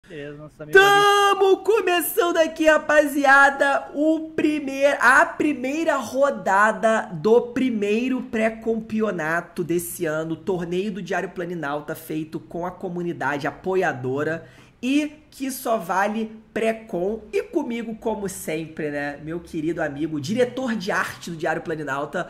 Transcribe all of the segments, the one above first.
Beleza, nosso amigo ali. Tamo começando aqui, rapaziada, a primeira rodada do primeiro pré-campeonato desse ano, torneio do Diário Planinalta, feito com a comunidade apoiadora e que só vale pré-com. E comigo, como sempre, né, meu querido amigo, diretor de arte do Diário Planinalta,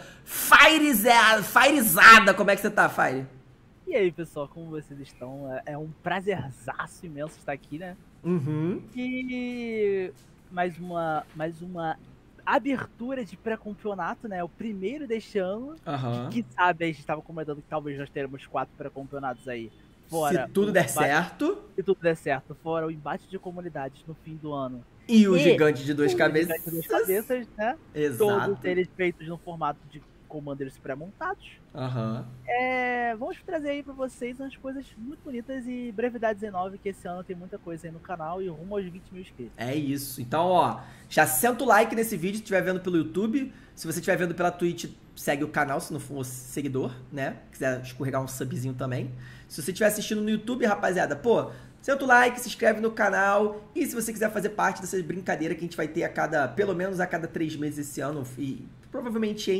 Fairezada. Como é que você tá, Fire? E aí, pessoal, como vocês estão? É um prazerzaço imenso estar aqui, né? Uhum. E mais uma abertura de pré-campeonato, né? O primeiro deste ano. Aham. Que sabe, a gente estava comentando que talvez nós teremos 4 pré-campeonatos aí. Se Fora tudo o der embate, certo. se tudo der certo, fora o embate de comunidades no fim do ano. E o E gigante de duas o cabeças. Gigante de Duas Cabeças, né? Todos Exato. eles feitos no formato de commanders pré-montados. Aham. Vamos trazer aí pra vocês umas coisas muito bonitas e brevidade 19, que esse ano tem muita coisa aí no canal e rumo aos 20 mil inscritos. É isso. Então, ó, já senta o like nesse vídeo se estiver vendo pelo YouTube. Se você estiver vendo pela Twitch, segue o canal, se não for seguidor, né? Quiser escorregar um subzinho também. Se você estiver assistindo no YouTube, rapaziada, pô, senta o like, se inscreve no canal. E se você quiser fazer parte dessa brincadeira que a gente vai ter pelo menos a cada 3 meses esse ano, e provavelmente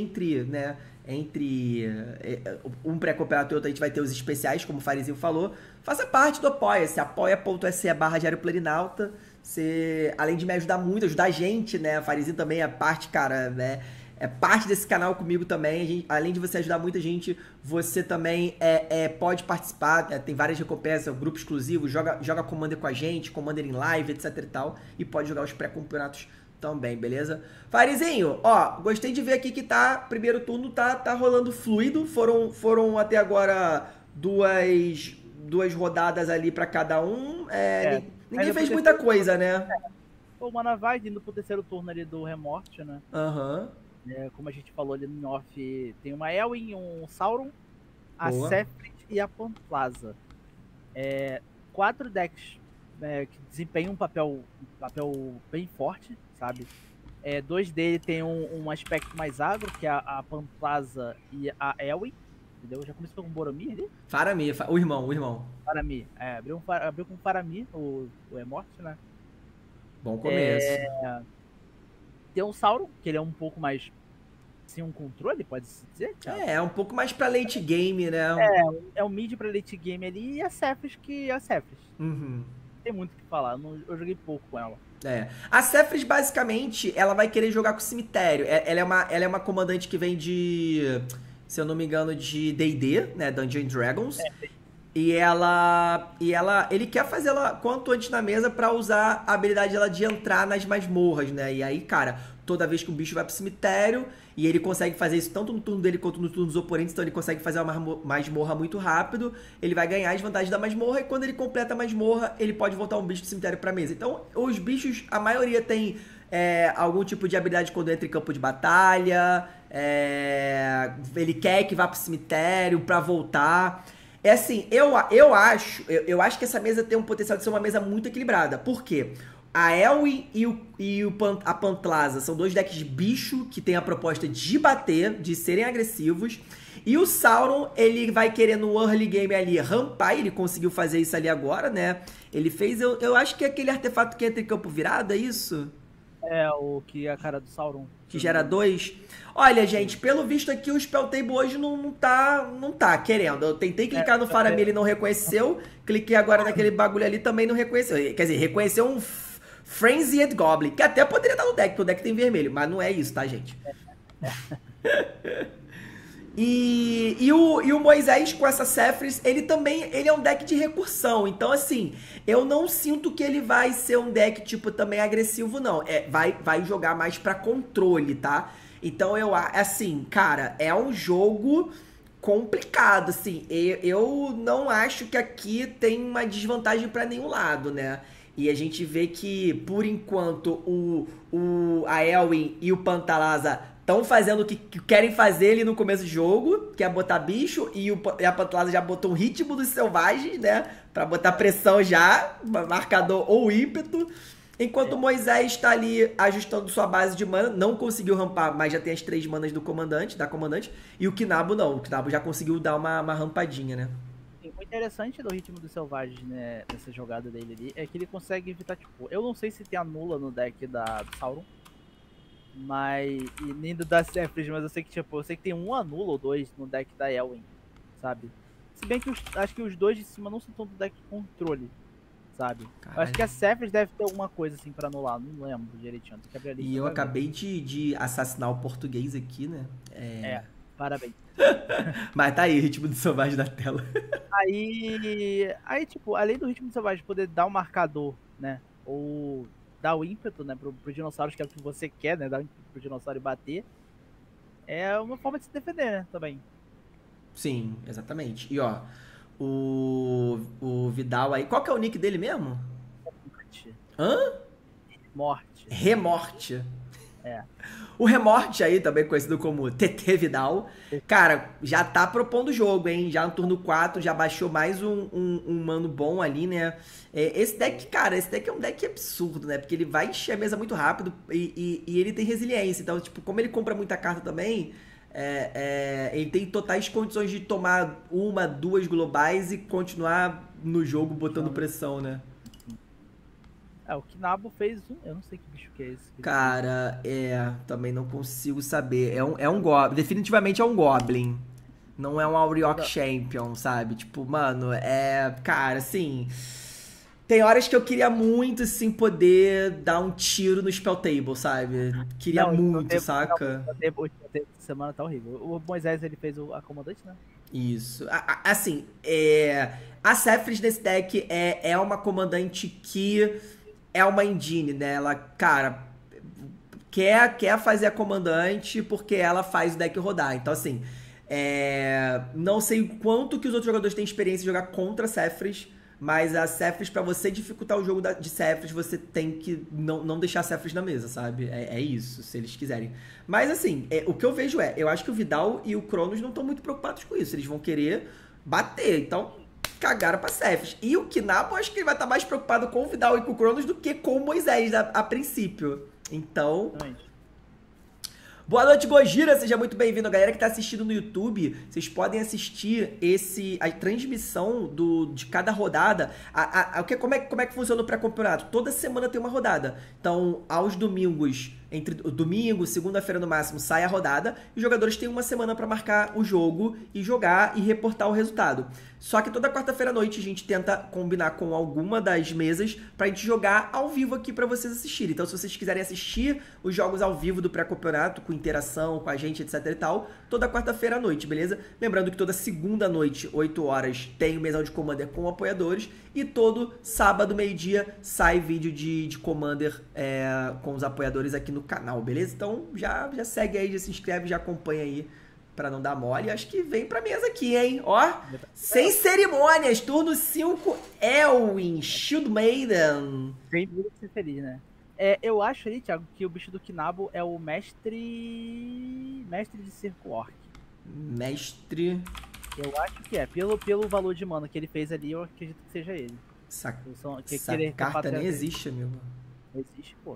entre um pré-campeonato e outro a gente vai ter os especiais, como o Farizinho falou. Faça parte do Apoia-se, apoia.se/Diário Planinalta. Você, além de me ajudar muito, ajudar a gente, né? O Farizinho também é parte, cara, né? É parte desse canal comigo também. Além de você ajudar muita gente, você também pode participar. Tem várias recompensas, grupo exclusivo, joga Commander com a gente, Commander em live, etc e tal. E pode jogar os pré-campeonatos também, beleza? Farizinho, ó, gostei de ver aqui que primeiro turno tá rolando fluido. Foram até agora duas rodadas ali pra cada um. Ninguém fez muita coisa, né? O Mana vai indo pro terceiro turno ali do Remorte, né? Aham. Como a gente falou ali no off, tem uma Elwyn, um Sauron, a Boa. Sephiroth e a Pantlaza. 4 decks que desempenham um papel bem forte, sabe? 2 deles tem um aspecto mais agro, que é a Pantlaza e a Elwyn, entendeu? Já começou com o Boromir ali? Faramir, o irmão. Faramir, abriu com o Faramir, o Remorte, né? Bom começo. Tem um Sauron, que ele é um pouco mais sem um controle, pode-se dizer? Um pouco mais pra late game, né? É um mid pra late game ali, e a Sephiroth, Uhum. tem muito o que falar, eu joguei pouco com ela. A Sephiroth, basicamente, ela vai querer jogar com o cemitério. Ela é uma comandante que vem de, se eu não me engano, de D&D, né? Dungeons and Dragons. Ele quer fazer ela quanto antes na mesa pra usar a habilidade dela de entrar nas masmorras, né? E aí, cara, toda vez que um bicho vai pro cemitério, e ele consegue fazer isso tanto no turno dele quanto no turno dos oponentes, então ele consegue fazer uma masmorra muito rápido, ele vai ganhar as vantagens da masmorra, e quando ele completa a masmorra, ele pode voltar um bicho do cemitério pra mesa. Então, os bichos, a maioria tem algum tipo de habilidade quando entra em campo de batalha, ele quer que vá pro cemitério pra voltar. Assim, eu acho que essa mesa tem um potencial de ser uma mesa muito equilibrada. Por quê? A Elwyn a Pantlaza são 2 decks de bicho que tem a proposta de bater, de serem agressivos. E o Sauron, ele vai querer no early game ali rampar, ele conseguiu fazer isso ali agora, né? Ele fez, eu acho que é aquele artefato que entra em campo virado, é isso? O que é a cara do Sauron. Que gera 2. Olha, gente, pelo visto aqui o Spell Table hoje não tá querendo. Eu tentei clicar no Faramir, ele não reconheceu. Cliquei agora naquele bagulho ali, também não reconheceu. Quer dizer, reconheceu um Frenzied Goblin, que até poderia estar no deck, porque o deck tem vermelho, mas não é isso, tá, gente? E o Moisés com essa Sephiroth, ele é um deck de recursão. Então, assim, eu não sinto que ele vai ser um deck, tipo, também agressivo, não. Vai jogar mais pra controle, tá? Então, assim, cara, é um jogo complicado, assim. Eu não acho que aqui tem uma desvantagem pra nenhum lado, né? E a gente vê que, por enquanto, a Elwyn e o Pantalaza estão fazendo o que querem fazer ali no começo do jogo, que é botar bicho, e a Pantalaza já botou um ritmo dos selvagens, né? Pra botar pressão já, marcador ou ímpeto. Enquanto o Moisés tá ali ajustando sua base de mana, não conseguiu rampar, mas já tem as 3 manas da comandante. E o Kinabo não, o Kinabo já conseguiu dar uma rampadinha, né? interessante do Ritmo dos Selvagens, né, nessa jogada dele ali, é que ele consegue evitar, tipo, eu não sei se tem a Nula no deck do Sauron, mas, e nem do da Sephiroth, mas eu sei que, tipo, eu sei que tem um Anula ou dois no deck da Elwyn, sabe? Se bem que acho que os dois de cima não são tão do deck controle, sabe? Eu acho que a Sephiroth deve ter alguma coisa assim pra anular, não lembro direitinho. E eu acabei de assassinar o português aqui, né? Parabéns. Mas tá aí, ritmo do selvagem da tela. Aí, tipo, além do Ritmo do Selvagem poder dar um marcador, né? Ou dar o ímpeto, né? Pro dinossauro, que é o que você quer, né? Dar o ímpeto pro dinossauro e bater. É uma forma de se defender, né? Também. Sim, exatamente. E ó, o Vidal aí. Qual que é o nick dele mesmo? Morte. Hã? Morte. Remorte. É. O Remorte aí, também conhecido como TT Vidal, cara, já tá propondo o jogo, hein? Já no turno 4, já baixou mais um mano bom ali, né? Esse deck, cara, esse deck é um deck absurdo, né? Porque ele vai encher a mesa muito rápido e ele tem resiliência. Então, tipo, como ele compra muita carta também, ele tem totais condições de tomar uma, duas globais e continuar no jogo botando pressão, né? O Knabo fez um. Eu não sei que bicho que é esse. Cara, também não consigo saber. É um Goblin. Definitivamente é um Goblin. Não é um Auriok Champion, sabe? Tipo, mano, cara, assim. Tem horas que eu queria muito, assim, poder dar um tiro no Spell Table, sabe? Queria muito, saca? O essa semana tá horrível. O Moisés, ele fez a comandante, né? Isso. Assim, a Sephiroth nesse deck é uma comandante que é uma engine, né? Ela, cara, quer fazer a comandante porque ela faz o deck rodar. Então, assim, não sei quanto que os outros jogadores têm experiência em jogar contra a Sephiroth, mas a Sephiroth, pra você dificultar o jogo de Sephiroth, você tem que não deixar a Sephiroth na mesa, sabe? É isso, se eles quiserem. Mas, assim, o que eu vejo eu acho que o Vidal e o Cronos não estão muito preocupados com isso. Eles vão querer bater, então cagaram pra Sephiroth. E o Knabo, acho que ele vai estar mais preocupado com o Vidal e com o Cronos do que com o Moisés, a princípio. Então... Boa noite, Gojira, seja muito bem-vindo. Galera que tá assistindo no YouTube, vocês podem assistir a transmissão de cada rodada. Como é que funciona o pré-campeonato? Toda semana tem uma rodada. Então, aos domingos, entre domingo, segunda-feira no máximo, sai a rodada. E os jogadores têm uma semana para marcar o jogo e jogar e reportar o resultado. Só que toda quarta-feira à noite a gente tenta combinar com alguma das mesas pra gente jogar ao vivo aqui pra vocês assistirem. Então, se vocês quiserem assistir os jogos ao vivo do pré-campeonato, com interação com a gente, etc e tal, toda quarta-feira à noite, beleza? Lembrando que toda segunda noite, 8 horas, tem o mesão de Commander com apoiadores e todo sábado, meio-dia, sai vídeo de Commander com os apoiadores aqui no canal, beleza? Então, já segue aí, já se inscreve, já acompanha aí pra não dar mole. Acho que vem pra mesa aqui, hein? Ó, sem cerimônias, turno 5, Elwyn, Shield Maiden. Bem duro ser feliz, né? Eu acho ali, Thiago, que o bicho do Knabo é o mestre de circo orc. Mestre... Eu acho que pelo valor de mana que ele fez ali, eu acredito que seja ele. Essa carta nem existe, amigo. Não existe, pô.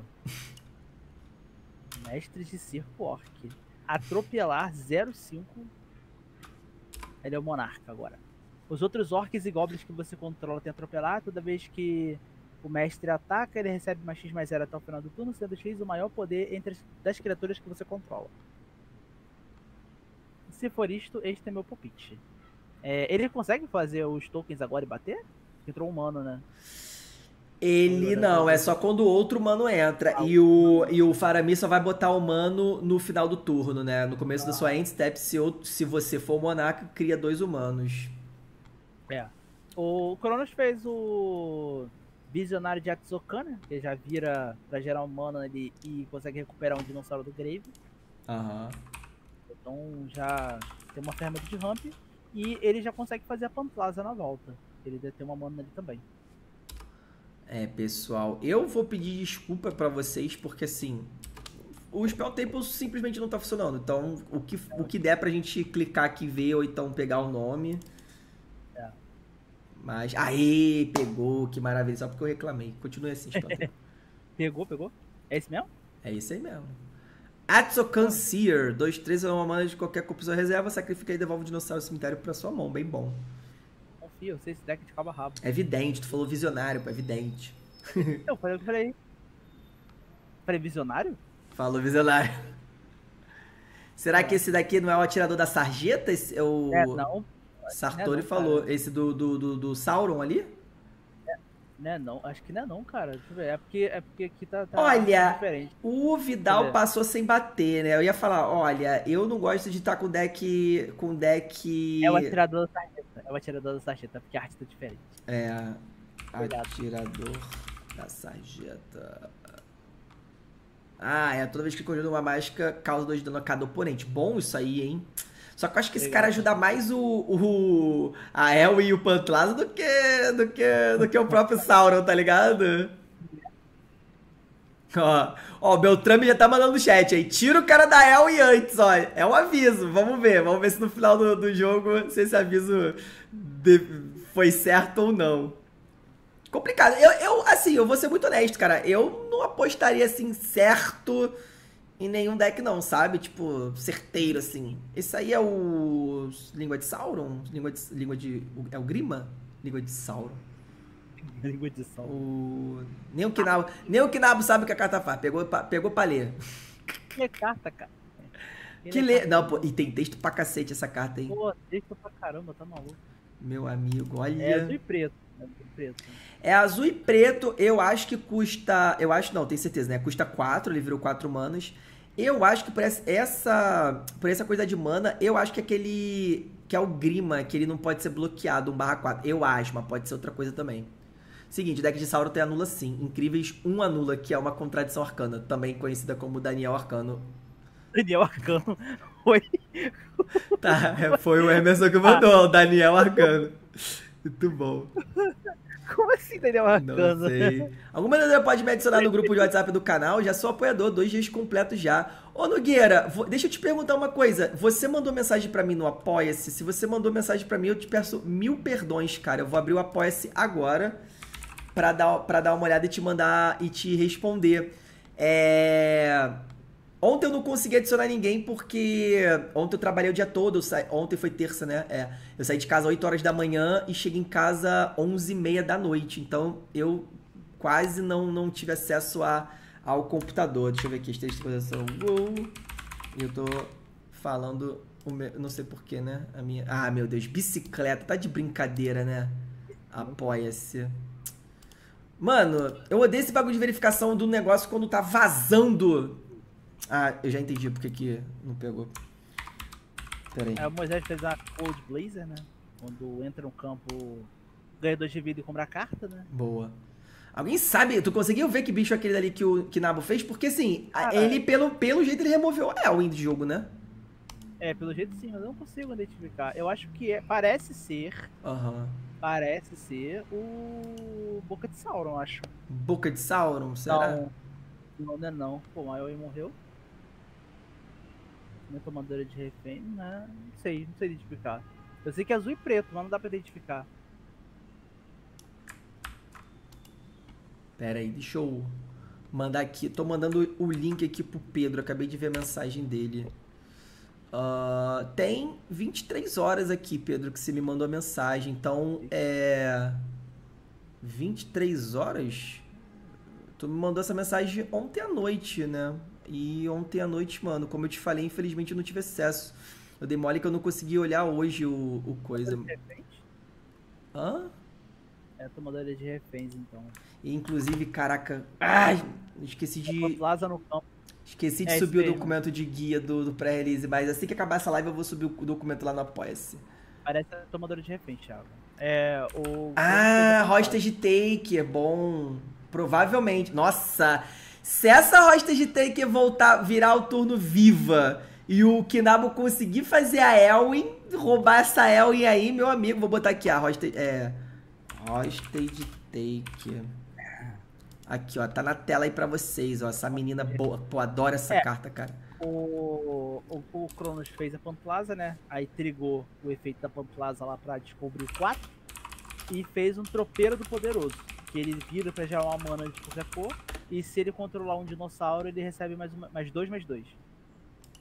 Mestre de circo orc. Atropelar 0,5. Ele é o monarca agora. Os outros orcs e goblins que você controla tem atropelar. Toda vez que o mestre ataca, ele recebe mais X mais 0 até o final do turno, sendo X o maior poder entre das criaturas que você controla. Se for isto, este é meu palpite. Ele consegue fazer os tokens agora e bater? Entrou um humano, né? Ele não, é só quando o outro humano entra. E o Faramir só vai botar o humano no final do turno, né? No começo da sua end step, se você for o monarca, cria 2 humanos. O Cronos fez o Visionário de Axokan, né? Que já vira pra gerar um mana ali e consegue recuperar um dinossauro do Grave. Então já tem uma ferramenta de ramp. E ele já consegue fazer a Pamplaza na volta. Ele deve ter uma mana ali também. Pessoal, eu vou pedir desculpa pra vocês, porque assim, o Spell Table simplesmente não tá funcionando. Então, o que der pra gente clicar aqui e ver, ou então pegar o nome. Mas, aê, pegou, que maravilha, só porque eu reclamei. Continue assim, Spell Table. Pegou? É esse mesmo? É isso aí mesmo. Atsokan Seer, 2/3 é uma mana de qualquer composição reserva, sacrifica e devolve o dinossauro ao cemitério pra sua mão, bem bom. Ih, eu sei esse deck de cabo a rabo. É vidente, tu falou visionário, pô, é vidente. Eu falei. Falei visionário? Falou visionário. Será que esse daqui não é o atirador da sarjeta? Esse é o Não. Sartori Não, falou. cara. Esse do Sauron ali? Né, não, acho que não é não, cara. Deixa eu ver. É porque aqui tá Olha, diferente. o Vidal passou sem bater, né? Eu ia falar, olha, eu não gosto de estar com deck. É o atirador da sarjeta. É o atirador da sarjeta, porque a arte tá diferente. É. Atirador da sarjeta. Ah, toda vez que conjura uma mágica, causa 2 de dano a cada oponente. Bom isso aí, hein? Só que eu acho que esse cara ajuda mais a Elwyn e o Pantlaza do que o próprio Sauron, tá ligado? Ó, o Beltrame já tá mandando no chat aí. Tira o cara da Elwyn antes, ó. É um aviso. Vamos ver se no final do jogo se esse aviso foi certo ou não. Complicado. Eu vou ser muito honesto, cara. Eu não apostaria assim certo em nenhum deck não, sabe? Tipo, certeiro, assim. Esse aí é o Língua de Sauron? É o Grima? Língua de Sauron. Língua de Sauron. Nem o Kinabo sabe o que a carta faz. Pegou pra ler. Que é carta, cara. Não, pô, e tem texto pra cacete essa carta aí. Pô, texto pra caramba, tá maluco. Meu amigo, olha... É azul e preto. É azul e preto, eu acho que custa... Eu acho, não, tenho certeza, né? Custa 4, ele virou 4 manas. Eu acho que por essa coisa de mana, eu acho que aquele... Que é o Grima, que ele não pode ser bloqueado, 1/4. Eu acho, mas pode ser outra coisa também. Seguinte, o deck de Sauron tem anula sim. Incríveis 1 anula, que é uma contradição arcana. Também conhecida como Daniel Arcano. Daniel Arcano. Oi. Tá, foi o Emerson que mandou, o Daniel Arcano. Muito bom. Como assim, Daniel Arcano? Não sei. Alguma maneira pode me adicionar no grupo de WhatsApp do canal. Já sou apoiador, 2 dias completos já. Ô, Nogueira, deixa eu te perguntar uma coisa. Você mandou mensagem pra mim no Apoia-se? Se você mandou mensagem pra mim, eu te peço 1000 perdões, cara. Eu vou abrir o Apoia-se agora pra dar uma olhada e te mandar e te responder. Ontem eu não consegui adicionar ninguém porque ontem eu trabalhei o dia todo. Ontem foi terça, né? Eu saí de casa 8 horas da manhã e cheguei em casa 11h30 da noite. Então eu quase não tive acesso ao computador. Deixa eu ver aqui, esteja de exposição. Eu tô falando, não sei porquê, né? Ah, meu Deus, bicicleta. Tá de brincadeira, né? Apoia-se. Mano, eu odeio esse bagulho de verificação do negócio quando tá vazando. Ah, eu já entendi porque que não pegou. Pera aí. O Moisés fez a Cold Blazer, né? Quando entra no campo, ganha 2 de vida e compra a carta, né? Boa. Alguém sabe? Tu conseguiu ver que bicho é aquele ali que o Nabo fez? Porque assim, Caralho. ele pelo jeito ele removeu a Elwyn do jogo, né? Pelo jeito sim, mas eu não consigo identificar. Eu acho que parece ser o Boca de Sauron, acho. Boca de Sauron, será? Não é não. Pô, a Elwyn morreu. Minha tomadora de refém, né? Não sei identificar. Eu sei que é azul e preto, mas não dá pra identificar. Pera aí, deixa eu mandar aqui. Tô mandando o link aqui pro Pedro. Acabei de ver a mensagem dele. Tem 23 horas aqui, Pedro, que você me mandou a mensagem. Então, 23 horas? Tu me mandou essa mensagem ontem à noite, né? E ontem à noite, mano, como eu te falei, infelizmente eu não tive acesso. Eu dei mole que eu não consegui olhar hoje o coisa. De repente? Hã? É a tomadora de reféns, então. E, inclusive, caraca... Ai, esqueci de... Plaza no campo. Esqueci de subir o documento de guia do pré-release, mas assim que acabar essa live eu vou subir o documento lá no Apoia-se. Parece a tomadora de refém, Thiago. Hostage Taker, bom. Provavelmente. Nossa, se essa Hostage Taker virar o turno viva e o Kinabo conseguir fazer a Elwyn, roubar essa Elwyn aí, meu amigo, vou botar aqui a Hostage Taker. Aqui, ó, tá na tela aí pra vocês, ó, essa menina boa, pô, adoro essa carta, cara. O Cronos fez a Pamplaza, né, aí trigou o efeito da Pamplaza lá pra descobrir 4 e fez um Tropeiro do Poderoso, que ele vira pra gerar uma mana de qualquer cor, e se ele controlar um dinossauro, ele recebe mais 2/2.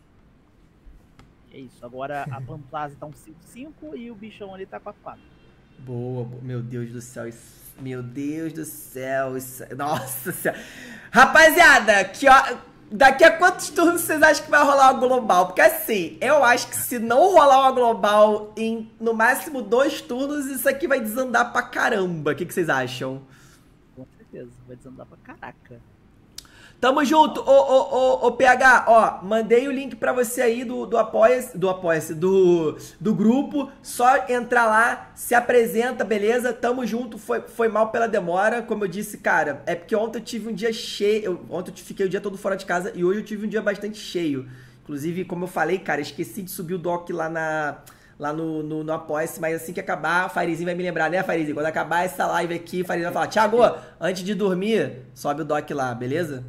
É isso, agora a Pamplaza tá um 5/5 e o bichão ali tá 4/4. Boa, meu Deus do céu. Meu Deus do céu. Nossa senhora. Rapaziada, daqui a quantos turnos vocês acham que vai rolar uma global? Porque assim, eu acho que se não rolar uma global em no máximo 2 turnos, isso aqui vai desandar pra caramba. O que vocês acham? Com certeza, vai desandar pra caraca. Tamo junto, ô PH, ó, mandei o link pra você aí do Apoia-se, do grupo, só entrar lá, se apresenta, beleza? Tamo junto, foi mal pela demora, como eu disse, cara, é porque ontem eu tive um dia cheio, ontem eu fiquei o dia todo fora de casa e hoje eu tive um dia bastante cheio. Inclusive, como eu falei, cara, esqueci de subir o doc lá no Apoia-se, mas assim que acabar, o Farizinho vai me lembrar, né, Farizinho? Quando acabar essa live aqui, o Farizinho vai falar, Thiago, antes de dormir, sobe o doc lá, beleza?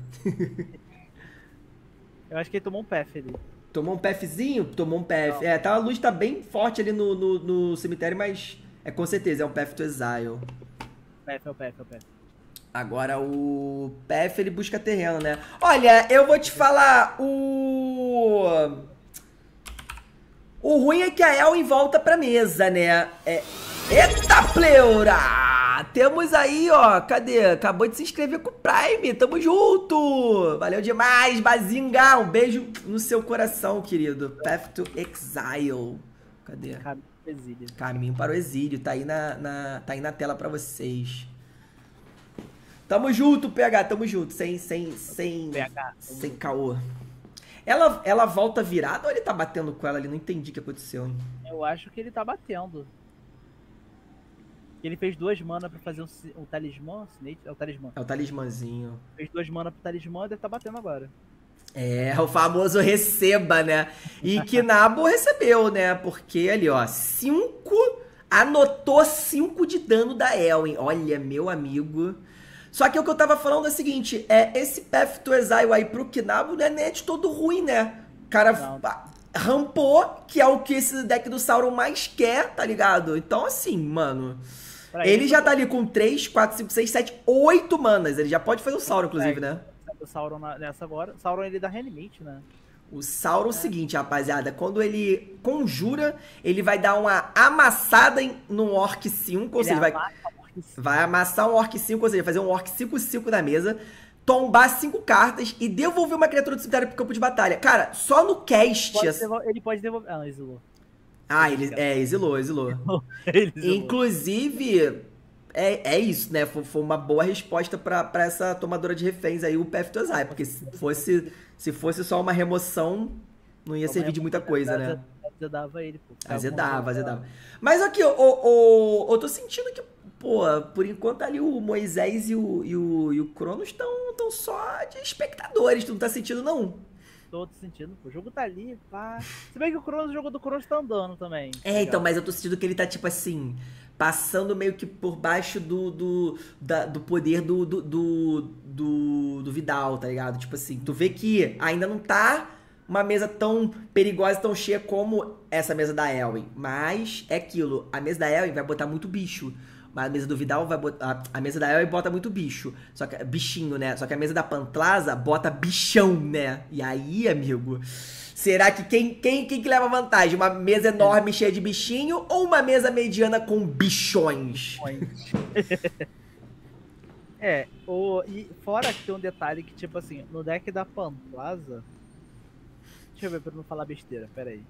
Eu acho que ele tomou um PF ali. Tomou um PFzinho? Tomou um PF. É, a luz tá bem forte ali no cemitério, mas é com certeza, é um PF to Exile. PF, é o PF, é o PF. Agora o PF ele busca terreno, né? Olha, eu vou te falar, o ruim é que a Elwin volta pra mesa, né? Eita, pleura! Temos aí, ó, cadê? Acabou de se inscrever com o Prime, tamo junto! Valeu demais, Bazinga! Um beijo no seu coração, querido. Path to Exile. Cadê? Caminho para o exílio. Caminho para o exílio, tá aí tá aí na tela pra vocês. Tamo junto, PH, tamo junto, sem caô. Ela volta virada ou ele tá batendo com ela ali? Não entendi o que aconteceu, hein? Eu acho que ele tá batendo. Ele fez 2 mana pra fazer um talismã. É o talismã. É o talismãzinho. Fez 2 mana pro talismã e deve tá batendo agora. É, o famoso receba, né? E Kinabo recebeu, né? Porque ali, ó, 5... Anotou 5 de dano da Elwin. Olha, meu amigo... Só que o que eu tava falando é o seguinte, esse Path to Exile aí pro Kinabo não é de todo ruim, né? O cara rampou, que é o que esse deck do Sauron mais quer, tá ligado? Então assim, mano, ele já tá ali com 3, 4, 5, 6, 7, 8 manas. Ele já pode fazer o Sauron, inclusive, né? O Sauron nessa agora. O Sauron ele dá reanimate, né? O Sauron é o seguinte, rapaziada, quando ele conjura, ele vai dar uma amassada no Orc 5, ou seja, vai amassar um Orc 5, ou seja, fazer um Orc 5/5 na mesa, tombar 5 cartas e devolver uma criatura do cemitério pro campo de batalha. Cara, só no cast... Ele pode devolver... Ah, não, exilou. Ah, exilou. Ele exilou. Inclusive, é isso, né? Foi uma boa resposta pra essa tomadora de reféns aí, o Path to Exile, porque se fosse só uma remoção, não ia servir de muita coisa, né? Azedava ele, pô. Azedava. Mas aqui, eu tô sentindo que, pô, por enquanto ali o Moisés e o Cronos estão só de espectadores, tu não tá sentindo, não? Tô sentindo, pô. O jogo tá ali, pá. Se bem que o jogo do Cronos tá andando também. Então, mas eu tô sentindo que ele tá, tipo assim, passando meio que por baixo do poder do Vidal, tá ligado? Tipo assim, tu vê que ainda não tá uma mesa tão perigosa, tão cheia como essa mesa da Elwin. Mas é aquilo, a mesa da Elwin vai botar muito bicho. Mas a mesa do Vidal vai botar... A mesa da Elwin bota muito bicho. Só que bichinho, né? Só que a mesa da Pantlaza bota bichão, né? E aí, amigo... Será que quem que leva vantagem? Uma mesa enorme cheia de bichinho ou uma mesa mediana com bichões? E fora que tem um detalhe que, tipo assim, no deck da Pantlaza... Deixa eu ver pra não falar besteira, pera aí.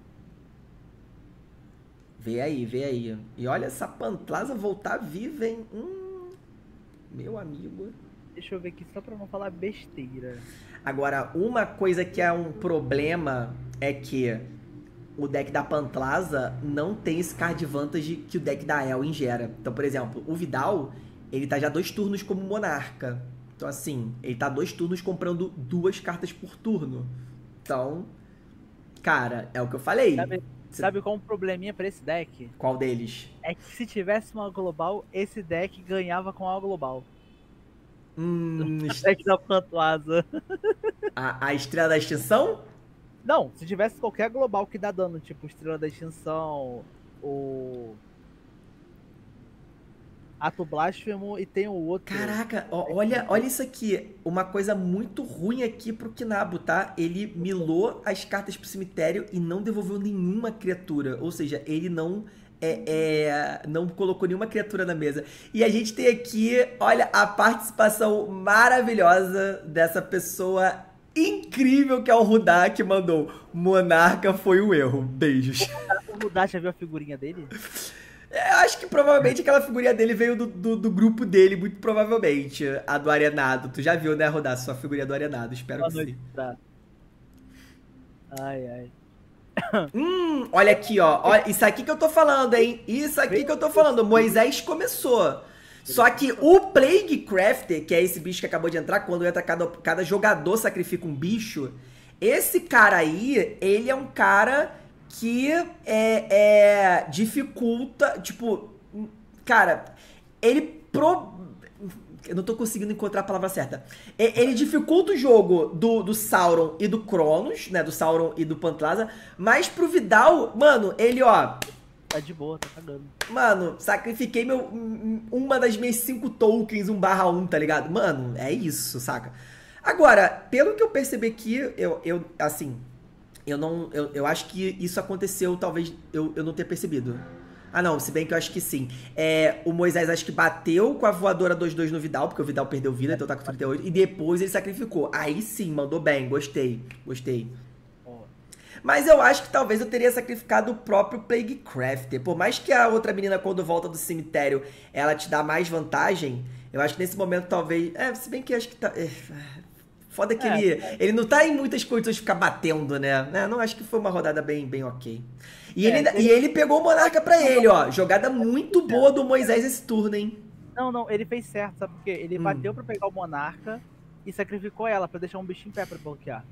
Vê aí. E olha essa Pantlaza voltar viva, hein? Meu amigo. Deixa eu ver aqui só pra não falar besteira. Agora, uma coisa que é um problema é que o deck da Pantlaza não tem esse card advantage que o deck da Elwin gera. Então, por exemplo, o Vidal, ele tá já 2 turnos como monarca. Então, assim, ele tá 2 turnos comprando 2 cartas por turno. Então, cara, é o que eu falei. Sabe qual é um probleminha pra esse deck? Qual deles? É que se tivesse uma global, esse deck ganhava com a global. Deck da Pantlaza. A Estrela da Extinção? Não, se tivesse qualquer global que dá dano, tipo Estrela da Extinção, o Ato Blasfemo e tem o outro. Caraca, olha isso aqui. Uma coisa muito ruim aqui pro Kinabo, tá? Ele milou as cartas pro cemitério e não devolveu nenhuma criatura. Ou seja, ele não não colocou nenhuma criatura na mesa. E a gente tem aqui, olha, a participação maravilhosa dessa pessoa incrível que é o Rudá, que mandou Monarca foi um erro. Beijos. O Rudá já viu a figurinha dele? Eu acho que provavelmente aquela figurinha dele veio do grupo dele, muito provavelmente. A do Arenado. Tu já viu, né, Rudá, sua figurinha do Arenado? Espero Boa que noite, sim. tá. Ai. Olha aqui, ó. Olha, isso aqui que eu tô falando, hein? Isso aqui que eu tô falando. Moisés começou. Só que o Plague Crafter, que é esse bicho que acabou de entrar, quando entra cada jogador sacrifica um bicho. Esse cara aí, ele é um cara que dificulta, tipo, cara, eu não tô conseguindo encontrar a palavra certa. Ele dificulta o jogo do Sauron e do Cronos, né? Do Sauron e do Pantlaza. Mas pro Vidal, mano, ele, ó... Tá de boa, tá cagando. Mano, sacrifiquei uma das minhas 5 tokens 1/1, tá ligado? Mano, é isso, saca? Agora, pelo que eu percebi aqui, eu acho que isso aconteceu, talvez eu não tenha percebido. Ah, não, se bem que eu acho que sim. O Moisés acho que bateu com a voadora 2/2 no Vidal, porque o Vidal perdeu vida, então tá com 38. E depois ele sacrificou. Aí sim, mandou bem, gostei. Mas eu acho que talvez eu teria sacrificado o próprio Plague Crafter. Por mais que a outra menina, quando volta do cemitério, ela te dá mais vantagem, eu acho que nesse momento talvez... se bem que eu acho que tá... Foda que ele não tá em muitas condições de ficar batendo, né? Não, acho que foi uma rodada bem ok. E ele pegou o Monarca pra ele, ó. Jogada muito boa do Moisés esse turno, hein? Não, ele fez certo, sabe por quê? Ele bateu pra pegar o Monarca e sacrificou ela pra deixar um bichinho em pé pra bloquear.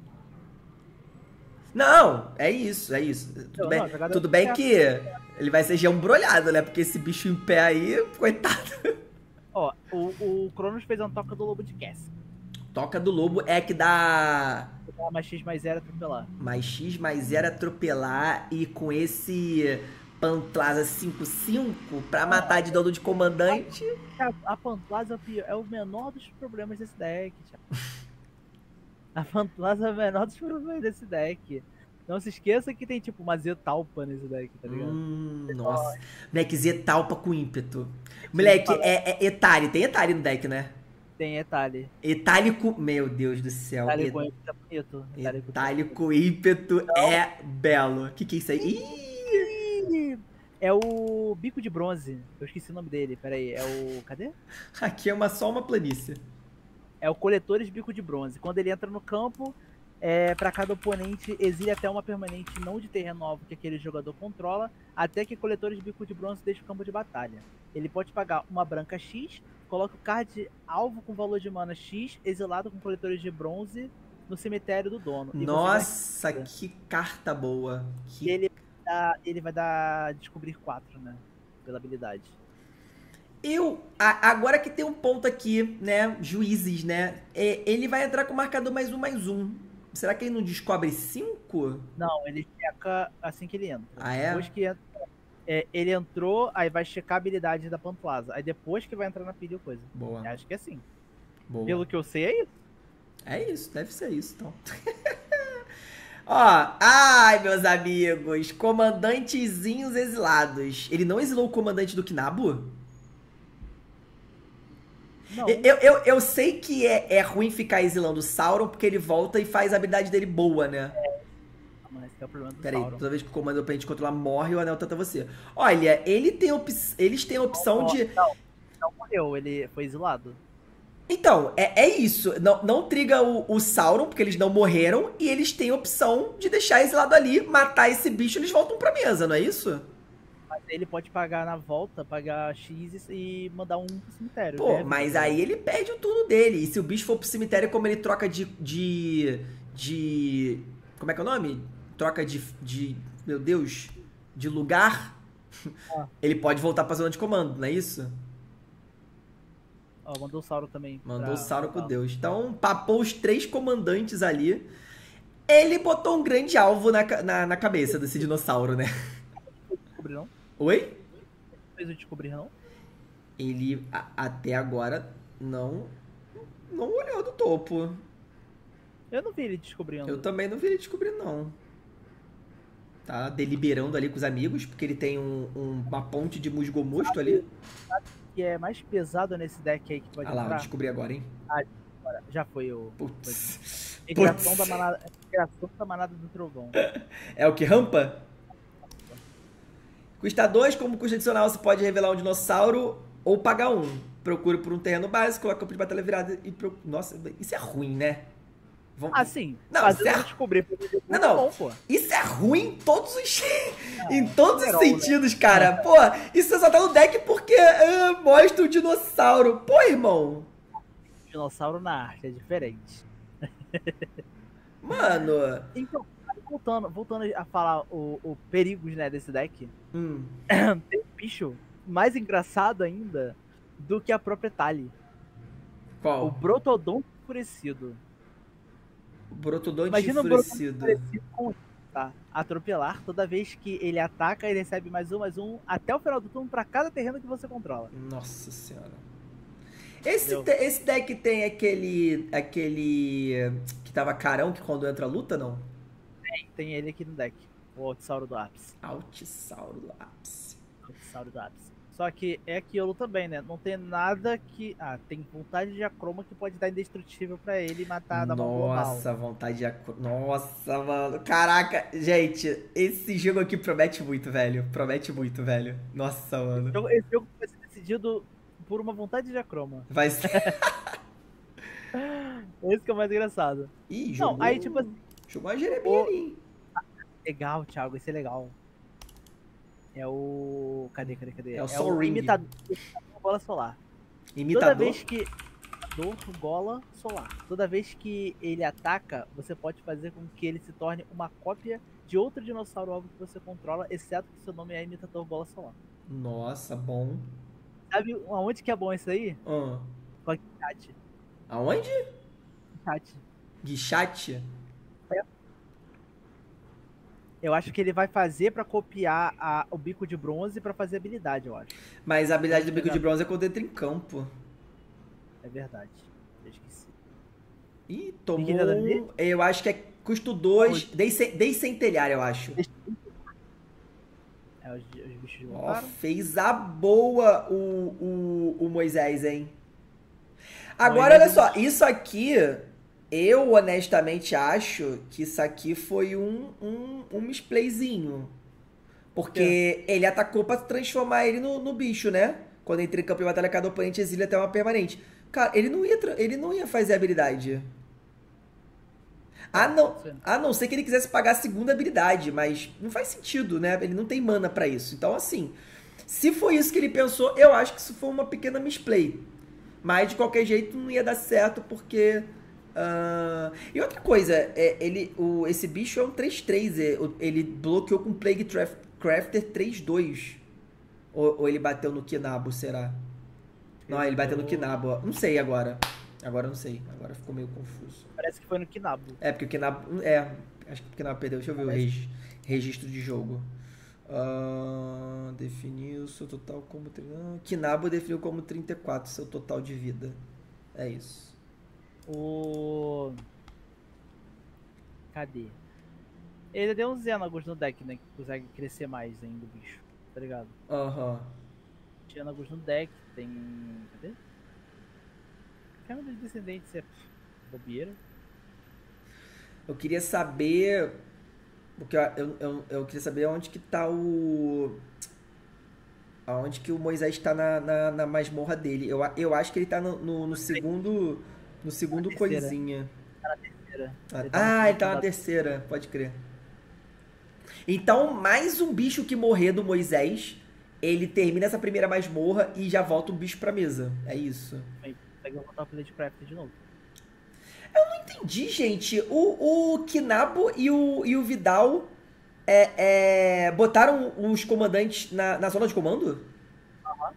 Não, é isso. Tudo bem que ele vai ser embrolhado, né? Porque esse bicho em pé aí, coitado. Ó, o Cronos fez uma toca do Lobo de Cass. Toca do Lobo é que dá... Mais X mais 0 atropelar. Mais X mais 0 atropelar e com esse Pantlaza 5/5 pra matar de dano de comandante. A Pantlaza é o menor dos problemas desse deck, Thiago. A Pantlaza é o menor dos problemas desse deck. Não se esqueça que tem tipo uma Zetalpa nesse deck, tá ligado? Nossa. Moleque, Zetalpa com ímpeto. Moleque, Etali. Tem Etali no deck, né? Tem Etali. Etálico, meu Deus do céu. Etálico é bonito. Etálico ímpeto é belo. Que é isso aí? Ih! É o Bico de Bronze. Eu esqueci o nome dele, peraí. Cadê? Aqui é só uma planície. É o Coletores Bico de Bronze. Quando ele entra no campo, para cada oponente, exile até uma permanente não de terreno alvo que aquele jogador controla, até que Coletores Bico de Bronze deixe o campo de batalha. Ele pode pagar uma branca X, coloca o card alvo com valor de mana X, exilado com Coletores de Bronze no cemitério do dono. Nossa, que carta boa. E ele vai dar Descobrir 4, né? Pela habilidade. Agora que tem um ponto aqui, né? Juízes, né? Ele vai entrar com marcador +1/+1. Será que ele não descobre 5? Não, ele checa assim que ele entra. Ah, é? Depois que ele entrou, aí vai checar a habilidade da Pantlaza. Aí depois que vai entrar na pilha ou coisa. Boa. Eu acho que é assim. Boa. Pelo que eu sei, é isso. É isso, deve ser isso, então. Ó, ai, meus amigos, comandantezinhos exilados. Ele não exilou o comandante do Knabu? Não. Eu sei que é ruim ficar exilando o Sauron, porque ele volta e faz a habilidade dele boa, né? Mas esse é o problema do Peraí, Sauron. toda vez que o comando pra gente controlar morre, o anel tenta você. Olha, eles têm a opção de... Não morreu, ele foi exilado. Então, é isso. Não triga o Sauron, porque eles não morreram, e eles têm a opção de deixar exilado ali, matar esse bicho, eles voltam pra mesa, não é isso? Mas ele pode pagar na volta, pagar X e mandar um pro cemitério. Pô, mas aí ele perde o turno dele. E se o bicho for pro cemitério, como ele troca de como é que é o nome? Troca de meu Deus, de lugar, ele pode voltar pra zona de comando, não é isso? Ó, mandou o Sauron também. Mandou o Sauron com Deus. Então, papou os 3 comandantes ali. Ele botou um grande alvo na cabeça desse dinossauro, né? Descobrir não? Oi? Fez o descobrir não? Ele, até agora, não olhou do topo. Eu não vi ele descobrindo. Eu também não vi ele descobrir, não. Tá deliberando ali com os amigos, porque ele tem uma ponte de musgo mosto ali. Que é mais pesado nesse deck aí que pode Ah lá, eu entrar? descobri agora, hein? Ah, já foi o. Putz. Migração da Putz. manada. Migração da manada do trovão. É o que? Rampa? Custa 2, como custo adicional você pode revelar um dinossauro ou pagar um. Procure por um terreno básico, coloca o campo de batalha virada e procura. Nossa, isso é ruim, né? Vamos... Ah, sim. Não, Fazendo isso é... descobrir. Não, não. Bom, pô. Isso é ruim em todos os, em É, todos os geral, sentidos, cara. Pô, isso só tá no deck porque mostra o dinossauro. Pô, irmão. Dinossauro na arte, é diferente. Mano. Então, voltando a falar o perigos, né, desse deck, tem um bicho mais engraçado ainda do que a própria Tali. O Qual? Brotodonto enfurecido. O Brotodonte Imagina o enfurecido. Brotodonto enfurecido com tá? Atropelar, toda vez que ele ataca, ele recebe mais um, até o final do turno pra cada terreno que você controla. Nossa senhora. Esse deck tem aquele que tava carão que quando entra a luta, não? Tem ele aqui no deck, o Altsauro do Ápice. Altsauro do Ápice. Altsauro do Ápice. Só que é aquilo também, né? Não tem nada que... Ah, tem vontade de acroma que pode dar indestrutível pra ele e matar da mão global. Nossa, vontade de acroma. Nossa, mano. Caraca, gente, esse jogo aqui promete muito, velho. Promete muito, velho. Nossa, mano. Esse jogo vai ser decidido por uma vontade de acroma. Vai ser... Esse que é o mais engraçado. Ih, jogou... Não, aí tipo assim... Jogou uma Jeremia ali. Legal, Thiago, esse é legal. É o... Cadê? É o Sol Ring. Imitador Gola Solar. Imitador? Toda vez que... Imitador Gola Solar. Toda vez que ele ataca, você pode fazer com que ele se torne uma cópia de outro dinossauro alvo que você controla, exceto que seu nome é Imitador Gola Solar. Nossa, bom. Sabe aonde que é bom isso aí? Ah. Com a Guichat. Aonde? Guichat. Guichat? Eu acho que ele vai fazer pra copiar o bico de bronze pra fazer habilidade, eu acho. Mas a habilidade do bico de bronze é quando entra em campo. É verdade. Eu esqueci. Ih, tomou. Um... Eu acho que é custo 2. Descentelhar, eu acho. É, os bichos de Ó, fez a boa o Moisés, hein? Agora, olha só. Isso aqui, eu honestamente acho que isso aqui foi um misplayzinho. Porque ele atacou pra transformar ele no bicho, né? Quando entra em campo de batalha, cada oponente exilia até uma permanente. Cara, ele não ia fazer a habilidade. A não ser que ele quisesse pagar a segunda habilidade, mas não faz sentido, né? Ele não tem mana pra isso. Então, assim, se foi isso que ele pensou, eu acho que isso foi uma pequena misplay. Mas, de qualquer jeito, não ia dar certo, porque... E outra coisa, esse bicho é um 3-3, ele bloqueou com Plague Crafter 3-2. Ou ele bateu no Kinabo, será? Não, ele bateu no Kinabo. Não sei agora. Agora eu não sei. Agora ficou meio confuso. Parece que foi no Kinabo. É, porque o Kinabo... acho que o Kinabo perdeu. Deixa eu ver o registro de jogo. Definiu seu total como... Kinabo definiu como 34, seu total de vida. É isso. Cadê? Ele deu um Xenagos no deck, né? Que consegue crescer mais ainda o bicho. Tá ligado? Aham. Xenagos no deck, tem... Cadê? Câmara dos Descendentes é bobeira. Eu queria saber... Porque eu queria saber onde que tá aonde que o Moisés tá na masmorra dele. Eu acho que ele tá no segundo... No segundo coisinha. Tá na terceira. Ele tá na terceira. Pode crer. Então, mais um bicho que morrer do Moisés... Ele termina essa primeira masmorra e já volta o bicho pra mesa. É isso. Pega o botar o Play de Craft de novo. Eu não entendi, gente. O Kinabo e o Vidal botaram os comandantes na zona de comando? Aham.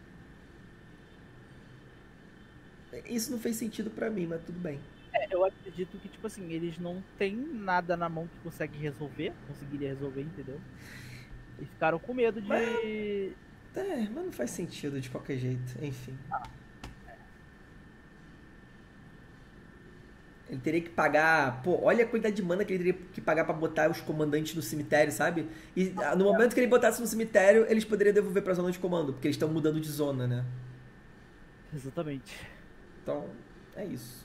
Isso não fez sentido pra mim, mas tudo bem. Eu acredito que, tipo assim, eles não têm nada na mão que conseguiria resolver, entendeu? E ficaram com medo de... Mas não faz sentido de qualquer jeito, enfim. Ele teria que pagar... Pô, olha a quantidade de mana que ele teria que pagar pra botar os comandantes no cemitério, sabe? E no momento que ele botasse no cemitério, eles poderiam devolver pra zona de comando, porque eles estão mudando de zona, né? Exatamente. Então, é isso.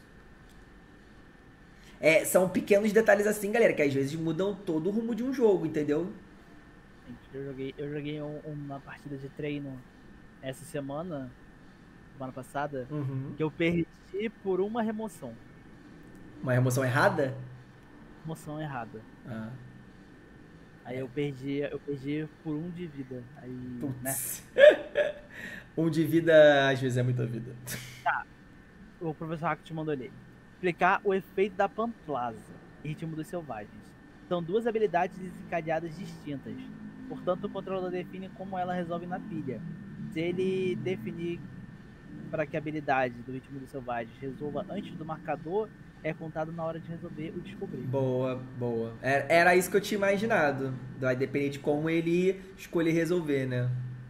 É, são pequenos detalhes assim, galera, que às vezes mudam todo o rumo de um jogo, entendeu? Eu joguei uma partida de treino essa semana passada, Uhum. que eu perdi por uma remoção. Uma remoção errada? Remoção errada. Ah, Aí eu perdi por 1 de vida. Aí, né? putz. Um de vida, às vezes, é muita vida. O professor Hack te mandou ali. Explicar o efeito da Pamplaza, ritmo dos selvagens. São duas habilidades desencadeadas distintas. Portanto, o controlador define como ela resolve na pilha. Se ele definir para que a habilidade do ritmo dos selvagens resolva antes do marcador, é contado na hora de resolver o descobrir. Boa, boa. Era isso que eu tinha imaginado. Vai depender de como ele escolher resolver, né?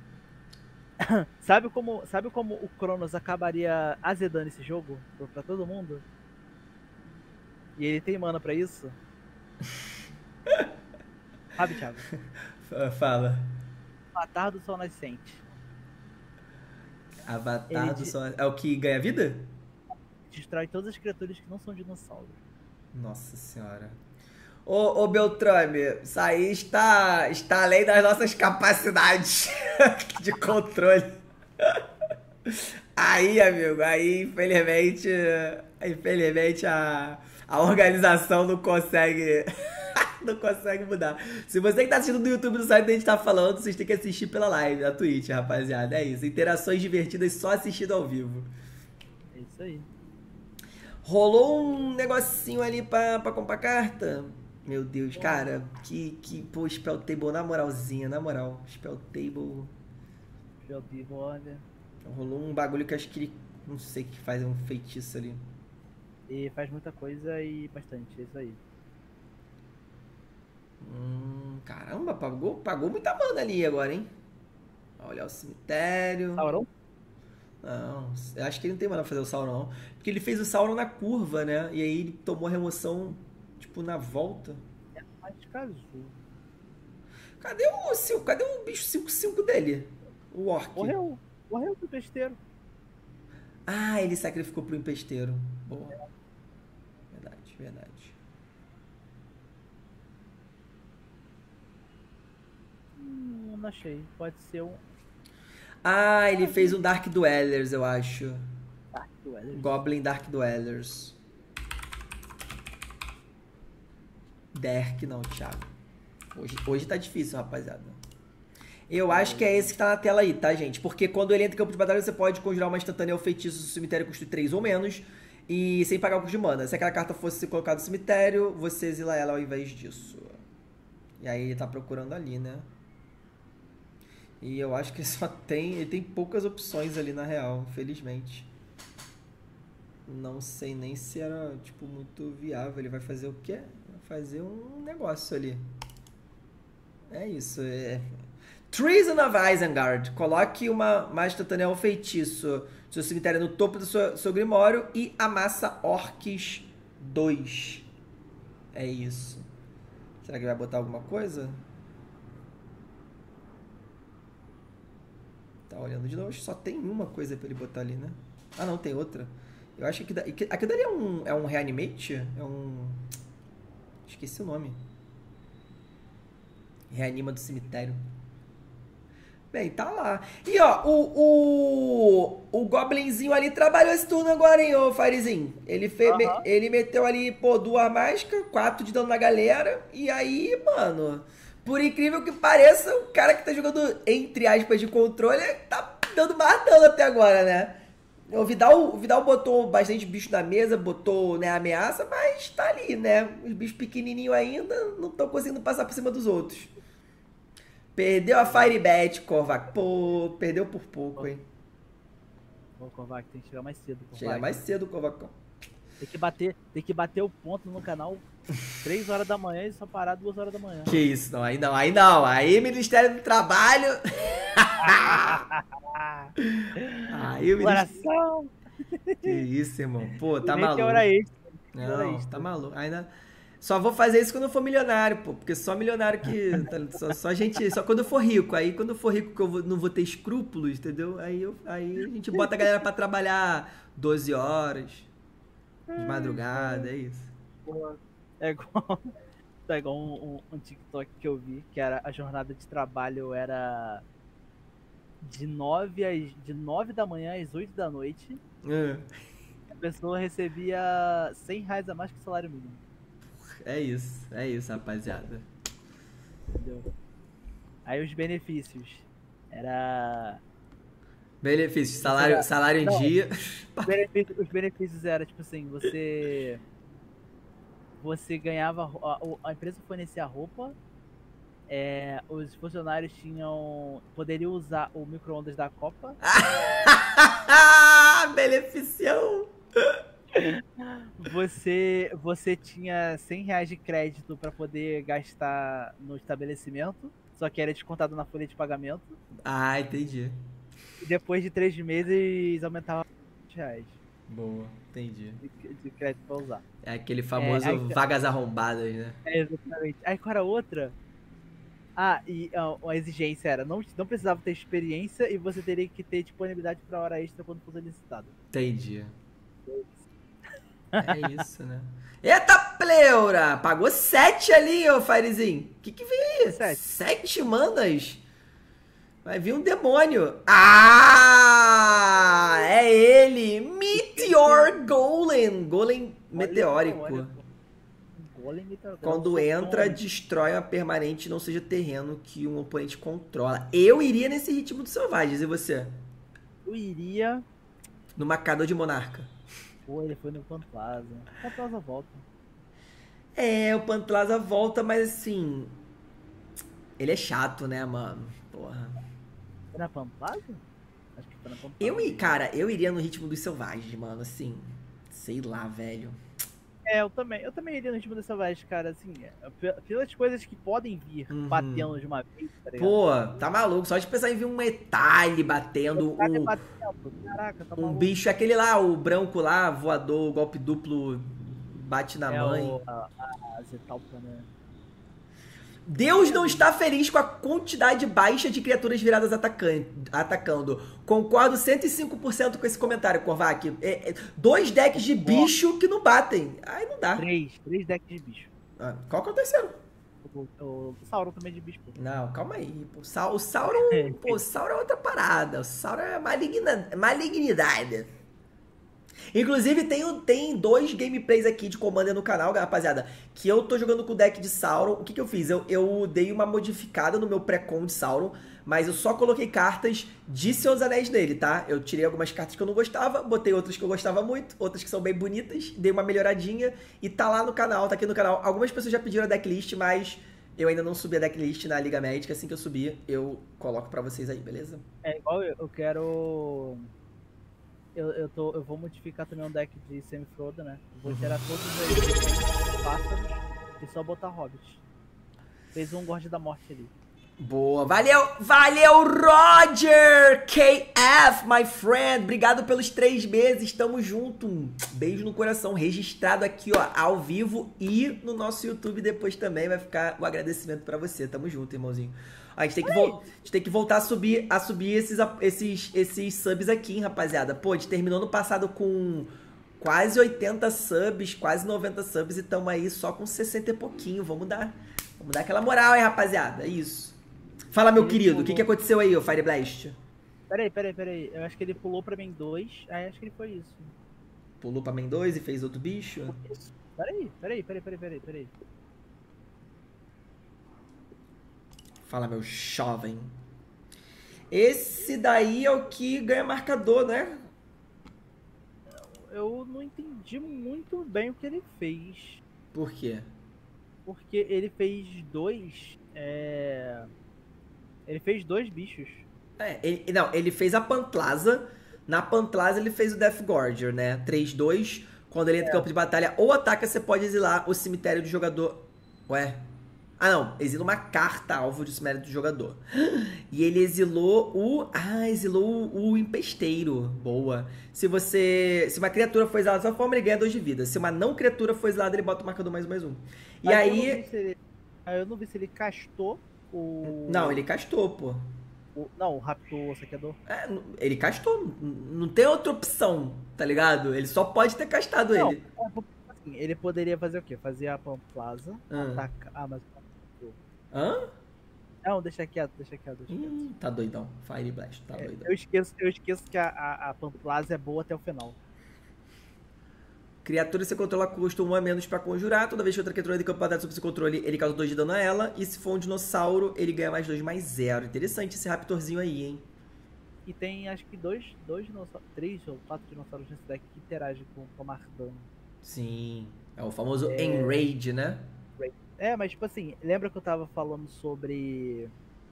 Sabe como o Cronos acabaria azedando esse jogo pra todo mundo? E ele tem mana pra isso? Sabe, Thiago? Fala. Matar do Sol Nascente. Avatar Ele do Sol... É o que ganha vida? destrói todas as criaturas que não são dinossauros. Nossa senhora. Ô Beltrame, isso aí está além das nossas capacidades de controle. Aí, amigo, aí infelizmente a organização não consegue não consegue mudar. Se você que tá assistindo no YouTube não sabe do que a gente tá falando, vocês têm que assistir pela live, na Twitch, rapaziada. É isso, interações divertidas só assistindo ao vivo. É isso aí. Rolou um negocinho ali pra comprar carta. Meu Deus, cara, pô, Spell Table, na moralzinha, na moral. Spell Table. Spell Table, olha. Rolou um bagulho que acho que ele, não sei, que faz um feitiço ali. E faz muita coisa e bastante, é isso aí. Caramba, pagou muita mana ali agora, hein? Olha o cemitério. Sauron? Não, eu acho que ele não tem mana pra fazer o Sauron, não. Porque ele fez o Sauron na curva, né? E aí ele tomou a remoção, tipo, na volta. É mais casual. Cadê o bicho 5/5 dele? O Orc. Morreu pro besteiro. Ah, ele sacrificou pro empesteiro. Boa. Verdade. Não achei. Pode ser um Ah, ele fez um Dark Dwellers, eu acho. Dark Dwellers. Goblin Dark Dwellers. Derk não, Thiago. Hoje tá difícil, rapaziada. Eu acho que é esse que tá na tela aí, tá, gente? Porque quando ele entra em campo de batalha, você pode conjurar uma instantânea ou feitiço se o cemitério custa 3 ou menos. E sem pagar o custo de mana. Se aquela carta fosse colocada no cemitério, você exila ela ao invés disso. E aí ele tá procurando ali, né? E eu acho que ele tem poucas opções ali na real, infelizmente. Não sei nem se era, tipo, muito viável. Ele vai fazer o quê? Vai fazer um negócio ali. É isso, Treason of Isengard. Coloque uma Magia Titânia ou feitiço do seu cemitério no topo do seu grimório e amassa Orcs 2. É isso. Será que vai botar alguma coisa? Tá olhando de novo, acho que só tem uma coisa pra ele botar ali, né? Ah, não, tem outra. Eu acho que aquilo dali é um reanimate? É um... Esqueci o nome. Reanima do cemitério. Bem, tá lá. E ó, o Goblinzinho ali trabalhou esse turno agora, hein, ô Firezinho. Ele meteu ali, pô, 2 mágicas, 4 de dano na galera. E aí, mano, por incrível que pareça, o cara que tá jogando, entre aspas, de controle, tá dando mais dano até agora, né? O Vidal botou bastante bicho na mesa, botou, né, ameaça, mas tá ali, né? Os bichos pequenininhos ainda não estão conseguindo passar por cima dos outros. Perdeu a Firebet, Korvac. Pô, perdeu por pouco, hein? Ô, Korvac, tem que chegar mais cedo. Korvac. Chega mais cedo, Korvacão. Tem que bater o ponto no canal 3 horas da manhã e só parar 2 horas da manhã. Que isso, não, aí não, aí não. Aí Ministério do Trabalho. Aí o Coração! Que isso, irmão. Pô, tá Nem tem maluco. hora extra. Era Não, isso. tá maluco. Ainda... Só vou fazer isso quando eu for milionário, pô. Porque só milionário que... Só gente... Só quando eu for rico. Aí quando eu for rico que não vou ter escrúpulos, entendeu? Aí a gente bota a galera pra trabalhar 12 horas de madrugada, é isso. Pô, é igual, é igual um TikTok que eu vi, que era a jornada de trabalho era de 9 da manhã às 8 da noite. A pessoa recebia R$ 100 a mais que o salário mínimo. É isso, rapaziada. Entendeu? Aí os benefícios. Era. Benefício, salário em Não, dia. Os benefícios eram, tipo assim, você ganhava. A empresa fornecia roupa. Os funcionários poderiam usar o micro-ondas da Copa. Beneficião! Você tinha R$ 100 de crédito para poder gastar no estabelecimento, só que era descontado na folha de pagamento. Ah, entendi. E depois de 3 meses aumentava R$ 20 Boa, entendi. de crédito para usar. É aquele famoso vagas arrombadas, né? Exatamente. Aí qual era a outra? E a exigência era, não precisava ter experiência e você teria que ter disponibilidade para hora extra quando for solicitado. Entendi. É isso, né? Eita, pleura! Pagou 7 ali, ô Firezinho. O que vem aí? 7 manas? Vai vir um demônio. Ah! É ele! Meteor Golem! Golem meteórico. Quando entra, destrói uma permanente, não seja terreno que um oponente controla. Eu iria nesse ritmo dos selvagens, e você? Eu iria... No marcador de monarca. Pô, ele foi no Panplaza. O Panplaza volta. O Panplaza volta, mas assim... Ele é chato, né, mano? Porra. Foi na Panplaza? Acho que foi na Panplaza. Cara, eu iria no ritmo dos selvagens, mano, assim... Sei lá, velho. Eu também iria no ritmo dos selvagens, cara, assim... Pelas coisas que podem vir batendo de uma vez, tá ligado? Pô, tá maluco. Só de pensar em vir um metalhe batendo, Caraca, tá um maluco. bicho, aquele lá, o branco lá, voador, golpe duplo, bate na mãe. A Zetalpa, né? Deus não está feliz com a quantidade baixa de criaturas viradas atacando. Concordo 105% com esse comentário, Korvac. 2 decks de bicho que não batem. Aí não dá. 3 decks de bicho. Qual que é o terceiro? O Sauron também é de bicho, pô. Não, calma aí. O Sauron, o Sauron é outra parada. O Sauron é malignidade. Inclusive, tem 2 gameplays aqui de Commander no canal, rapaziada, que eu tô jogando com o deck de Sauron. O que eu fiz? Eu dei uma modificada no meu pré-con de Sauron, mas eu só coloquei cartas de Senhor dos Anéis nele, tá? Eu tirei algumas cartas que eu não gostava, botei outras que eu gostava muito, outras que são bem bonitas, dei uma melhoradinha e tá lá no canal, tá aqui no canal. Algumas pessoas já pediram a decklist, mas eu ainda não subi a decklist na Liga Médica. Assim que eu subir, eu coloco pra vocês aí, beleza? É igual eu quero... Eu vou modificar também um deck de Semi-Frodo, né? Vou tirar todos os pássaros e só botar hobbits. Fez um Gorge da Morte ali. Boa, valeu Roger KF, my friend, obrigado pelos 3 meses, tamo junto, um beijo no coração, registrado aqui, ó, ao vivo e no nosso YouTube depois também vai ficar o agradecimento pra você, tamo junto, irmãozinho. A gente tem que voltar a subir esses subs aqui, hein, rapaziada. Pô, a gente terminou no passado com quase 80 subs, quase 90 subs e tamo aí só com 60 e pouquinho, vamos dar aquela moral, hein, rapaziada, é isso. Fala, meu querido, o que aconteceu aí, ô Fire Blast? Peraí. Eu acho que ele pulou pra main 2, aí acho que ele foi isso. Pulou pra main 2 e fez outro bicho? Peraí. Fala, meu jovem. Esse daí é o que ganha marcador, né? Eu não entendi muito bem o que ele fez. Por quê? Porque ele fez 2... Ele fez 2 bichos. Ele fez a Panplaza. Na Panplaza ele fez o Death Gorger, né? 3-2. Quando ele entra em campo de batalha ou ataca, você pode exilar o cemitério do jogador. Ué? Ah, não. Exila uma carta alvo de mérito do jogador. E ele exilou o... Ah, exilou o empesteiro. Boa. Se uma criatura for exilada dessa forma, ele ganha 2 de vida. Se uma não criatura for exilada, ele bota o marcador +1/+1. E Mas aí... eu não vi se ele castou o... Não, ele castou, pô. Não, o raptor saqueador. É, ele castou. Não tem outra opção, tá ligado? Ele só pode ter castado Não, ele. assim, ele poderia fazer o quê? Fazer a Pamplaza, atacar... Ah, mas... Hã? Não, deixa quieto. Tá doidão. Fire Blast, tá doidão. Eu esqueço que a Pamplaza é boa até o final. Criatura você controla custa 1 a menos pra conjurar. Toda vez que outra criatura de campo batalha sob seu controle, ele causa 2 de dano a ela. E se for um dinossauro, ele ganha +2/+0. Interessante esse raptorzinho aí, hein? E tem acho que 3 ou 4 dinossauros nesse deck que interagem com o Mardano. Sim. É o famoso Enrage, né? Mas tipo assim, lembra que eu tava falando sobre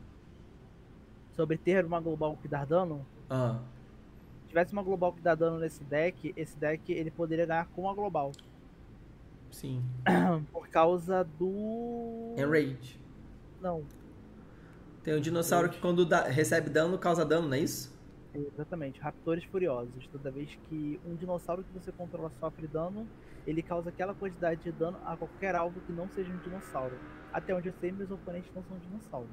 ter uma global que dá dano? Se tivesse uma global que dá dano nesse deck, esse deck ele poderia ganhar com a global. Sim. Por causa do... Enrage. Não. Tem um dinossauro que quando recebe dano, causa dano, não é isso? Exatamente. Raptores Furiosos. Toda vez que um dinossauro que você controla sofre dano, ele causa aquela quantidade de dano a qualquer alvo que não seja um dinossauro. Até onde eu sei, meus oponentes não são dinossauros.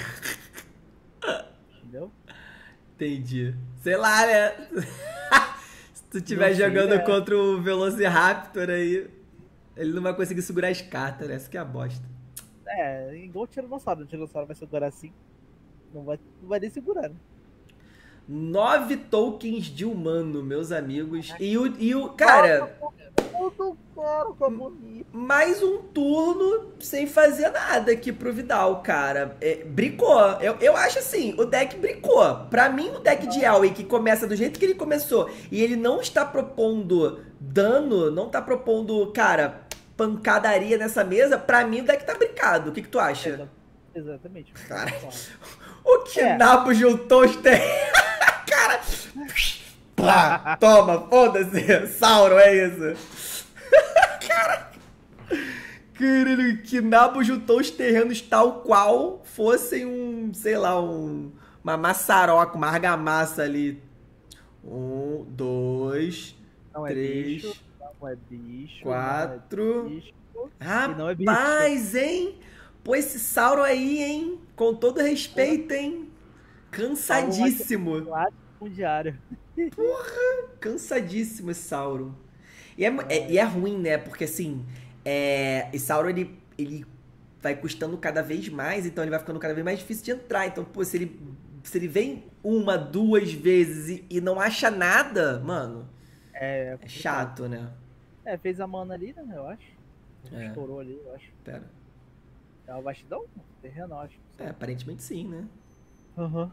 Entendeu? Entendi. Sei lá, né? Se tu estiver jogando contra o Velociraptor aí, ele não vai conseguir segurar as cartas, né? Essa que é a bosta. Igual o Tiranossauro. O Tiranossauro vai segurar assim. Não vai nem segurar, né? 9 tokens de humano, meus amigos. E o cara... Mais um turno sem fazer nada aqui pro Vidal, cara. Bricou. Eu acho assim, o deck bricou. Pra mim, o deck de Elway, que começa do jeito que ele começou, e ele não está propondo dano, não tá propondo, cara, pancadaria nessa mesa, pra mim o deck tá brincado. O que tu acha? Exatamente. Cara, o Kinabo juntou os cara... Pá, toma, foda-se. Sauro, é isso. Caralho, o Kinabo juntou os terrenos tal qual fossem sei lá, uma maçaroca, uma argamassa ali. 1, 2, 3, 4. Rapaz, hein? Pô, esse Sauro aí, hein? Com todo respeito, hein? Cansadíssimo. Diário. Porra, cansadíssimo esse Sauro. E é ruim, né? Porque assim, esse Sauro ele vai custando cada vez mais, então ele vai ficando cada vez mais difícil de entrar. Então, pô, se ele vem 1, 2 vezes e não acha nada, mano, é chato, né? Fez a mana ali, né? Eu acho. Estourou ali, eu acho. Pera. É uma vastidão? Terreno, eu acho. Aparentemente sim, né? Aham.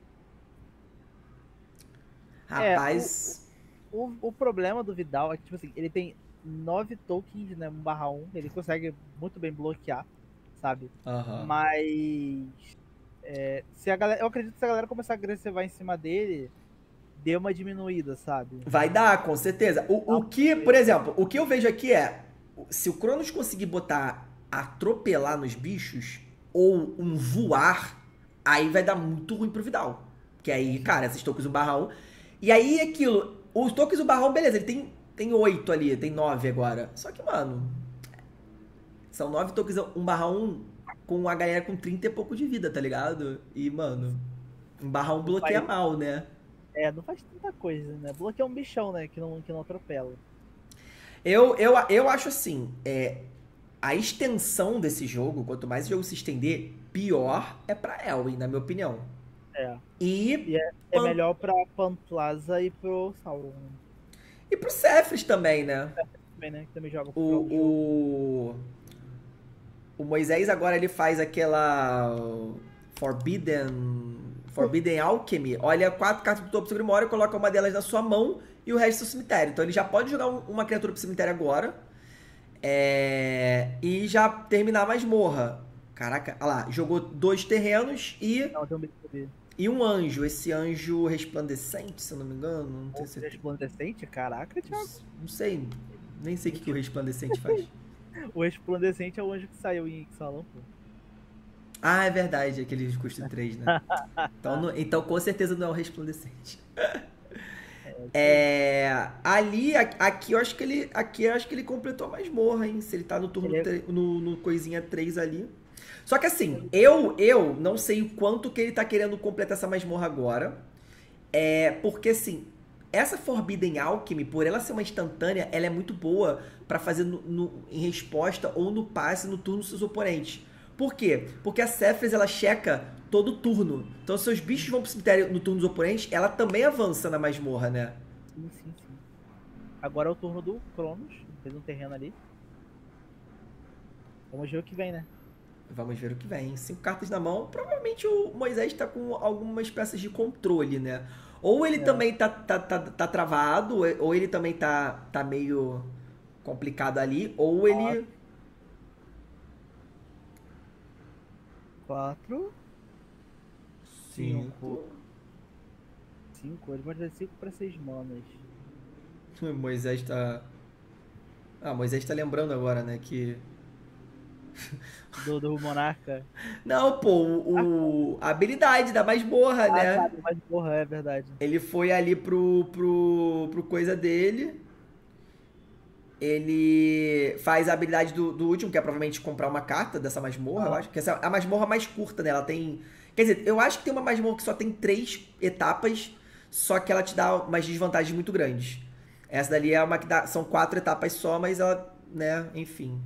Rapaz... O problema do Vidal é que, tipo assim, ele tem 9 tokens, né, 1/1, ele consegue muito bem bloquear, sabe? Mas... eu acredito que se a galera começar a agressivar em cima dele, deu uma diminuída, sabe? Vai dar, com certeza. Por exemplo, o que eu vejo aqui se o Cronos conseguir botar atropelar nos bichos, ou um voar, aí vai dar muito ruim pro Vidal. Porque aí, cara, esses tokens 1/1... E aí, aquilo... Os tokens do Barrão, beleza, ele tem 8 ali, tem 9 agora. Só que, mano... São 9 tokens 1/1 com a galera com 30 e pouco de vida, tá ligado? E, mano... 1/1 bloqueia mal, né? Não faz tanta coisa, né? Bloqueia um bichão, né? Que não atropela. Eu acho assim... A extensão desse jogo, quanto mais o jogo se estender, pior é pra Elwyn, na minha opinião. E é melhor pra Pamplaza e pro Sauron. E pro Cephris também, né? Também, né? Que também joga o Moisés agora ele faz aquela Forbidden Alchemy. Olha 4 cartas do topo do seu Grimório, coloca uma delas na sua mão e o resto no cemitério. Então ele já pode jogar uma criatura pro cemitério agora. E já terminar a masmorra. Caraca, olha lá, jogou 2 terrenos e um anjo. Esse anjo resplandecente, se eu não me engano. Não tenho certeza. Resplandecente? Caraca, Thiago. Não sei, nem sei o que o resplandecente faz. O resplandecente é o anjo que saiu em Ixalan, pô. Ah, é verdade, aquele de custo 3, né? Então, então com certeza não é o resplandecente. Isso aí. Aqui eu acho que ele completou a masmorra, hein? Se ele tá no turno Ele é, no coisinha 3 ali. Só que assim, ele- eu não sei o quanto que ele tá querendo completar essa masmorra agora. Porque assim, essa Forbidden Alchemy, por ela ser uma instantânea, ela é muito boa pra fazer em resposta ou no passe no turno dos seus oponentes. Por quê? Porque a Cephas, ela checa todo turno. Então, se seus bichos vão pro cemitério no turno dos oponentes, ela também avança na masmorra, né? sim, sim, sim. Agora é o turno do Cronos. Fez um terreno ali. Vamos ver o que vem, né? Vamos ver o que vem. 5 cartas na mão. Provavelmente o Moisés tá com algumas peças de controle, né? Ou ele É. também tá travado, ou ele também tá meio complicado ali, ou ele. 4, 5. 5. 5. Ele pode dar 5 para 6 manas. Moisés tá. Ah, Moisés tá lembrando agora, né? Que. Do Monarca. Não, pô, a habilidade da masmorra, Ah, tá. né? Mas porra, é verdade. Ele foi ali pro coisa dele. Ele faz a habilidade do último, que é provavelmente comprar uma carta dessa masmorra, eu Ah, acho. Que essa é a masmorra mais curta, né? Ela tem. Quer dizer, eu acho que tem uma masmorra que só tem 3 etapas, só que ela te dá umas desvantagens muito grandes. Essa dali é uma que dá. São 4 etapas só, mas ela, né, enfim.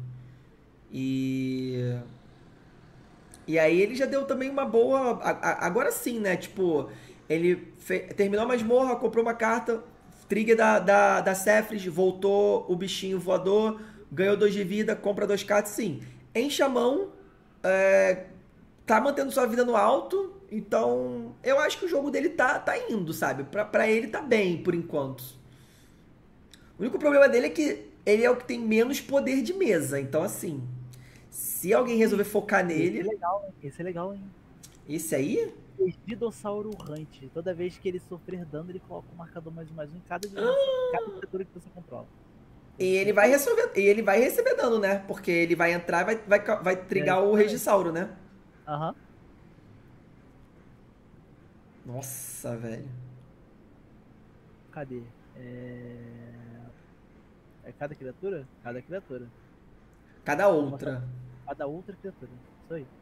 E. E aí ele já deu também uma boa. Agora sim, né? Tipo, terminou a masmorra, comprou uma carta, trigger da Cephris, voltou o bichinho voador, ganhou 2 de vida, compra 2 cartas, sim. Enche a mão, tá mantendo sua vida no alto, então eu acho que o jogo dele tá indo, sabe? Pra ele tá bem, por enquanto. O único problema dele é que ele é o que tem menos poder de mesa, então assim. Se alguém resolver focar esse é nele. legal, hein? Esse é legal, hein? Esse aí? Didossauro Hunt. Toda vez que ele sofrer dano, ele coloca um marcador mais um em cada criatura que você controla. E Esse ele é vai resolver, e ele vai receber dano, né? Porque ele vai entrar e vai trigar o exatamente. Regisauro, né? Aham. Nossa, velho. Cadê? É cada criatura? Cada criatura. Cada Uma só- outra. Cada outra criatura. Isso aí.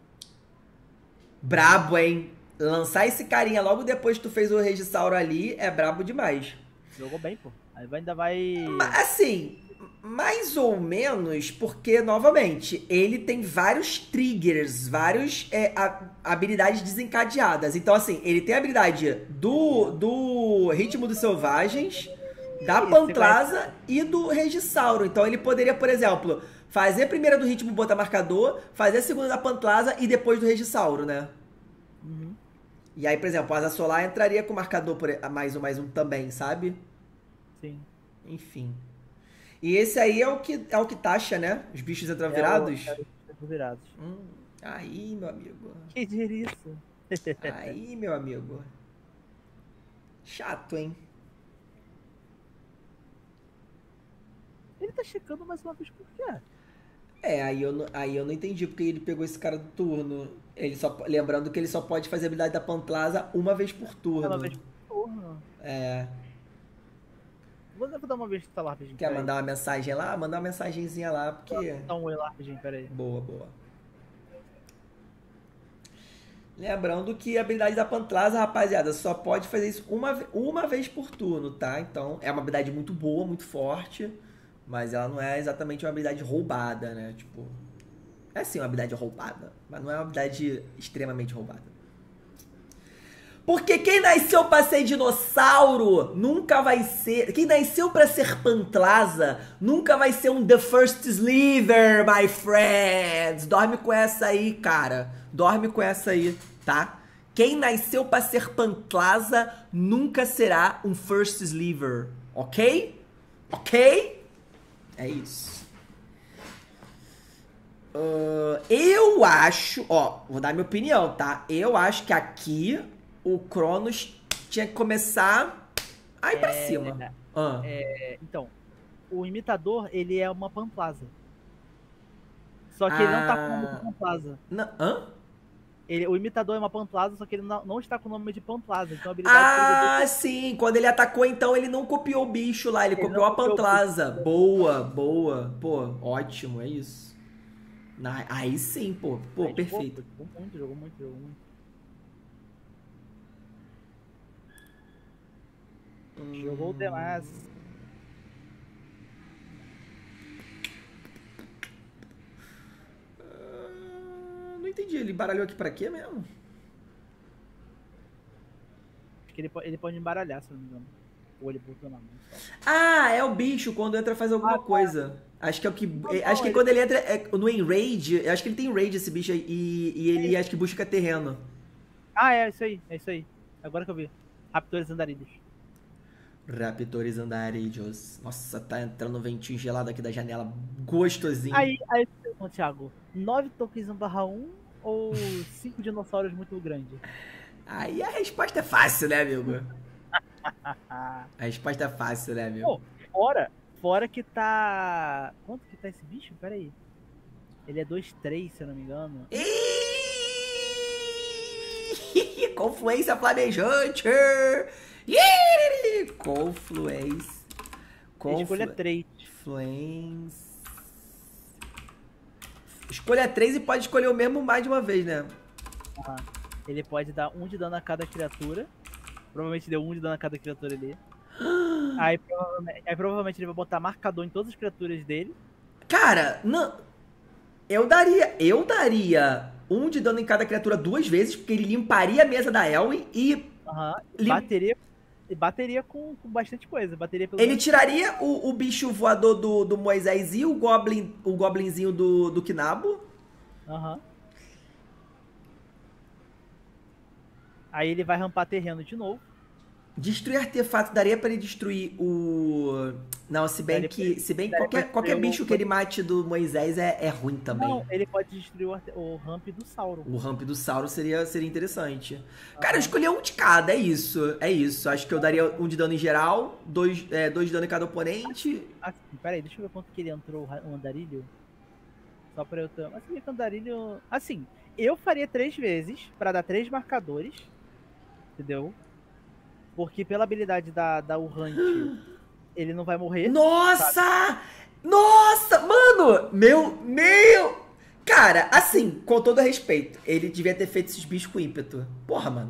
Brabo, hein? Lançar esse carinha logo depois que tu fez o Regisauro ali é brabo demais. Jogou bem, pô. Aí ainda vai. Assim, mais ou menos, porque, novamente, ele tem vários triggers, vários habilidades desencadeadas. Então, assim, ele tem a habilidade do Ritmo dos Selvagens, da Ih, você conhece? Pantlasa e do Regisauro. Então, ele poderia, por exemplo, fazer a primeira do Ritmo botar marcador, fazer a segunda da Pantlasa e depois do Regisauro, né? Uhum. E aí, por exemplo, a Asa Solar entraria com marcador por mais um também, sabe? Sim. Enfim. E esse aí é o que taxa, né? Os bichos entram virados. Os virados. Aí, meu amigo. Que diria isso? Aí, meu amigo. Chato, hein? Ele tá checando mais uma vez por quê? Aí eu não entendi porque ele pegou esse cara do turno. Lembrando que ele só pode fazer a habilidade da Pantlasa uma vez por Uma turno. vez por turno. É. Vou dar uma vez que tá lá rapidinho, Quer peraí. mandar uma mensagem lá? Mandar uma mensagenzinha lá, porque. Dá um oi lá rapidinho, peraí. Boa, boa. Lembrando que a habilidade da Pantlasa, rapaziada, só pode fazer isso uma vez por turno, tá? Então, é uma habilidade muito boa, muito forte, mas ela não é exatamente uma habilidade roubada, né? Tipo, é sim uma habilidade roubada, mas não é uma habilidade extremamente roubada. Porque quem nasceu pra ser dinossauro nunca vai ser. Quem nasceu pra ser Pantlasa nunca vai ser um The First Sliver, my friends. Dorme com essa aí, cara. Dorme com essa aí, tá? Quem nasceu pra ser Pantlasa nunca será um First Sliver, ok? Ok? É isso. Eu acho, ó, vou dar minha opinião, tá? Eu acho que aqui o Cronos tinha que começar a ir pra cima. Então, o imitador, ele é uma Pantlasa. Só que ele não tá como Pantlasa. Hã? O imitador é uma Panplaza, só que ele não está com o nome de Panplaza. Então a habilidade Ah, sim. Quando ele atacou, então, ele não copiou o bicho lá, ele copiou não a copiou o Panplaza. bicho. Boa, boa. Pô, ótimo, é isso. Aí sim, pô. Pô, Aí, perfeito. Jogou muito, jogou muito, jogou muito. Jogou demais. Não entendi, ele baralhou aqui pra quê mesmo? Acho que ele pode embaralhar, se não me engano. Ou ele botou na mão. Só. Ah, é o bicho, quando entra faz alguma coisa. Acho que é o que. Acho que quando ele entra no Enrage, acho que ele tem Enrage esse bicho aí, e ele acho que busca terreno. Ah, é isso aí, é isso aí. Agora que eu vi. Raptores Andarilhos. Raptores andarilhos. Nossa, tá entrando um ventinho gelado aqui da janela. Gostosinho. Aí, Thiago, 9 tokens 1/1 ou 5 dinossauros muito grandes? Aí a resposta é fácil, né, amigo? A resposta é fácil, né, amigo? Pô, fora que tá... Quanto que tá esse bicho? Pera aí. Ele é 2/3, se eu não me engano. Confluência flamejante! Confluência. Escolha 3. Fluência. Escolha 3 e pode escolher o mesmo mais de uma vez, né? Uhum. Ele pode dar 1 de dano a cada criatura. Provavelmente deu 1 de dano a cada criatura ali. Aí provavelmente ele vai botar marcador em todas as criaturas dele. Cara, não. Eu daria 1 de dano em cada criatura 2 vezes, porque ele limparia a mesa da Elwyn e. Bateria com bastante coisa. Bateria pelo ele tiraria o bicho voador do Moisés e o goblinzinho do Knabo. Aham. Aí ele vai rampar terreno de novo. Destruir artefato daria pra ele destruir o... Não, se bem que qualquer bicho que ele mate do Moisés é ruim também. Não, ele pode destruir o ramp do Sauron. O ramp do Sauron seria interessante. Cara, eu escolhi um de cada, é isso. É isso. Acho que eu daria 1 de dano em geral, 2 de dano em cada oponente. Assim, peraí, deixa eu ver quanto que ele entrou o Andarilho. Só pra eu ter... Assim, o Andarilho... Assim, eu faria 3 vezes pra dar 3 marcadores. Entendeu? Porque pela habilidade da Urrante, ele não vai morrer. Nossa! Sabe? Nossa! Mano! Meu! Cara, assim, com todo respeito, ele devia ter feito esses bichos com ímpeto. Porra, mano.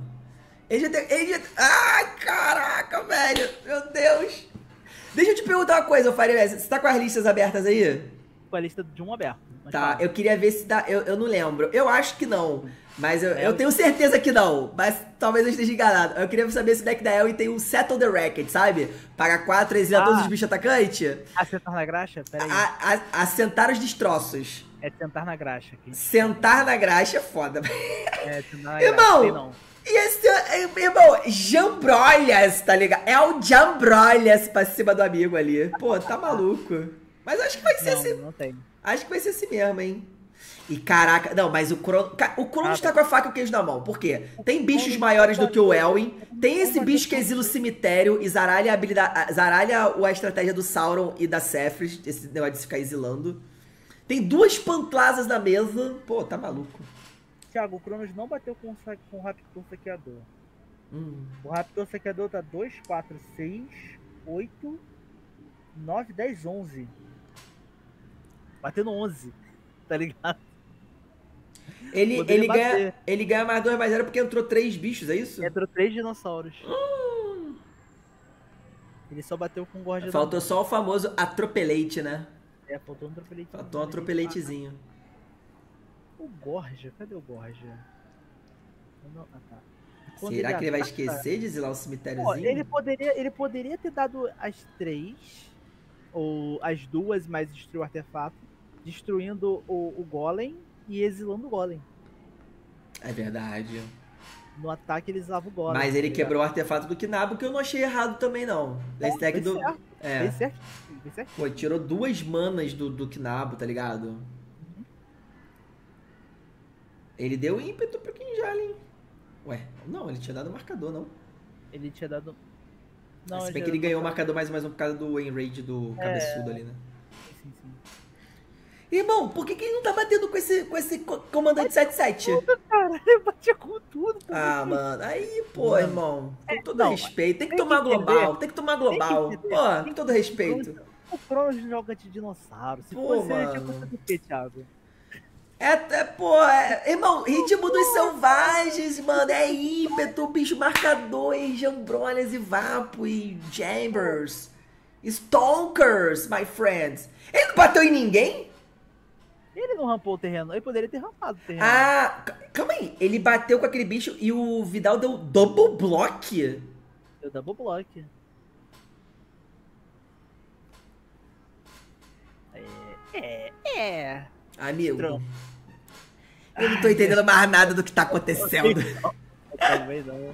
Ai, caraca, velho! Meu Deus! Deixa eu te perguntar uma coisa, Faria. Você tá com as listas abertas aí? Com a lista de um aberto. Tá, eu queria ver se dá... Eu não lembro. Eu acho que não. Mas eu tenho certeza que não. Mas talvez eu esteja enganado. Eu queria saber se o deck da Elwyn tem um Settle the Racket, sabe? Paga 4, exilar todos os bichos atacantes. Assentar na graxa? Pera aí. Assentar os destroços. É sentar na graxa aqui. Sentar na graxa é foda. Sentar na irmão, graxa, não. E esse, irmão, jambrolhas, tá ligado? É o jambrolhas pra cima do amigo ali. Pô, tá maluco. Mas acho que vai ser assim. Não tem. Acho que vai ser assim mesmo, hein? E caraca, não, mas o Cronos tá com a faca e o queijo na mão. Por quê? Tem bichos maiores do que o Elwyn. Tem esse bicho que exila o cemitério e zaralha a estratégia do Sauron e da Sephiroth. Esse negócio de ficar exilando. Tem 2 Panplazas na mesa. Pô, tá maluco. Thiago, o Cronos não bateu com o Raptor Saqueador. O Raptor Saqueador tá 2, 4, 6, 8, 9, 10, 11. Batendo 11. Tá ligado? Ele ganha mais 2/0 porque entrou 3 bichos, é isso? Entrou 3 dinossauros. Ele só bateu com o Gorgia. Faltou só o famoso atropelate, né? Faltou um atropelate. Faltou um atropelatezinho. O Gorgia? Cadê o Gorgia? Tá. Será que ele vai esquecer de exilar o cemitériozinho? Ele poderia ter dado as 3, ou as 2, mas destruiu o artefato, destruindo o Golem e exilando o Golem. É verdade. No ataque ele exilava o Golem. Mas ele quebrou o artefato do Knabo, que eu não achei errado também, não. Esse deck do... Bem certo. Pô, tirou 2 manas do Knabo, tá ligado? Ele deu ímpeto pro Kinjalin. Ué, não, ele tinha dado marcador, não? Ele tinha dado... Não, se bem que ele ganhou o marcador mais um por causa do Enrage do cabeçudo ali, né? Sim. Irmão, por que ele não tá batendo com esse comandante 77? Cara, ele batia com tudo. Ah, mano, aí, pô, irmão, com todo não, respeito, tem que tem tomar que global, entender, tem que tomar tem que global, entender. pô, com todo respeito. O Cronos joga de dinossauro. Se Pô, fosse ele, tinha mano. coisa do que, Thiago? Irmão, ritmo dos selvagens, mano, é ímpeto, bicho marcador, e jambrolhas, e vapo, e jambers, stalkers, my friends. Ele não bateu em ninguém? Ele não rampou o terreno, ele poderia ter rampado o terreno. Ah, calma aí, ele bateu com aquele bicho e o Vidal deu double block? Deu double block. Amigo, Estranho. eu não tô entendendo mais nada do que tá acontecendo. Talvez não.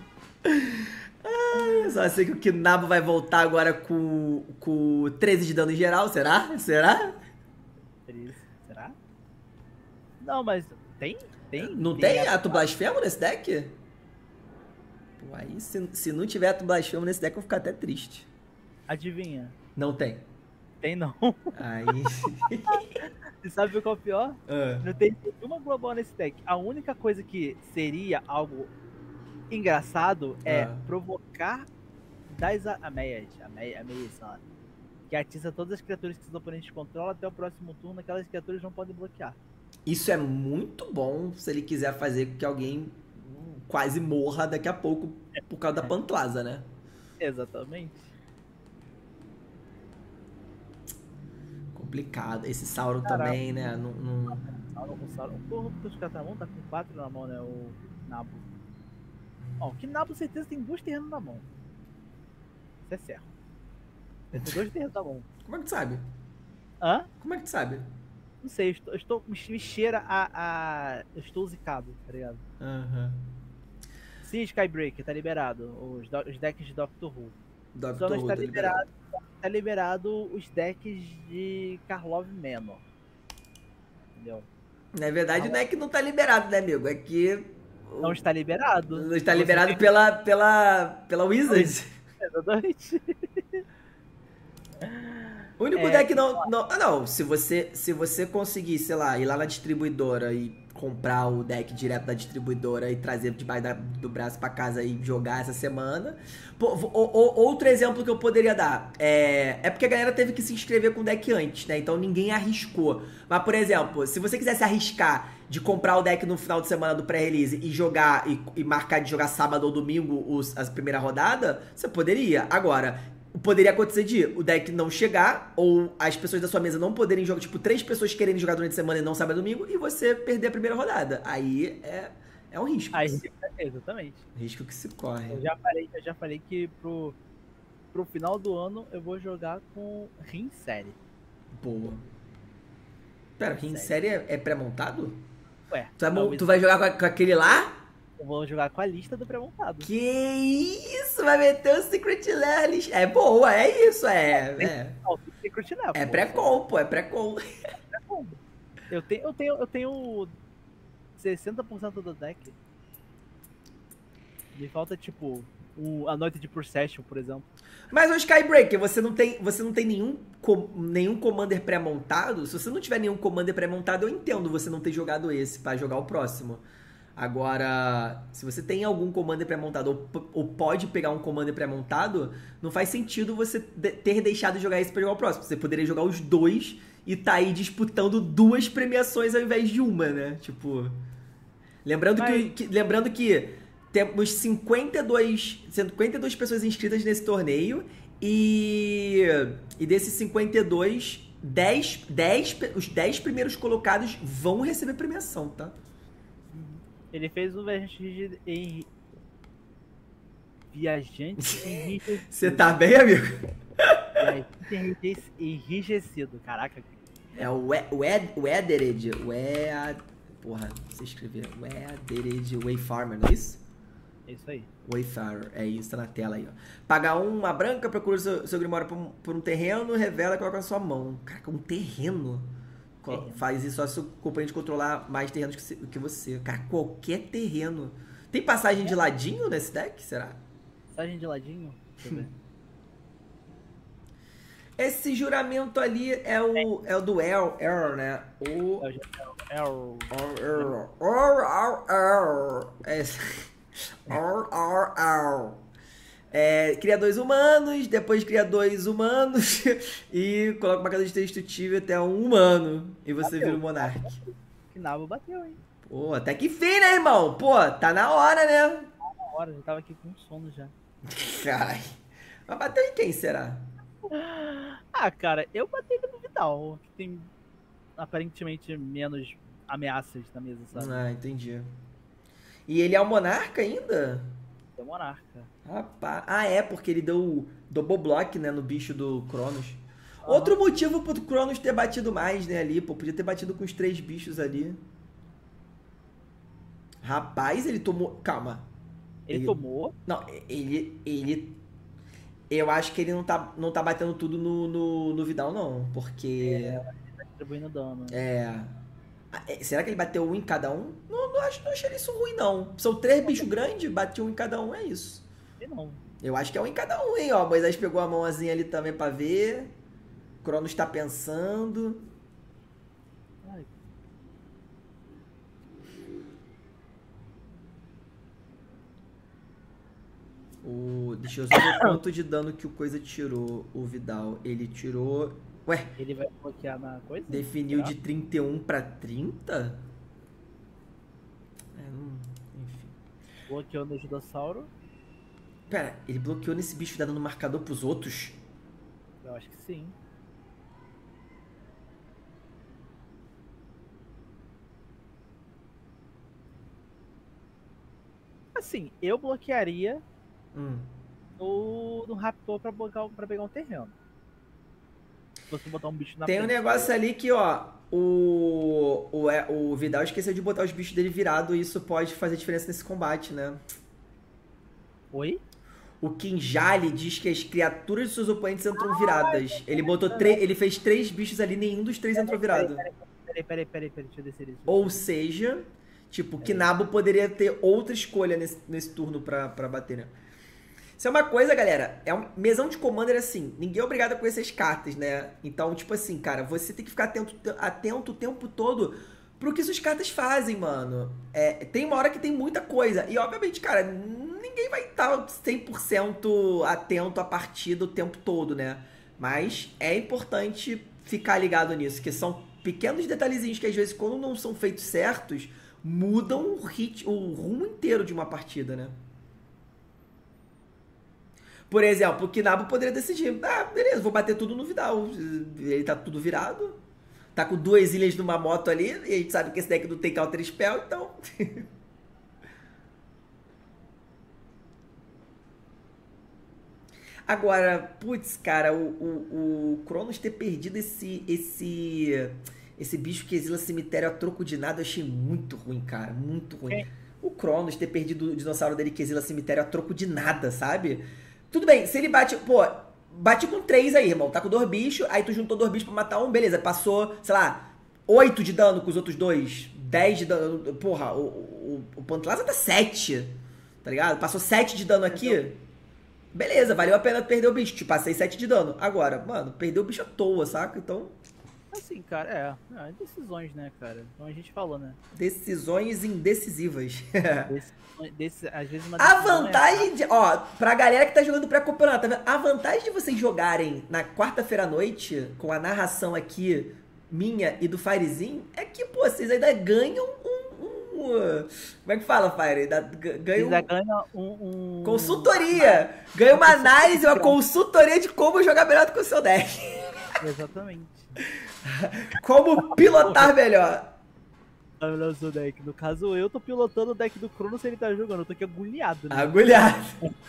Eu só sei que o Kinabo vai voltar agora com 13 de dano em geral, será? Será? Será? Não, mas tem? Não tem ato blasfemo nesse deck? Pô, aí se não tiver ato blasfemo nesse deck eu vou ficar até triste. Adivinha? Não tem. Tem não. Aí... Você sabe qual é o pior? Ah. Não tem nenhuma global nesse deck. A única coisa que seria algo engraçado é provocar das ameias, que atiça todas as criaturas que seus oponentes controlam até o próximo turno, aquelas criaturas não podem bloquear. Isso é muito bom se ele quiser fazer com que alguém quase morra daqui a pouco por causa da Panplaza, né? Exatamente. Complicado. Esse Sauron também, né? Sauron. Porra, porque os caras na mão tá com 4 na mão, né? O Nabo. Ó, o que Nabo certeza tem 2 terrenos na mão. Isso é certo. Ele tem 2 terrenos na mão. Como é que tu sabe? Hã? Como é que tu sabe? Não sei, me cheira eu estou zicado, tá ligado? Sim, Skybreaker, tá liberado. Os decks de Doctor Who. Só não está liberado. Tá liberado os decks de Karlov Manor. Entendeu? Na verdade, não é que não tá liberado, né, amigo? É que... Não está liberado. Não está liberado pela Wizards. Exatamente. O único deck não, se você conseguir, sei lá, ir lá na distribuidora e comprar o deck direto da distribuidora e trazer debaixo do braço pra casa e jogar essa semana. Pô, outro exemplo que eu poderia dar é porque a galera teve que se inscrever com o deck antes, né? Então ninguém arriscou. Mas, por exemplo, se você quisesse arriscar de comprar o deck no final de semana do pré-release e jogar e marcar de jogar sábado ou domingo a primeira rodada, você poderia. Agora, poderia acontecer de o deck não chegar, ou as pessoas da sua mesa não poderem jogar, tipo, 3 pessoas querendo jogar durante a semana e não sábado e domingo, e você perder a primeira rodada. Aí é um risco. Exatamente. Risco que se corre. Eu já falei que pro final do ano eu vou jogar com Rim Série. Boa. Pera, Rim Série é pré-montado? Ué. Tu vai jogar com aquele lá? Eu vou jogar com a lista do pré-montado. Que isso? Vai meter o Secret Lair. É boa, é isso, Não, Secret Lair. É pré-com, pô, é pré-com. Eu tenho 60% do deck. Me falta, tipo, a noite de Procession, por exemplo. Mas o Skybreaker, você não tem nenhum Commander pré-montado? Se você não tiver nenhum Commander pré-montado, eu entendo você não ter jogado esse pra jogar o próximo. Agora, se você tem algum Commander pré-montado ou pode pegar um Commander pré-montado, não faz sentido você ter deixado de jogar esse pra jogar o próximo. Você poderia jogar os dois e tá aí disputando 2 premiações ao invés de uma, né? Tipo... Lembrando que temos 52 pessoas inscritas nesse torneio e desses 52, os 10 primeiros colocados vão receber premiação, tá? Ele fez um viajante Você tá bem, amigo? Enrijecido, caraca. É o Ethered. Porra, você escrever. O Ethered Wayfarmer, não é isso? É isso aí. Wayfarer, é isso, tá na tela aí, ó. Paga uma branca, procura seu Grimório por um terreno, revela e coloca na sua mão. Caraca, um terreno? Faz isso só se o componente controlar mais terrenos que você. Cara, qualquer terreno. Tem passagem de ladinho nesse deck, será? Passagem de ladinho? Deixa eu ver. Esse juramento ali é o do El, né? O... É o... Cria dois humanos, depois cria dois humanos e coloca uma casa de indestrutível até um humano. E você vira o monarca. Que nabo bateu, hein? Pô, até que fim, né, irmão? Pô, tá na hora, né? Uma hora, já tava aqui com sono já. Ai. Mas bateu em quem, será? Ah, cara, eu bati no Vidal, que tem aparentemente menos ameaças na mesa, sabe? Ah, entendi. E ele é o monarca ainda? É o Monarca. Rapaz. Ah, é, porque ele deu o double block, né, no bicho do Cronos. Outro motivo pro Cronos ter batido mais, né, ali, pô. Podia ter batido com os 3 bichos ali. Rapaz, ele tomou... Calma. Ele tomou? Não, ele... Eu acho que ele não tá batendo tudo no Vidal, não. Porque... Ele tá distribuindo dano. Será que ele bateu um em cada um? Não achei isso ruim, não. São 3 bichos grandes, bateu um em cada um, é isso. E não. Eu acho que é um em cada um, hein, ó. Moisés pegou a mãozinha ali também pra ver. Cronos tá pensando. Ai. Deixa eu só ver quanto de dano que o Coisa tirou, o Vidal. Ele tirou... Ué, Ele vai bloquear na coisa? definiu de 31 pra 30? Enfim. Bloqueou no Gidossauro? Pera, ele bloqueou nesse bicho dando no marcador pros outros? Eu acho que sim. Assim, eu bloquearia no Raptor pra pegar um terreno. Se você botar um bicho na Tem um frente, negócio ali que, ó, o Vidal esqueceu de botar os bichos dele virado e isso pode fazer diferença nesse combate, né? Oi? O Kinjali diz que as criaturas de seus oponentes entram viradas. Ele botou ele fez 3 bichos ali, nenhum dos 3 entrou virado. Peraí, deixa eu descer isso. Ou seja, tipo, Kinabo poderia ter outra escolha nesse turno pra bater, né? Isso é uma coisa, galera, mesão de Commander assim, ninguém é obrigado a conhecer as cartas, né? Então, tipo assim, cara, você tem que ficar atento o tempo todo pro que suas cartas fazem, mano. Tem uma hora que tem muita coisa, e obviamente, cara, ninguém vai estar 100% atento à partida o tempo todo, né? Mas é importante ficar ligado nisso, que são pequenos detalhezinhos que às vezes, quando não são feitos certos, mudam o rumo inteiro de uma partida, né? Por exemplo, o Kinabo poderia decidir, beleza, vou bater tudo no Vidal. Ele tá tudo virado. Tá com 2 ilhas numa moto ali, e a gente sabe que esse deck não tem counter spell, então... Agora, putz, cara, o Cronos ter perdido esse bicho que exila cemitério a troco de nada, eu achei muito ruim, cara, muito ruim. O Cronos ter perdido o dinossauro dele que exila cemitério a troco de nada, sabe? Tudo bem, se ele bate, pô, bate com 3 aí, irmão, tá com 2 bichos, aí tu juntou 2 bichos pra matar um, beleza, passou, sei lá, 8 de dano com os outros 2, 10 de dano, porra, o Pantlasa tá 7, tá ligado? Passou 7 de dano aqui, beleza, valeu a pena perder o bicho, te passei 7 de dano. Agora, mano, perdeu o bicho à toa, saca? Então... Assim, cara, decisões, né, cara? Então a gente falou, né? Decisões indecisivas. Às vezes uma a vantagem de... Ó, pra galera que tá jogando pré-campeonato, tá vendo? A vantagem de vocês jogarem na quarta-feira à noite, com a narração aqui, minha e do Firezinho, é que, pô, vocês ainda ganham como é que fala, Fire? Ganha consultoria. Ganha uma análise, uma consultoria de como jogar melhor do que o seu deck. Exatamente. Como pilotar melhor. O seu deck. No caso, eu tô pilotando o deck do Cronos se ele tá jogando. Eu tô aqui agulhado, né? Agulhado.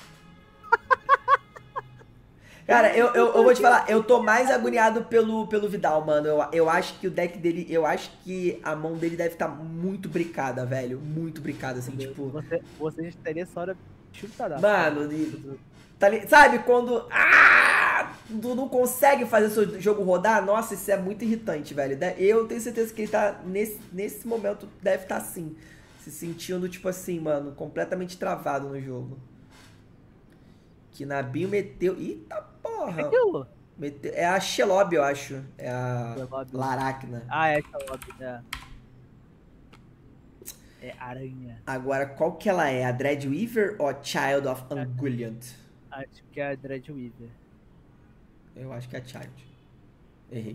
Cara, eu vou te falar, eu tô mais agoniado pelo Vidal, mano. Eu acho que o deck dele, eu acho que a mão dele deve estar muito brincada, velho. Muito brincada, assim, tipo... Você estaria só hora chutada. Mano, sabe quando... tu não consegue fazer seu jogo rodar? Nossa, isso é muito irritante, velho. Eu tenho certeza que ele tá, nesse momento, deve estar assim. Se sentindo, tipo assim, mano, completamente travado no jogo. Que Nabinho meteu... Eita porra! Aquilo? É a Shelob, eu acho. É a Shelob. Laracna. Ah, é Shelob, é. É aranha. Agora, qual que ela é? A Dreadweaver ou a Child of Ungoliant? Acho que é a Dreadweaver. Eu acho que é a Child. Errei.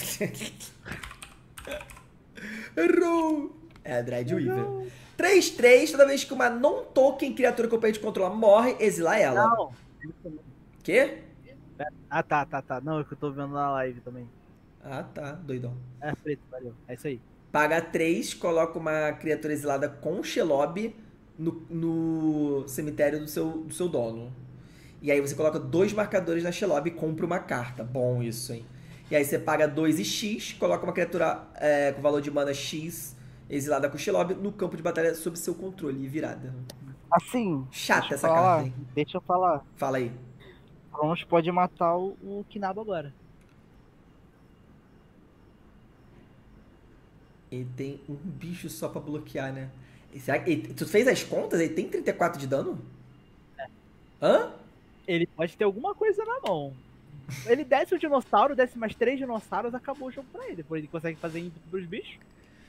Errou! É a Dreadweaver. 3/3, toda vez que uma non-token criatura que o oponente controla morre, exila ela. Não. Quê? Ah, tá. Não, é que eu tô vendo na live também. Ah, tá. Doidão. É preto, valeu. É isso aí. Paga 3, coloca uma criatura exilada com Shelob no cemitério do seu dono. E aí você coloca 2 marcadores na Shelob e compra uma carta. Bom isso, hein? E aí você paga 2 e X, coloca uma criatura com valor de mana X exilada com Shelob no campo de batalha sob seu controle e virada. Assim. Chata essa carta, hein? Deixa eu falar. Fala aí. Cronos pode matar o Kinabo agora. Ele tem um bicho só pra bloquear, né? Será que tu fez as contas? Ele tem 34 de dano? Hã? Ele pode ter alguma coisa na mão. Ele desce o dinossauro, desce mais 3 dinossauros, acabou o jogo pra ele. Depois ele consegue fazer ímpeto pros bichos.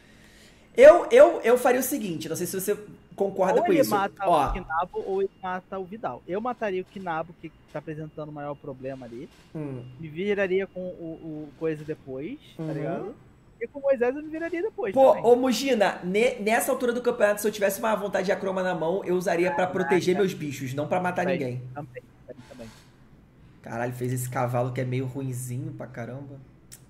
Eu faria o seguinte, não sei se você concorda ou com ele isso. mata Ó, o Kinabo ou ele mata o Vidal. Eu mataria o Kinabo, que tá apresentando o maior problema ali. Me viraria com o coisa depois, tá ligado? E com o Moisés eu me viraria depois. Pô, também. ô Mugina, nessa altura do campeonato, se eu tivesse uma vontade de acroma na mão, eu usaria pra proteger meus bichos, não pra matar ninguém. Também. Caralho, fez esse cavalo que é meio ruinzinho pra caramba.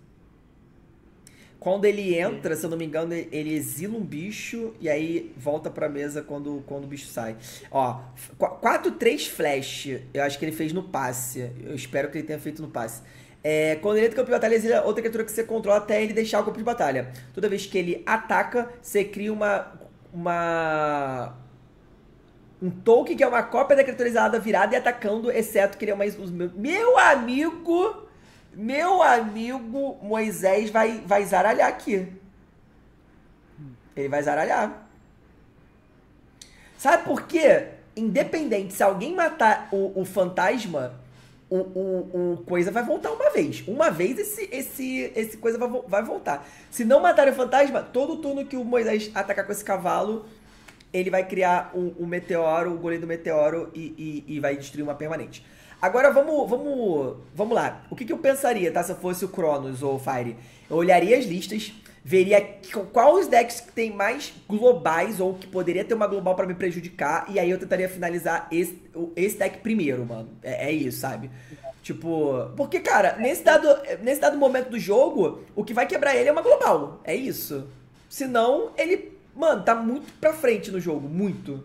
Quando ele entra, se eu não me engano, ele exila um bicho e aí volta pra mesa quando o bicho sai. Ó, 4/3 flash, eu acho que ele fez no passe. Eu espero que ele tenha feito no passe. Quando ele entra no campo de batalha, exila outra criatura que você controla até ele deixar o campo de batalha. Toda vez que ele ataca, você cria um token que é uma cópia da criatura exilada virada e atacando, exceto que ele é uma... Meu amigo Moisés vai zaralhar aqui. Ele vai zaralhar. Sabe por quê? Independente, se alguém matar o fantasma, o coisa vai voltar uma vez. Uma vez esse coisa vai voltar. Se não matar o fantasma, todo turno que o Moisés atacar com esse cavalo, ele vai criar um meteoro, o goleiro do meteoro e vai destruir uma permanente. Agora vamos lá. O que eu pensaria, tá? Se eu fosse o Cronos ou o Fire? Eu olharia as listas, veria qual os decks que tem mais globais ou que poderia ter uma global pra me prejudicar, e aí eu tentaria finalizar esse deck primeiro, mano. É isso, sabe? Tipo, porque, cara, nesse dado momento do jogo, o que vai quebrar ele é uma global. É isso. Senão, ele, mano, tá muito pra frente no jogo. Muito.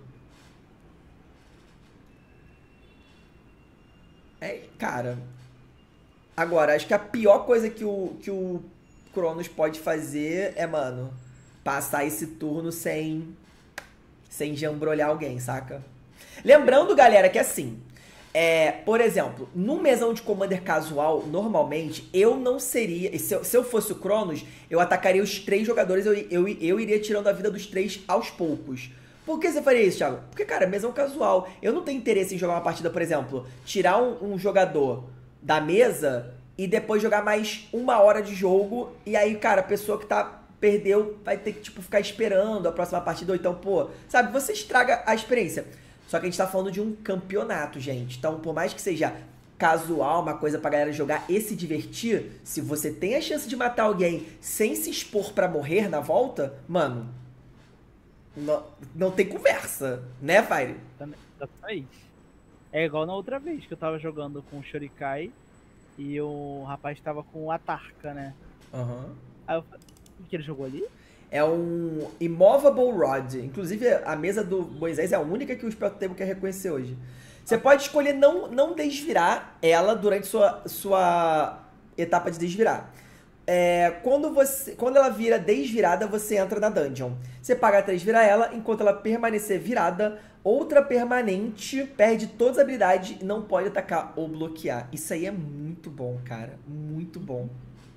Cara. Agora, acho que a pior coisa que o Cronos pode fazer é, mano, passar esse turno sem jambrolhar alguém, saca? Lembrando, galera, que assim, por exemplo, num mesão de Commander casual, normalmente, eu não seria... Se eu fosse o Cronos, eu atacaria os 3 jogadores, eu iria tirando a vida dos 3 aos poucos. Por que você faria isso, Thiago? Porque, cara, mesão casual. Eu não tenho interesse em jogar uma partida, por exemplo, tirar um jogador da mesa e depois jogar mais 1 hora de jogo. E aí, cara, a pessoa que perdeu vai ter que, tipo, ficar esperando a próxima partida. Ou então, pô, sabe, você estraga a experiência. Só que a gente tá falando de um campeonato, gente. Então, por mais que seja casual, uma coisa pra galera jogar e se divertir, se você tem a chance de matar alguém sem se expor pra morrer na volta, mano... Não tem conversa, né, Fire? Exatamente. É igual na outra vez que eu tava jogando com o Shurikai e o rapaz tava com o Atarka, né? Aí eu falei, o que ele jogou ali? É um Immovable Rod. Inclusive, a mesa do Moisés é a única que o Spelltable quer reconhecer hoje. Você pode escolher não desvirar ela durante sua etapa de desvirar. Quando ela vira desvirada, você entra na dungeon. Você paga 3 virar ela, enquanto ela permanecer virada, outra permanente perde todas as habilidades e não pode atacar ou bloquear. Isso aí é muito bom, cara. Muito bom.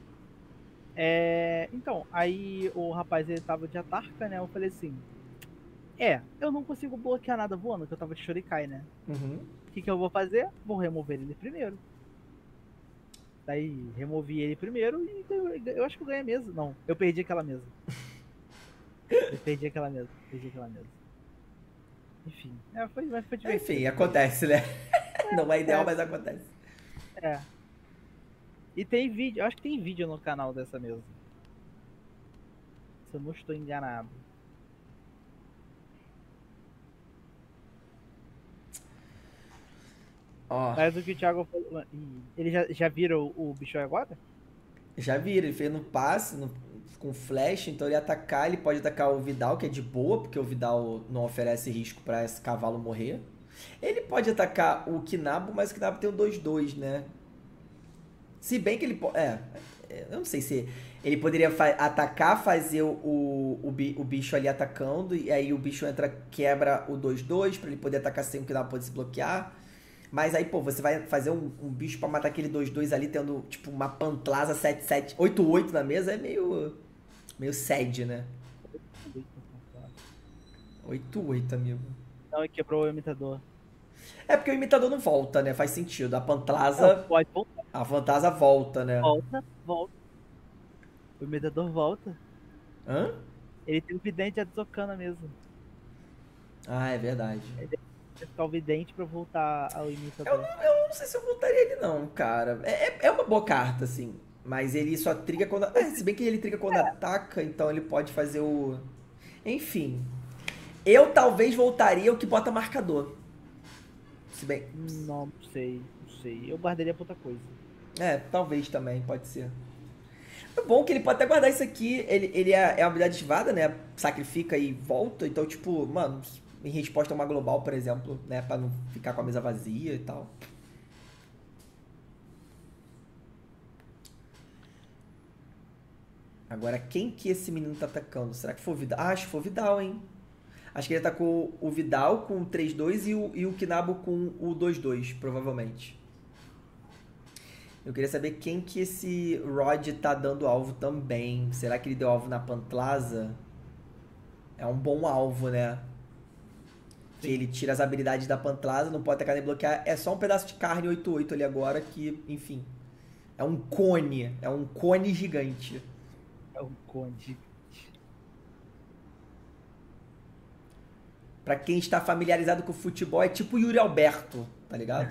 Então, aí o rapaz ele tava de Atarka, né? Eu falei assim: eu não consigo bloquear nada voando, que eu tava de Shurikai, né? O que eu vou fazer? Vou remover ele primeiro. Daí removi ele primeiro e eu acho que eu ganhei a mesa. Não, eu perdi aquela mesa. Eu perdi aquela mesa. Enfim, foi divertido. Enfim, acontece, né? Não é ideal, mas acontece. É. E tem vídeo, eu acho que tem vídeo no canal dessa mesa. Se eu não estou enganado. Ó, Mas o que o Thiago falou. Ele já viram o bicho agora? já viram, ele fez no passe, com flash, então ele atacar, ele pode atacar o Vidal, que é de boa, porque o Vidal não oferece risco pra esse cavalo morrer. Ele pode atacar o Knabo, mas o Knabo tem o 2-2, né? Se bem que ele pode... eu não sei se... Ele poderia atacar, fazer o bicho ali atacando, e aí o bicho quebra o 2-2, pra ele poder atacar sem o Knabo poder se bloquear. Mas aí, pô, você vai fazer um bicho pra matar aquele 2-2 ali, tendo, tipo, uma Pantlasa 7-7, 8-8 na mesa, é meio sad, né? 8-8, amigo. Não, ele quebrou o imitador. É porque o imitador não volta, né? Faz sentido. A Pantlasa... Não, pode voltar. A Fantasma volta, né? Volta. O imitador volta. Hã? Ele tem o vidente atacando a mesa. Ah, é verdade. Ele tem que ficar o vidente pra voltar ao imitador. Eu não sei se eu voltaria ele não, cara. É uma boa carta, assim. Mas ele só triga quando... se bem que ele triga quando ataca, então ele pode fazer o... Enfim. Eu talvez voltaria o que bota marcador. Se bem... Não sei. Eu guardaria pra outra coisa. Talvez também, pode ser. É bom que ele pode até guardar isso aqui. Ele é uma habilidade ativada, né? Sacrifica e volta. Então, tipo, mano, em resposta a uma global, por exemplo, né? Pra não ficar com a mesa vazia e tal. Agora, quem que esse menino tá atacando? Será que foi o Vidal? Ah, acho que foi o Vidal, hein? Acho que ele atacou o Vidal com o 3-2 e o Knabo com o 2-2, provavelmente. Eu queria saber quem que esse Rod tá dando alvo também. Será que ele deu alvo na Pantlasa? É um bom alvo, né? Que ele tira as habilidades da Pantlasa, não pode atacar nem bloquear. É só um pedaço de carne 8-8 ali agora que, enfim. É um cone. É um cone gigante. É um cone gigante. Pra quem está familiarizado com o futebol, é tipo o Yuri Alberto, tá ligado?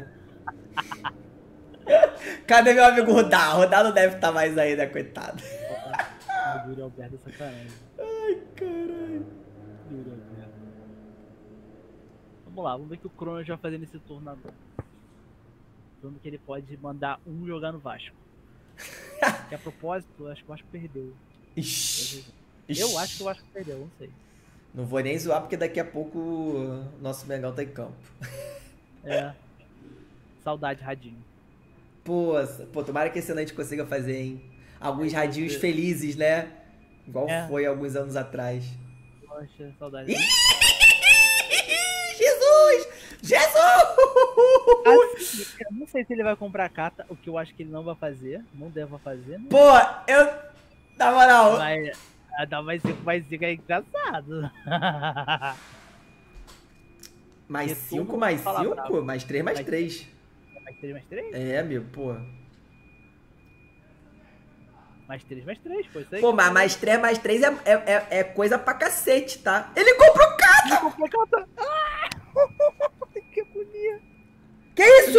Cadê meu amigo Rudá? O Rudá não deve estar mais aí, né, coitado? O Yuri Alberto é sacanagem. Ai, caralho. Yuri Alberto. Vamos lá, vamos ver o que o Cronos vai fazer nesse turno agora. Turno que ele pode mandar um jogar no Vasco. Que a propósito, acho que o Vasco perdeu. Ixi. Eu acho que o Vasco perdeu, não sei. Não vou nem zoar, porque daqui a pouco o nosso Mengão tá em campo. Saudade, Radinho. Pô, tomara que esse ano a gente consiga fazer, hein? Alguns radinhos felizes, né? Igual foi alguns anos atrás. Poxa, saudade. Jesus! Assim, eu não sei se ele vai comprar carta, o que eu acho que ele não vai fazer. Não deve fazer, né? Pô, na moral... Dá mais 5 é engraçado. Mais 5 mais 5? Mais 3 mais 3. Mais 3 mais 3? É, amigo, pô. Mais 3 mais 3, pô. Isso aí pô, mas mais 3 mais 3 é coisa pra cacete, tá? Ele comprou carta! Ele comprou carta! Ah! Que agonia! Que isso?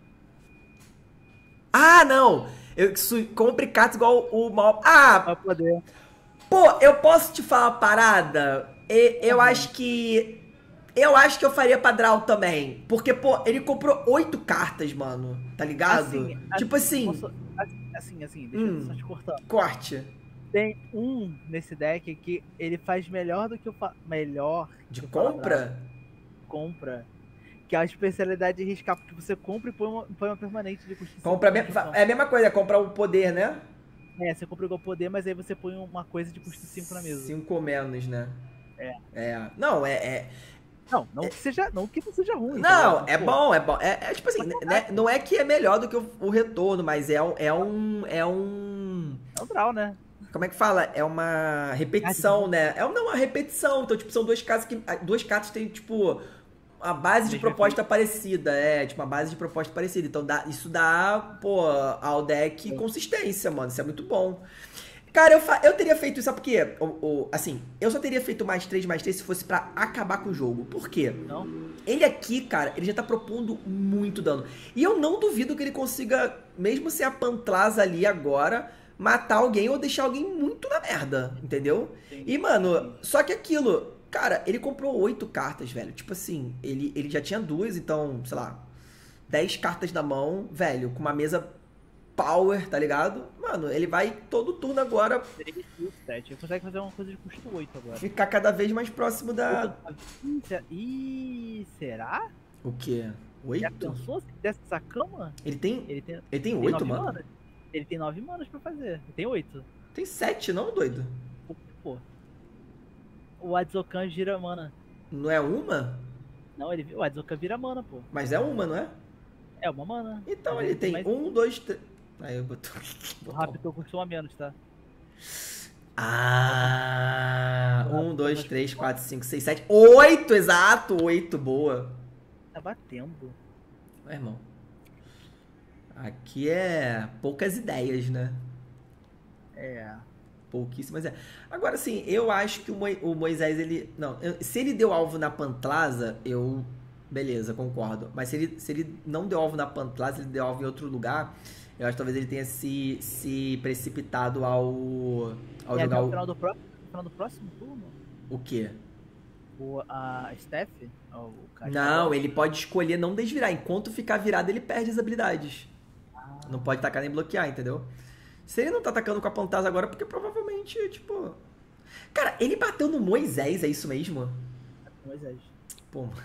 Ah, não! Eu compre cartas igual o mal. Ah! Pra poder. Pô, eu posso te falar uma parada? Eu acho que... Eu acho que eu faria pra Draw também. Porque, pô, ele comprou 8 cartas, mano. Tá ligado? Tipo assim... Deixa eu só te cortar. Corte. Tem um nesse deck que ele faz melhor do que o... Melhor... De compra? Compra. Que é a especialidade de riscar. Porque você compra e põe uma permanente de custo 5. Compra é a mesma coisa, é comprar o poder, né? Você compra igual poder, mas aí você põe uma coisa de custo 5 na mesa. 5 ou menos, né? Não, Não que seja ruim. Não, tá bom. É tipo assim, né? Não é que é melhor do que o retorno, mas é um draw, né? Como é que fala? É uma repetição, né? É uma repetição. Então, tipo, são duas cartas que têm, tipo, uma base de Mesmo proposta parecida, tipo, uma base de proposta parecida. Então isso dá, pô, ao deck consistência, mano. Isso é muito bom. Cara, eu teria feito isso, sabe por quê? Assim, eu só teria feito mais 3 se fosse pra acabar com o jogo. Por quê? Não? Ele aqui, cara, ele já tá propondo muito dano. E eu não duvido que ele consiga, mesmo sem a Pantlasa ali agora, matar alguém ou deixar alguém muito na merda, entendeu? Sim. E, mano, só que aquilo, cara, ele comprou 8 cartas, velho. Tipo assim, ele já tinha 2, então, sei lá, 10 cartas na mão, velho, com uma mesa power, tá ligado? Mano, ele vai todo turno agora 3, 7. Ele consegue fazer uma coisa de custo 8 agora. ficar cada vez mais próximo da... Ih, será? O quê? Já 8? pensou se desse essa cama? Ele tem Ele tem 8, 9 mano? manas. Ele tem 9 manas pra fazer. Ele tem 8. Tem 7, não, doido? Pô. O Adzokan gira mana. Não é uma? Não, o Adzokan vira mana, pô. Mas é uma, não é? É uma mana. Então Mas ele tem mais- 1, 2, 3... Aí eu boto... O Raptor costuma menos, tá? Ah... 1, 2, 3, 4, 5, 6, 7... 8, exato! 8, boa. Tá batendo. Ué, irmão. Aqui é poucas ideias, né? É. Pouquíssimas ideias. Agora, sim, eu acho que o Moisés, ele... Não, se ele deu alvo na Pantlasa, eu... Beleza, concordo. Mas se ele não deu alvo na Pantlasa, ele deu alvo em outro lugar, eu acho que talvez ele tenha se precipitado ao jogar No final do próximo turno, o quê? a Steph, o cara Não, ele pode escolher não desvirar. Enquanto ficar virado, ele perde as habilidades. Não pode tacar nem bloquear, entendeu? Se ele não tá atacando com a Pantlasa agora, porque provavelmente, tipo... Cara, ele bateu no Moisés, é isso mesmo? Moisés. Pô, mano.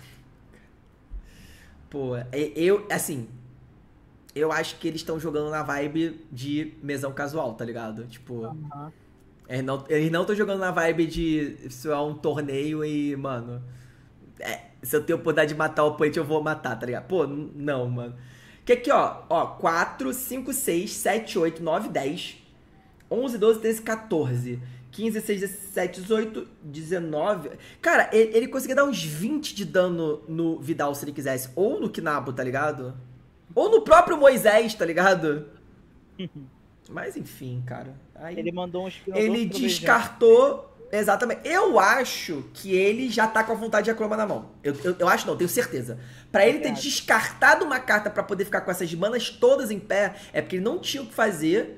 Pô, assim... Eu acho que eles estão jogando na vibe de mesão casual, tá ligado? Tipo... Eles não estão jogando na vibe de... Isso é um torneio e, mano... se eu tenho a oportunidade de matar o oponente, eu vou matar, tá ligado? Pô, não, mano. Que aqui, ó, 4, 5, 6, 7, 8, 9, 10, 11, 12, 13, 14, 15, 16, 17, 18, 19... Cara, ele conseguia dar uns 20 de dano no Vidal se ele quisesse. Ou no Knabo, tá ligado? Ou no próprio Moisés, tá ligado? Mas enfim, cara. Aí, Ele mandou um espionador. ele descartou... Exatamente. Eu acho que ele já tá com a vontade de Acroma na mão. Eu acho não, tenho certeza. Pra ele ter descartado uma carta pra poder ficar com essas manas todas em pé, é porque ele não tinha o que fazer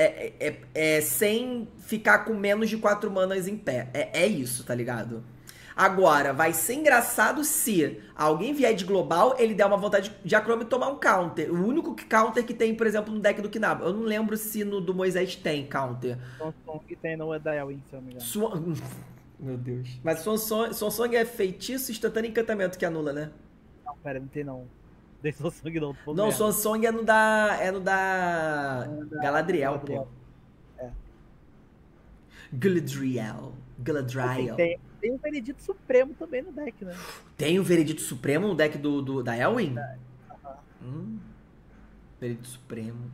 sem ficar com menos de 4 manas em pé. É isso, tá ligado? Agora, vai ser engraçado se alguém vier de global, ele der uma vontade de Acroma e tomar um counter. O único counter que tem, por exemplo, no deck do Knabo. Eu não lembro se no do Moisés tem counter. Que tem no da Elwin, se eu não me engano. Meu Deus. Mas Swansong é feitiço instantâneo encantamento que anula, né? Não, pera, não tem não. Tem Swansong não. Não, Swansong é no da Galadriel, pô. É. Galadriel. Tem um Veredito Supremo também no deck, né? Tem o Veredito Supremo no deck da Elwin? Veredito Supremo.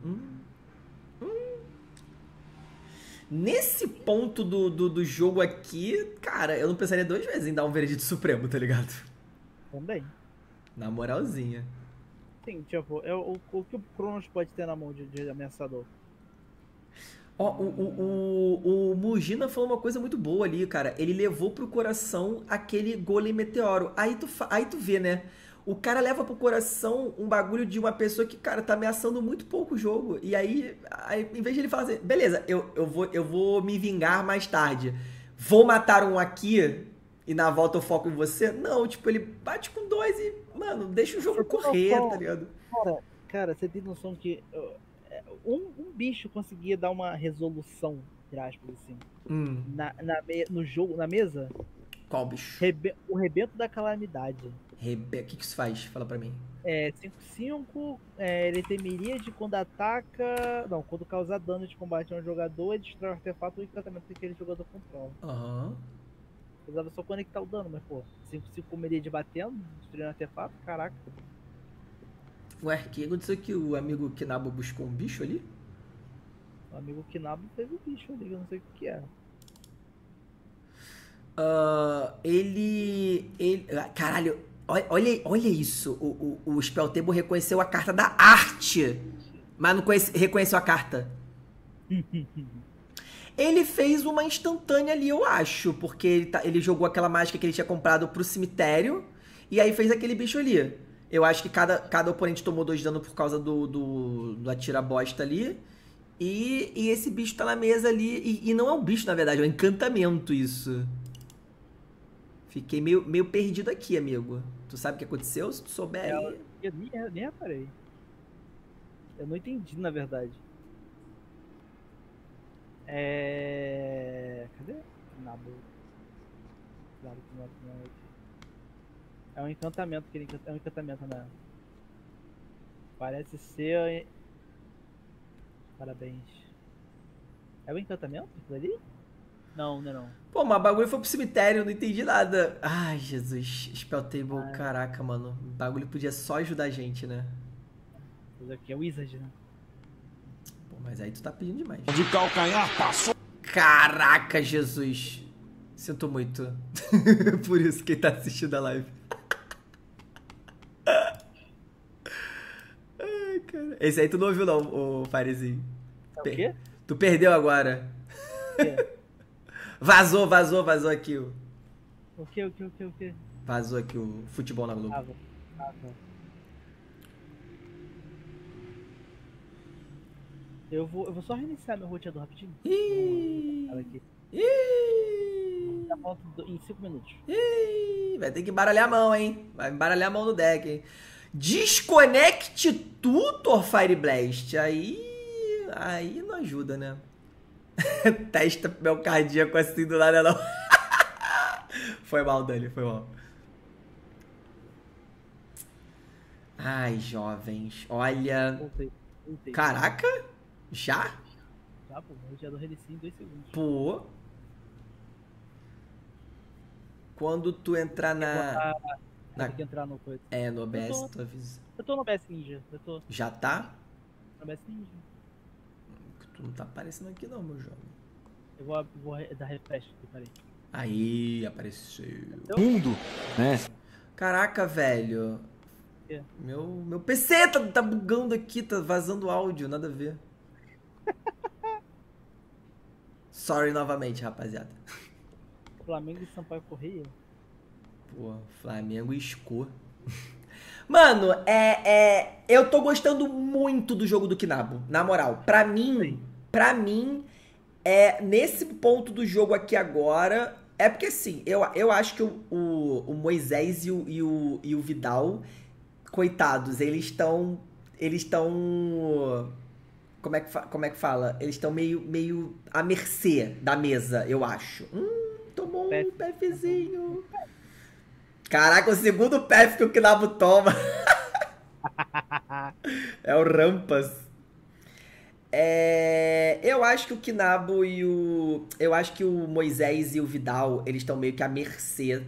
Nesse ponto do jogo aqui, cara, eu não pensaria 2 vezes em dar um Veredito Supremo, tá ligado? Também. Na moralzinha. Sim, tipo, o que o Cronos pode ter na mão de ameaçador? Ó, o Mugina falou uma coisa muito boa ali, cara. Ele levou pro coração aquele Golem Meteoro. Aí tu vê, né? O cara leva pro coração um bagulho de uma pessoa que, cara, tá ameaçando muito pouco o jogo. E aí em vez de ele falar assim, beleza, eu vou me vingar mais tarde. Vou matar um aqui e na volta eu foco em você. Não, tipo, ele bate com 2 e, mano, deixa o jogo correr, tá ligado? Cara, você tem noção que um bicho conseguia dar uma resolução, entre aspas, assim, no jogo, na mesa? Qual bicho? O Rebento da Calamidade. O que isso faz? Fala pra mim. 5/5, ele tem miríade quando ataca... Não, quando causar dano de combate a um jogador, ele destrói o artefato ou encantamento que aquele jogador controla. Precisava só conectar o dano, mas pô, 5/5 com miríade batendo, destruindo o artefato, caraca. Ué, o que aconteceu que o amigo Knabo buscou um bicho ali? O amigo Knabo teve um bicho ali, eu não sei o que é. Caralho, Olha isso. O Spell Table reconheceu a carta da arte, mas não reconheceu a carta. Ele fez uma instantânea ali, eu acho, porque ele jogou aquela mágica que ele tinha comprado pro cemitério e aí fez aquele bicho ali. Eu acho que cada oponente tomou 2 dano por causa do atira bosta ali. E esse bicho tá na mesa ali. E não é um bicho, na verdade, é um encantamento isso. Fiquei meio perdido aqui, amigo. Tu sabe o que aconteceu? Se tu souber aí... Eu nem reparei. Eu não entendi, na verdade. Cadê? Nabo. Claro que não é aqui. É um encantamento que ele é um encantamento, né? Parece ser. Parabéns. É um encantamento aquilo ali? Não, não é não. Pô, mas o bagulho foi pro cemitério, eu não entendi nada. Ai, Jesus. Spell Table, caraca, mano. O bagulho podia só ajudar a gente, né? Isso aqui é Wizard, né? Pô, mas aí tu tá pedindo demais. De calcanhar, passou. Caraca, Jesus. Sinto muito. Por isso quem tá assistindo a live. Ai, cara. Esse aí tu não ouviu não, o Farezinho. É o quê? Tu perdeu agora. O quê? Vazou aqui o... O quê? Vazou aqui o futebol na Globo. Tá. Eu vou só reiniciar meu roteador rapidinho. Aqui. Já volto em 5 minutos. Vai ter que embaralhar a mão, hein? Vai embaralhar a mão no deck, hein? Desconecte Tutor Fire Blast. Aí não ajuda, né? Testa meu cardíaco assim do nada, não. Foi mal, Dani, foi mal. Ai, jovens, olha... Voltei. Caraca, já? Já, pô, o roteador reinicia em 2 segundos. Pô. Quando tu entrar Tem que entrar no coisa. no OBS, tu avisa. Eu tô no OBS Ninja. Já tá? No OBS Ninja. Tu não tá aparecendo aqui não, meu jovem. Eu vou dar refresh aqui, peraí. Aí, apareceu. Mundo, né? Caraca, velho. É. Meu PC tá bugando aqui, tá vazando áudio, nada a ver. Sorry novamente, rapaziada. Flamengo e Sampaio Correia? Pô, Flamengo e Sco. Mano, eu tô gostando muito do jogo do Knabo, na moral. Pra mim, nesse ponto do jogo aqui agora, é porque assim, eu acho que o Moisés e o Vidal, coitados, eles estão como é que fala? Eles estão meio à mercê da mesa, eu acho. Tomou um PFzinho. Caraca, o segundo PF que o Knabo toma. É o Rampas. Eu acho que o Knabo eu acho que o Moisés e o Vidal, eles estão meio que à mercê,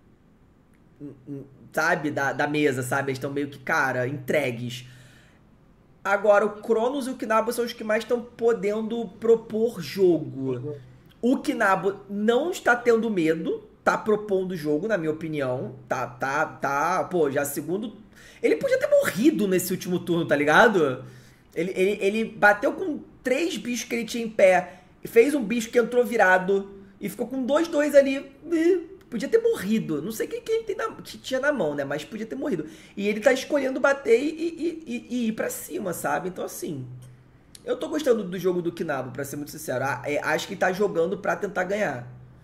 sabe? Da mesa, sabe? Eles estão meio que, cara, entregues. Agora, o Cronos e o Knabo são os que mais estão podendo propor jogo. O Knabo não está tendo medo, tá propondo jogo, na minha opinião. Pô, já segundo... Ele podia ter morrido nesse último turno, tá ligado? Ele bateu com 3 bichos que ele tinha em pé, fez um bicho que entrou virado e ficou com 2/2 ali. Podia ter morrido. Não sei o que tinha na mão, né? Mas podia ter morrido. E ele tá escolhendo bater e ir pra cima, sabe? Então, assim... Eu tô gostando do jogo do Knabo, pra ser muito sincero. Acho que ele tá jogando pra tentar ganhar.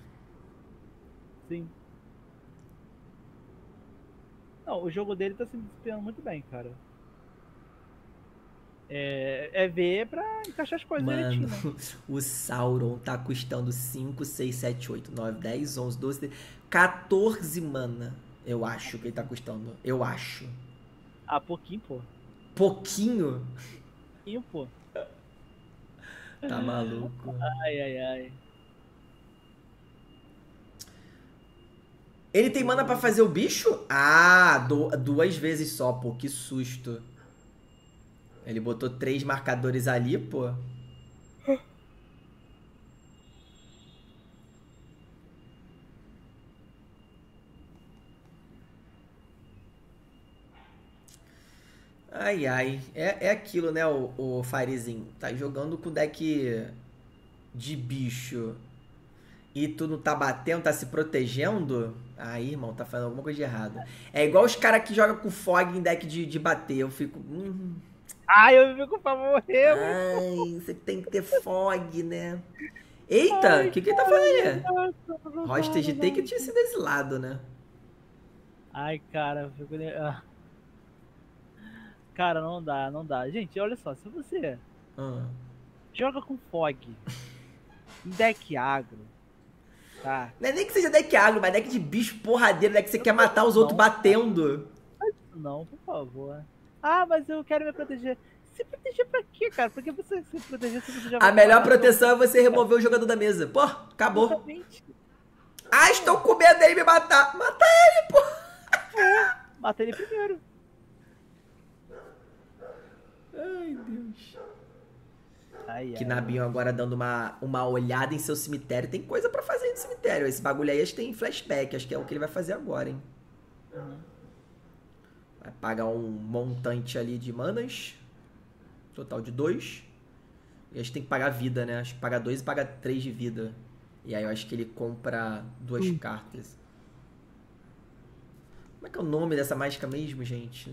Sim. Não, o jogo dele tá se desempenhando muito bem, cara. É ver pra encaixar as coisas direitinho, né? O Sauron tá custando 5, 6, 7, 8, 9, 10, 11, 12, 14 mana. Eu acho que ele tá custando. Eu acho. Pouquinho, pô. Pouquinho? Pouquinho, pô. Tá maluco. Ai. Ele tem mana pra fazer o bicho? 2 vezes só, pô. Que susto. Ele botou 3 marcadores ali, pô. Ai, ai. É aquilo, né, o Firezinho. Tá jogando com deck de bicho e tu não tá batendo, tá se protegendo. Aí, irmão, tá fazendo alguma coisa de errado. É igual os caras que jogam com fog em deck de bater. Eu fico. Ai, eu fico pra morrer, mano. Ai, você tem que ter fog, né? Eita, o Ai, que ele tá cara, fazendo não aí? dá, não dá, Hostage não dá. Take tinha sido exilado, né? Ai, cara, eu fico... Cara, não dá, não dá. Gente, olha só, se você Ah. joga com fog em deck agro, tá? Não é nem que seja deck agro, mas deck de bicho porradeiro, deck que você quer matar os outros Não, batendo. não, por favor. Ah, mas eu quero me proteger. Se proteger pra quê, cara? Por que você se proteger se você já vai A melhor matar proteção é você remover o jogador da mesa. Pô, acabou. Exatamente. Ah, estou com medo dele me matar. Mata ele, pô. Mata ele primeiro. Ai, Deus. Ai, Que ai. Nabinho agora dando uma olhada em seu cemitério. Tem coisa pra fazer no cemitério. Esse bagulho aí acho que tem flashback. Acho que é o que ele vai fazer agora, hein. Vai pagar um montante ali de manas. Total de 2. E a gente tem que pagar vida, né? Acho que paga 2 e paga 3 de vida. E aí eu acho que ele compra 2 cartas. Como é que é o nome dessa mágica mesmo, gente?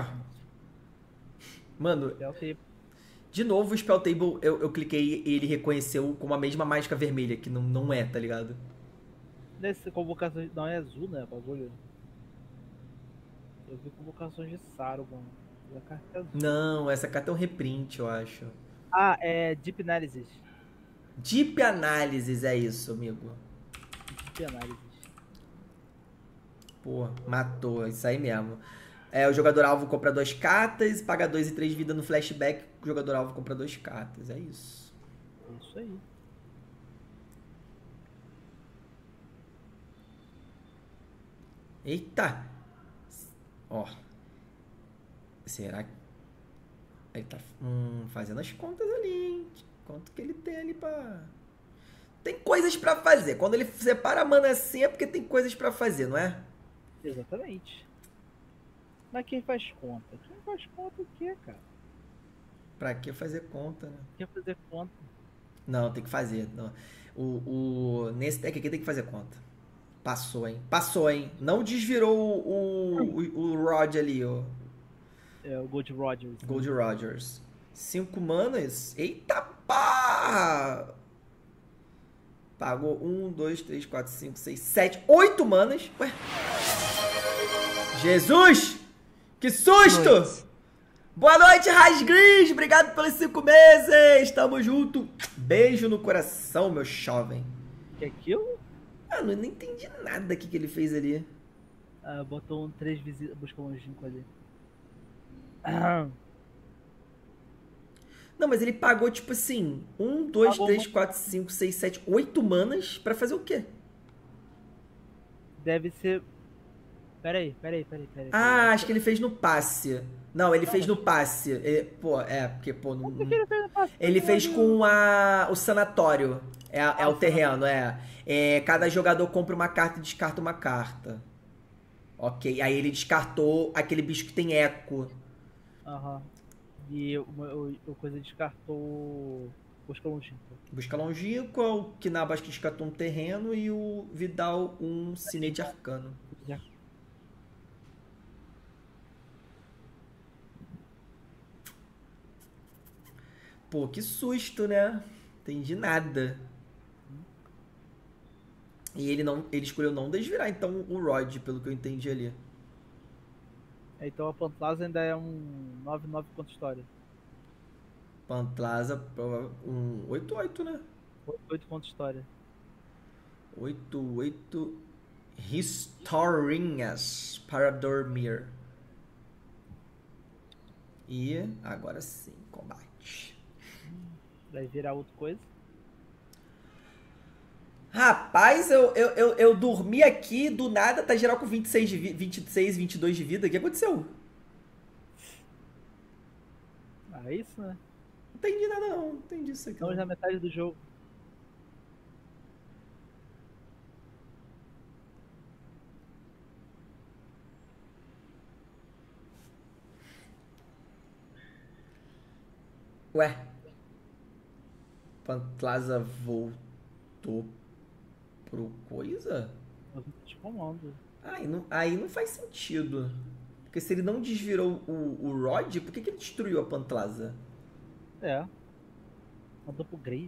Mano, É o que de novo o Spell Table eu cliquei e ele reconheceu como a mesma mágica vermelha, que não é, tá ligado? nesse convocação não é azul, né, bagulho. Eu vi convocações de Saruman. E a carta é azul. Não, essa carta é um reprint, eu acho. Ah, é Deep Analysis. Deep Analysis é isso, amigo. Deep Analysis. Pô, matou, isso aí mesmo. É, o jogador alvo compra 2 cartas, paga 2 e 3 de vida no flashback, o jogador alvo compra 2 cartas, é isso. É isso aí. Eita! Ó. Será que... Ele tá fazendo as contas ali, hein? Quanto que ele tem ali pra... Tem coisas pra fazer. Quando ele separa a mana assim é porque tem coisas pra fazer, não é? Exatamente. Mas quem faz conta? Quem faz conta o quê, cara? Pra que fazer conta, né? Quer fazer conta? Não, tem que fazer. Não. Nesse deck aqui tem que fazer conta. Passou, hein? Passou, hein? Não desvirou o Rod ali, ó. É o Gold Rogers. Gold Rogers. 5 manas. Eita pá! Pagou 1, 2, 3, 4, 5, 6, 7, 8 manas. Ué? Jesus! Que susto! Boa noite, Rasgris! Obrigado pelos 5 meses! Tamo junto! Beijo no coração, meu jovem. Que é aquilo? Ah, não entendi nada que ele fez ali. Ah, botou 3 visitas, buscou um ginkgo ali. Não, mas ele pagou, tipo assim, 1, 2, Pagou 3, 4, 5, 6, 7, 8 manas pra fazer o quê? Deve ser... Peraí. Ah, acho que ele fez no passe. Não, ele fez no passe. Porque, não... Por que ele fez no passe? Ele fez com o sanatório. É o terreno, cada jogador compra uma carta e descarta uma carta. Ok, aí ele descartou aquele bicho que tem eco. Aham. E o coisa descartou... Busca longínquo. Busca longínquo, o Kinaba acho que descartou um terreno e o Vidal um Cinete Arcano. Já. Pô, que susto, né? Entendi nada. E ele escolheu não desvirar, então, o Rod, pelo que eu entendi ali. Então a Pantaza ainda é um 9-9 contra história. Pantlaza, um 8-8, né? 8 contra história. 8-8 Historinhas para dormir. E agora sim, combate. Vai virar outra coisa. Rapaz, eu dormi aqui, do nada tá geral com 26, 22 de vida. O que aconteceu? Ah, é isso, né? Não entendi nada não, não entendi isso aqui. Estamos na metade do jogo. Ué. Pantlaza voltou pro coisa? Eu te comando. Aí não faz sentido. Porque se ele não desvirou o Rod, por que ele destruiu a Pantlaza? É. Mandou pro Grave.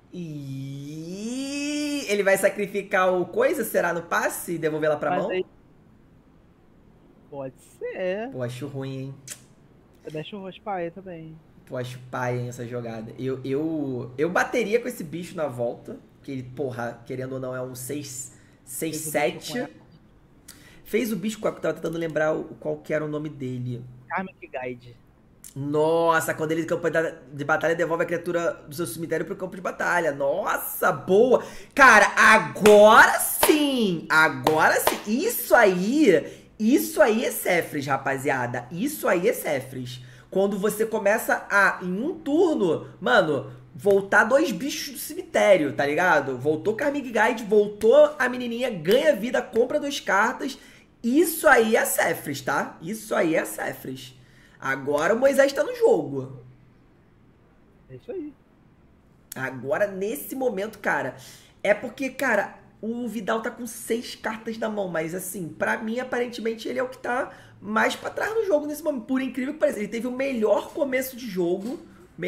E ele vai sacrificar o coisa, será, no passe e devolver ela pra Mas mão? aí... Pode ser. Pô, acho ruim, hein? Deixa o Rospa aí também. Pô, acho pai, hein, essa jogada. Eu bateria com esse bicho na volta. Que ele, porra, querendo ou não, é um 6-7. Fez o bicho com a... Tava tentando lembrar qual que era o nome dele. Karmic Guide. Nossa, quando ele campo de batalha devolve a criatura do seu cemitério pro campo de batalha. Nossa, boa. Cara, agora sim. Agora sim. Isso aí é Cefres, rapaziada. Isso aí é Cefres. Quando você começa a, em um turno, mano, voltar 2 bichos do cemitério, tá ligado? Voltou Karmic Guide, voltou a menininha, ganha vida, compra 2 cartas. Isso aí é Cefres, tá? Isso aí é Cefres. Agora o Moisés tá no jogo. É isso aí. Agora, nesse momento, cara, é porque, cara, o Vidal tá com 6 cartas na mão, mas assim, pra mim, aparentemente, ele é o que tá mais pra trás no jogo nesse momento. Por incrível que pareça, ele teve o melhor começo de jogo,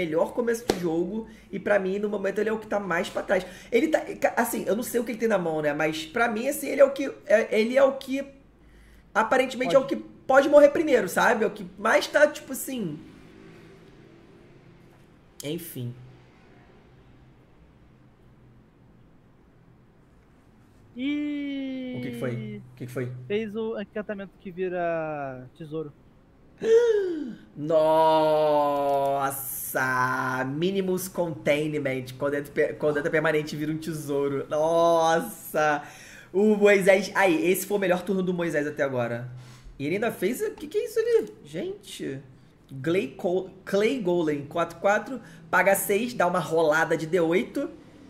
e pra mim, no momento, ele é o que tá mais pra trás. Ele tá, assim, eu não sei o que ele tem na mão, né, mas pra mim, assim, ele é o que aparentemente é o que pode morrer primeiro, sabe? É o que mais tá, tipo assim... Enfim. E... O que foi? O que foi? Fez o encantamento que vira tesouro. Nossa! Minimus Containment. Quando entra permanente vira um tesouro. Nossa! O Moisés... Aí, esse foi o melhor turno do Moisés até agora. E ele ainda fez... O que é isso ali? Gente... Clay Golem. 4/4. Paga 6. Dá uma rolada de D8.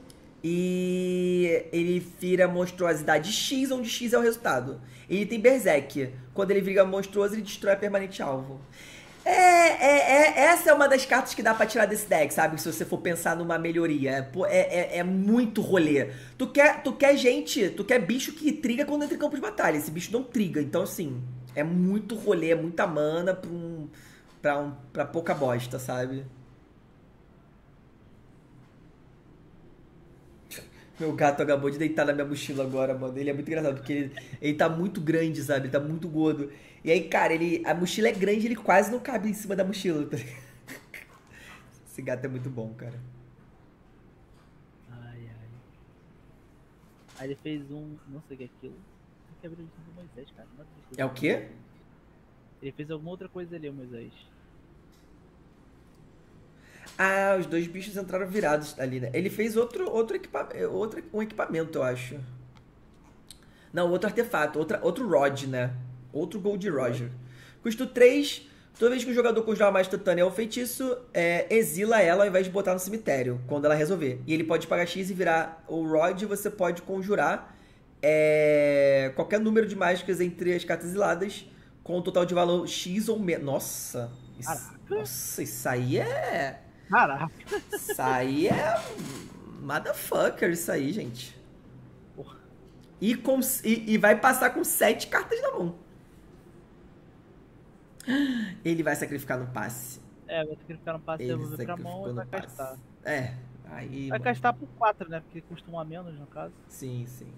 E ele vira monstruosidade X, onde X é o resultado. Ele tem Berserk. Quando ele vira monstruoso, ele destrói a permanente alvo. Essa é uma das cartas que dá pra tirar desse deck, sabe? Se você for pensar numa melhoria. É muito rolê. Tu quer bicho que triga quando entra em campo de batalha. Esse bicho não triga. Então, assim, é muito rolê, é muita mana pra pouca bosta, sabe? Meu gato acabou de deitar na minha mochila agora, mano. Ele é muito engraçado, porque ele tá muito grande, sabe? Ele tá muito gordo. E aí, cara, a mochila é grande, ele quase não cabe em cima da mochila, tá ligado? Esse gato é muito bom, cara. Ai, ai. Aí ele fez um... Não sei o que é aquilo. Que é a vida do Moisés, cara. É o quê? Ele fez alguma outra coisa ali, o Moisés. Ah, os 2 bichos entraram virados ali, né? Ele fez um equipamento, eu acho. Não, outro artefato, outro Rod, né? Outro Gold Roger. Custo 3. Toda vez que o jogador conjurar mais Titânia ou feitiço, exila ela ao invés de botar no cemitério, quando ela resolver. E ele pode pagar X e virar o Rod, você pode conjurar qualquer número de mágicas entre as cartas exiladas, com um total de valor X ou menos. Nossa, isso aí é... Caraca. Isso aí é... Motherfucker, isso aí, gente. Porra. E vai passar com 7 cartas na mão. Ele vai sacrificar no passe. Vai sacrificar no passe, devolver pra mão e vai castar. Aí... Vai castar por 4, né? Porque custa 1 a menos, no caso. Sim, sim.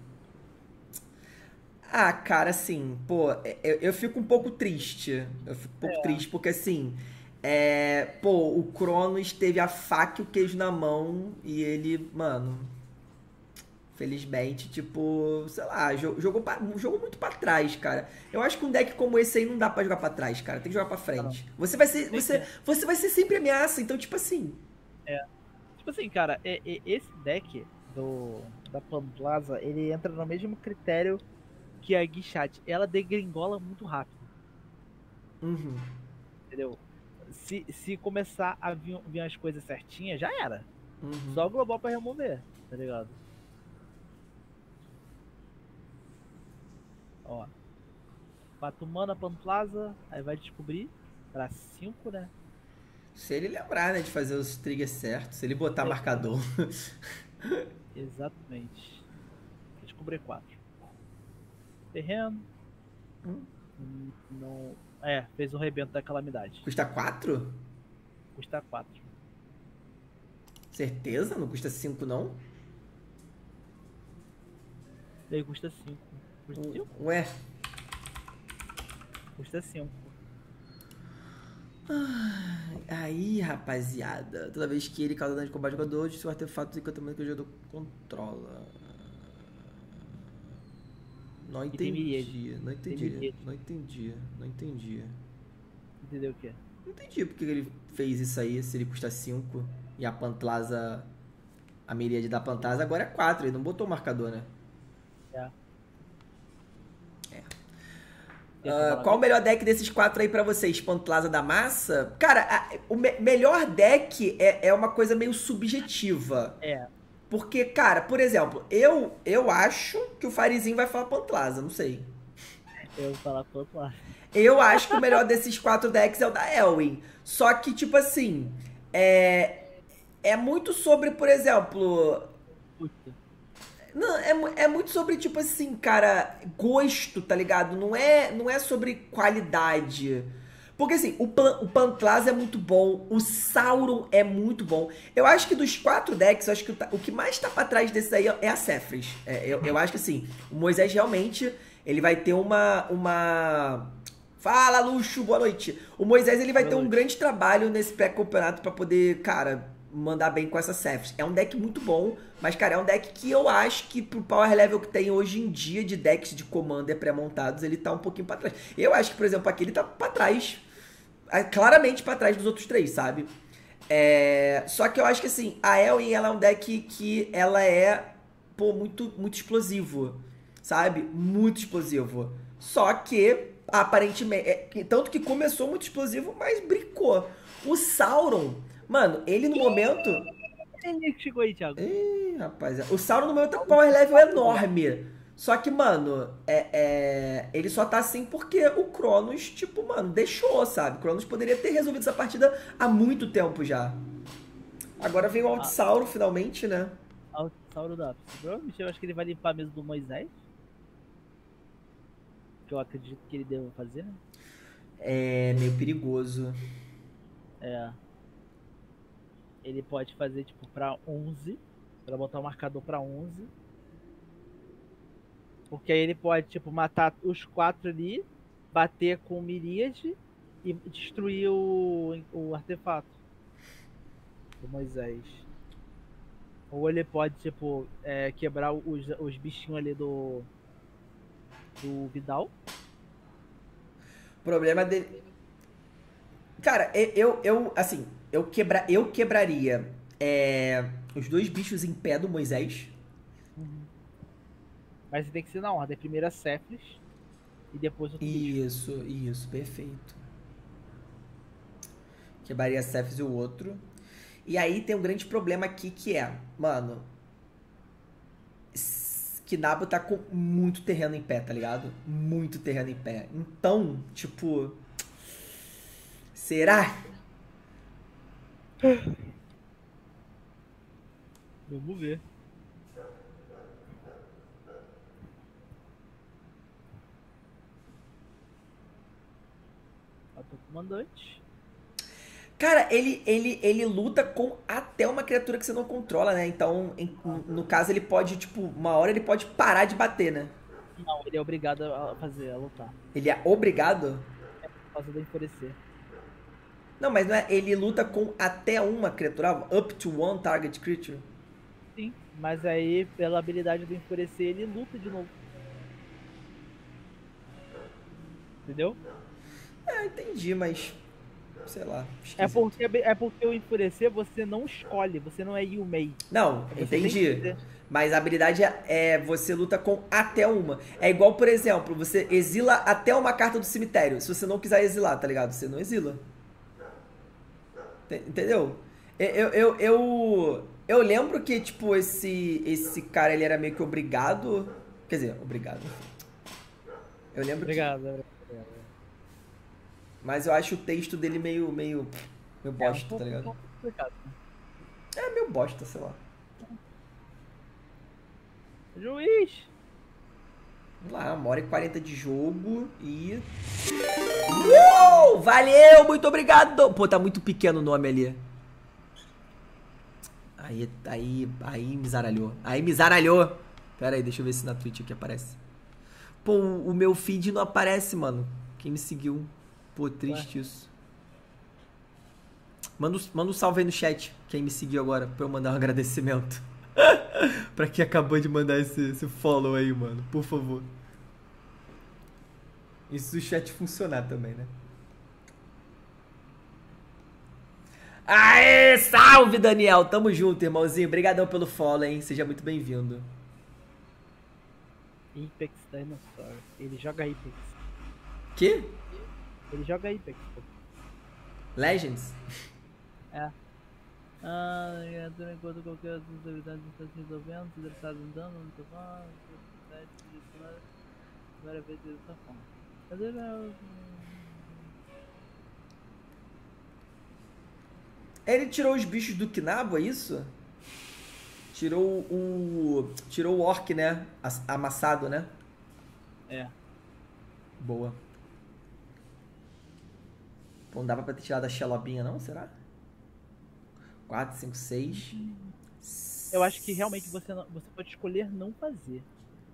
Ah, cara, assim, pô, eu fico um pouco triste. Eu fico um pouco triste porque, assim... pô, o Cronos teve a faca e o queijo na mão e ele, mano, felizmente, tipo, sei lá, jogou muito pra trás, cara. Eu acho que um deck como esse aí não dá pra jogar pra trás, cara. Tem que jogar pra frente. Você vai ser sempre ameaça, então, tipo assim... Tipo assim, cara, esse deck da Pantlaza, ele entra no mesmo critério que a Guichat. Ela degringola muito rápido. Uhum. Entendeu? Se começar a vir as coisas certinhas, já era. Uhum. Só o global pra remover, tá ligado? Ó. 4 mana Pantlaza, aí vai descobrir pra 5, né? Se ele lembrar, né, de fazer os triggers certos, se ele botar marcador. Exatamente. Descobrir 4. Terreno. Não. Fez o rebento da calamidade. Custa 4? Custa 4. Certeza? Não custa 5, não? Daí custa 5. Custa 5? Ué? Custa 5. Aí, rapaziada. Toda vez que ele causa dano de combate ao jogador, o artefato de encantamento que o jogador controla. Não entendi. Não entendi. Não entendi. Não entendi. Entendeu o quê? Não entendi porque ele fez isso aí, se ele custa 5 e a Pantlaza, a miríade da Pantlaza agora é 4, ele não botou o marcador, né? Qual o melhor deck desses 4 aí pra vocês? Pantlaza da Massa? Cara, o melhor deck é uma coisa meio subjetiva. Porque, cara, por exemplo, eu acho que o Farizinho vai falar Pantlaza, não sei. Eu vou falar Pantlaza. Eu acho que o melhor desses 4 decks é o da Elwyn. Só que, tipo assim, é muito sobre, por exemplo... Não, é muito sobre, tipo assim, cara, gosto, tá ligado? Não é sobre qualidade. Porque, assim, o Pantlaza é muito bom, o Sauron é muito bom. Eu acho que dos 4 decks, eu acho que o que mais tá pra trás desses aí é a Cephris. Eu acho que, assim, o Moisés realmente, ele vai ter uma... Fala, Luxo, boa noite. O Moisés, ele vai ter um grande trabalho nesse pré-campeonato pra poder, cara, mandar bem com essa Cephris. É um deck muito bom, mas, cara, é um deck que eu acho que pro power level que tem hoje em dia de decks de Commander pré-montados, ele tá um pouquinho pra trás. Eu acho que, por exemplo, aqui ele tá pra trás, claramente pra trás dos outros 3, sabe? Só que eu acho que, assim, a Elwyn, ela é um deck que ela é, pô, muito, muito explosivo, sabe? Muito explosivo. Só que, aparentemente, tanto que começou muito explosivo, mas brincou. O Sauron, mano, ele no momento... Quem chegou aí, Thiago? Ih, rapaz, o Sauron no momento tá com power level enorme. Só que, mano, ele só tá assim porque o Cronos, tipo, mano, deixou, sabe? O Cronos poderia ter resolvido essa partida há muito tempo já. Agora vem o Alt-Sauro, finalmente, né? Alt-Sauro da Apis. Provavelmente eu acho que ele vai limpar mesmo do Moisés. Que eu acredito que ele deva fazer, né? É meio perigoso. Ele pode fazer, tipo, pra 11. Pra botar o marcador pra 11. Porque aí ele pode, tipo, matar os 4 ali, bater com o Miríade e destruir o artefato do Moisés. Ou ele pode, tipo, quebrar os bichinhos ali do Vidal. O problema dele... Cara, assim, eu quebraria os 2 bichos em pé do Moisés. Mas tem que ser na ordem. Primeiro a Cephris e depois o bicho. Isso, perfeito. Quebraria a Cephris e o outro. E aí tem um grande problema aqui que mano... Kinabo tá com muito terreno em pé, tá ligado? Muito terreno em pé. Então, tipo... Será? Vamos ver. Matou o comandante. Cara, ele luta com até uma criatura que você não controla, né? Então, no caso, ele pode, tipo, uma hora ele pode parar de bater, né? Não, ele é obrigado a lutar. Ele é obrigado? É por causa do enfurecer. Não, mas não é. Ele luta com até uma criatura? Up to one target creature? Sim, mas aí, pela habilidade do enfurecer, ele luta de novo. Entendeu? Entendi, mas... Sei lá. É porque o enfurecer você não escolhe, você não é Yumei. Não, entendi. Mas a habilidade você luta com até uma. É igual, por exemplo, você exila até uma carta do cemitério. Se você não quiser exilar, tá ligado? Você não exila. Entendeu? Eu lembro que, tipo, esse cara, ele era meio que obrigado. Quer dizer, obrigado. Eu lembro Obrigado. Mas eu acho o texto dele meio... Meu bosta, tá ligado? Complicado, né? É meu bosta, sei lá. Juiz! Vamos lá, 1h40 de jogo e... Valeu, muito obrigado! Pô, tá muito pequeno o nome ali. Aí me zaralhou. Aí me zaralhou. Pera aí, deixa eu ver se na Twitch aqui aparece. Pô, o meu feed não aparece, mano. Quem me seguiu. Pô, triste isso. Manda um salve aí no chat, quem me seguiu agora, pra eu mandar um agradecimento. Pra quem acabou de mandar esse follow aí, mano. Por favor. Isso se o chat funcionar também, né? Aê, salve, Daniel! Tamo junto, irmãozinho. Obrigadão pelo follow, hein? Seja muito bem-vindo. Apex Dinosaur. Ele joga Apex. Que? Ele joga Apex, pô. Legends? É. Enquanto qualquer das habilidades está se resolvendo, se ele está andando, não está falando, primeira vez dessa forma. Mas ele Ele tirou os bichos do Knabo, é isso? Tirou o orc, né? Amassado, né? é. Boa. Pô, não dava pra ter tirado a Xelobinha, não? Será? 4, 5, 6. Eu acho que realmente você pode escolher não fazer.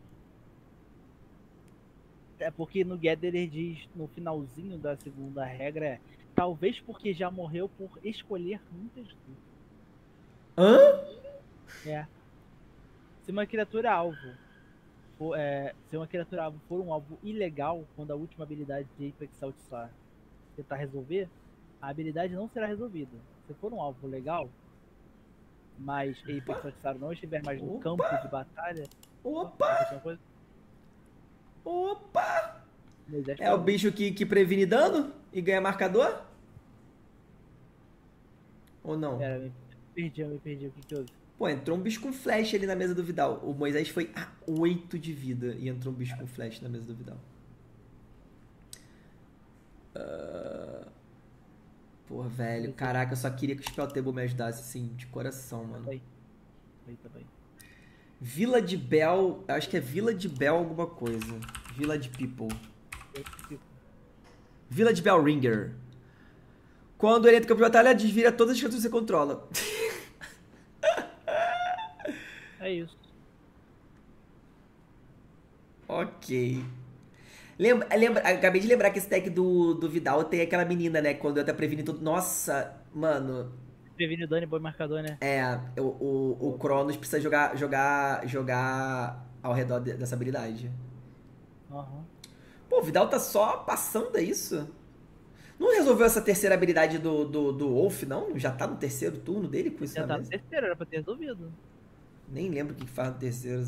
É porque no Gather ele diz no finalzinho da segunda regra talvez porque já morreu por escolher muitas vezes. Hã? É. Se uma criatura alvo se uma criatura alvo for um alvo ilegal, quando a última habilidade de Apex Outstar tentar resolver, a habilidade não será resolvida. Se for um alvo legal, mas Apex Outstar não estiver mais no campo de batalha... Opa! É o bicho que previne dano e ganha marcador? Ou não? Pera, me perdi. O que houve? Pô, entrou um bicho com flash ali na mesa do Vidal. O Moisés foi a 8 de vida e entrou um bicho com flash na mesa do Vidal. Porra, velho. Caraca, eu só queria que o Spell Table me ajudasse, assim, de coração, mano. Tá bem. Vila de Bell... Acho que é Vila de Bell alguma coisa. Vila de People. Vila de Bell Ringer. Quando ele entra no campo de batalha, desvira todas as criaturas que você controla. É isso. Ok. Acabei de lembrar que esse deck do Vidal tem aquela menina, né? Quando eu até previne tudo. Nossa, mano. Previne o dano e bom marcador, né? É, o Cronos precisa jogar ao redor dessa habilidade. Uhum. Pô, o Vidal tá só passando, é isso? Não resolveu essa terceira habilidade do Wolf, não? Já tá no terceiro turno dele com isso Já na tá no mesa? terceiro, era pra ter resolvido. Nem lembro o que faz no terceiro.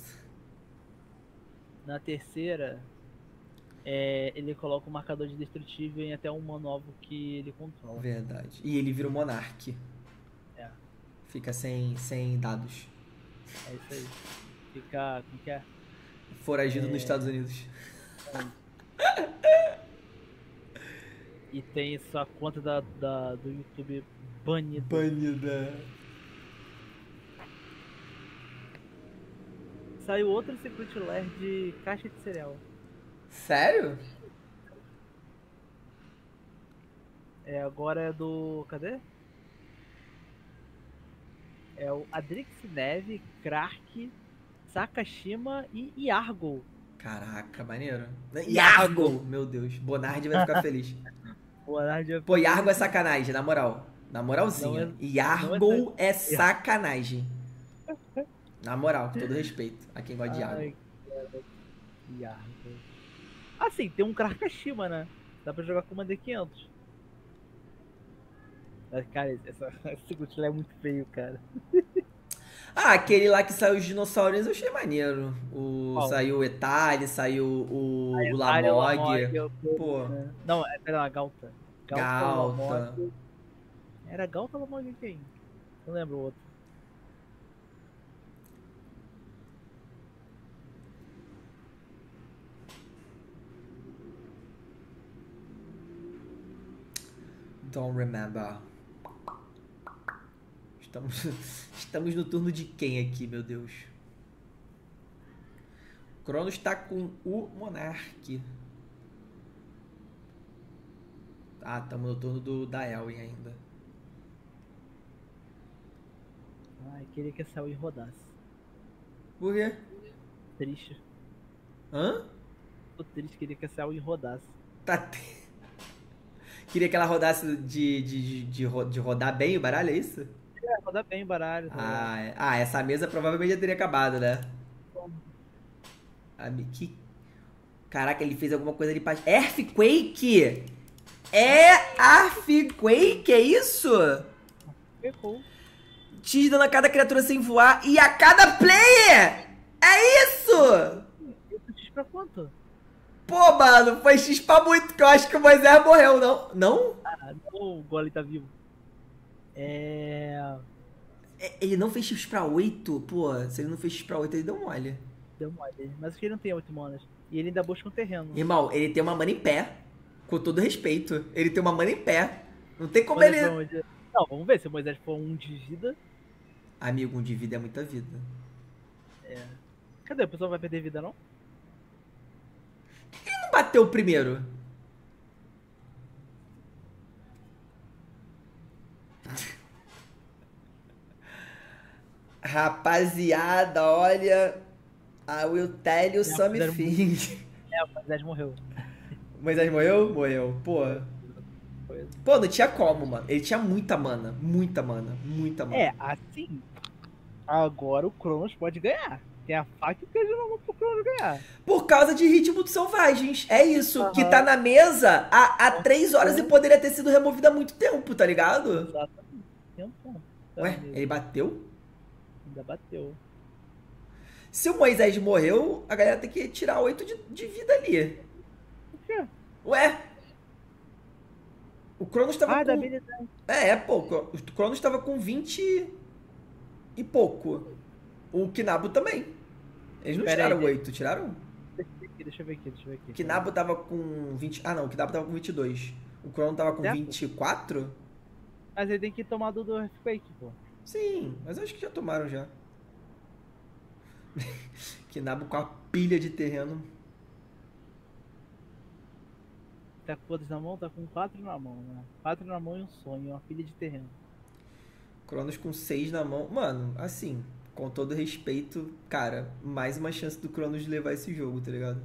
Na terceira, ele coloca o marcador de destrutível em até um novo que ele controla. Verdade. E ele vira o Monark. É. Fica sem dados. É isso aí. Fica. Como que é? Foragido nos Estados Unidos. E tem sua conta do YouTube banida. Banida. Saiu outro Secret Lair de caixa de cereal. Sério? Agora é do. Cadê? É o Adrix Neve, Krak, Sakashima e Iargo. Caraca, maneiro. Iargo! Meu Deus, Bonard vai ficar feliz. Pô, Iargo é sacanagem, na moral. Na moralzinha. Iargo é sacanagem. Na moral, com todo respeito a quem gosta de Iargo. Iargo. Assim, tem um Krakashima, né? Dá pra jogar com uma D500. Mas, cara, esse Secret Lair é muito feio, cara. Ah, aquele lá que saiu os dinossauros eu achei maneiro. Saiu o Etali, saiu o Lamog. Pô. Não, pera lá, Galta. Galta. Era Galta ou Lamog quem? Não lembro o outro. Don't remember. Estamos no turno de quem aqui, meu Deus? Cronos tá com o Monark. Ah, estamos no turno da Elwin ainda. Ai, queria que essa Elwin rodasse. Por quê? Triste. Hã? Tô triste, queria que essa Elwin rodasse. Tá. Queria que ela rodasse de rodar bem o baralho, é isso? É, roda bem o baralho. Essa mesa provavelmente já teria acabado, né? Que... Caraca, ele fez alguma coisa ali pra... Earthquake! É Earthquake, é isso? Errou. X dano a cada criatura sem voar e a cada player! É isso! X pra quanto? Pô, mano, foi X pra muito, que eu acho que o Moisés morreu, não? Não? Ah, não, o Golem tá vivo. Ele não fez X pra 8? Pô, se ele não fez X pra 8, ele deu mole. Deu mole. Mas acho que ele não tem 8 manas. E ele ainda busca um terreno. Irmão, ele tem uma mana em pé. Com todo respeito. Ele tem uma mana em pé. Não tem como Moisés ele... Não, vamos ver se o Moisés for 1 de vida. Amigo, 1 de vida é muita vida. Cadê? O pessoal vai perder vida, não? Ele não bateu primeiro? Rapaziada, olha... A Will tell you something. O Moisés morreu. Moisés morreu? Morreu. Pô, não tinha como, mano. Ele tinha muita mana. Muita mana. Muita mana. Assim... Agora o Cronos pode ganhar. Tem a faca e o queijo na mão pro Cronos ganhar. Por causa de Ritmo dos Selvagens. É isso. Que tá na mesa há 3 horas e poderia ter sido removido há muito tempo, tá ligado? Exatamente. Tempo. Ué, ele bateu? Ainda bateu. Se o Moisés morreu, a galera tem que tirar 8 de vida ali. Por quê? Ué? O Cronos tava da com... habilidade. Pô. O Cronos tava com 20 e pouco. O Kinabo também. Eles não tiraram 8, tiraram? Deixa eu ver aqui. O Kinabo tava com 20... Ah, não. O Kinabo tava com 22. O Crono tava com 24? Mas ele tem que tomar do Earthquake, pô. Sim, mas acho que já tomaram já. Kinabo com a pilha de terreno. Tá com quantos na mão? Tá com 4 na mão, né? 4 na mão e um sonho, uma pilha de terreno. Cronos com 6 na mão. Mano, assim, com todo respeito, cara, mais uma chance do Cronos de levar esse jogo, tá ligado?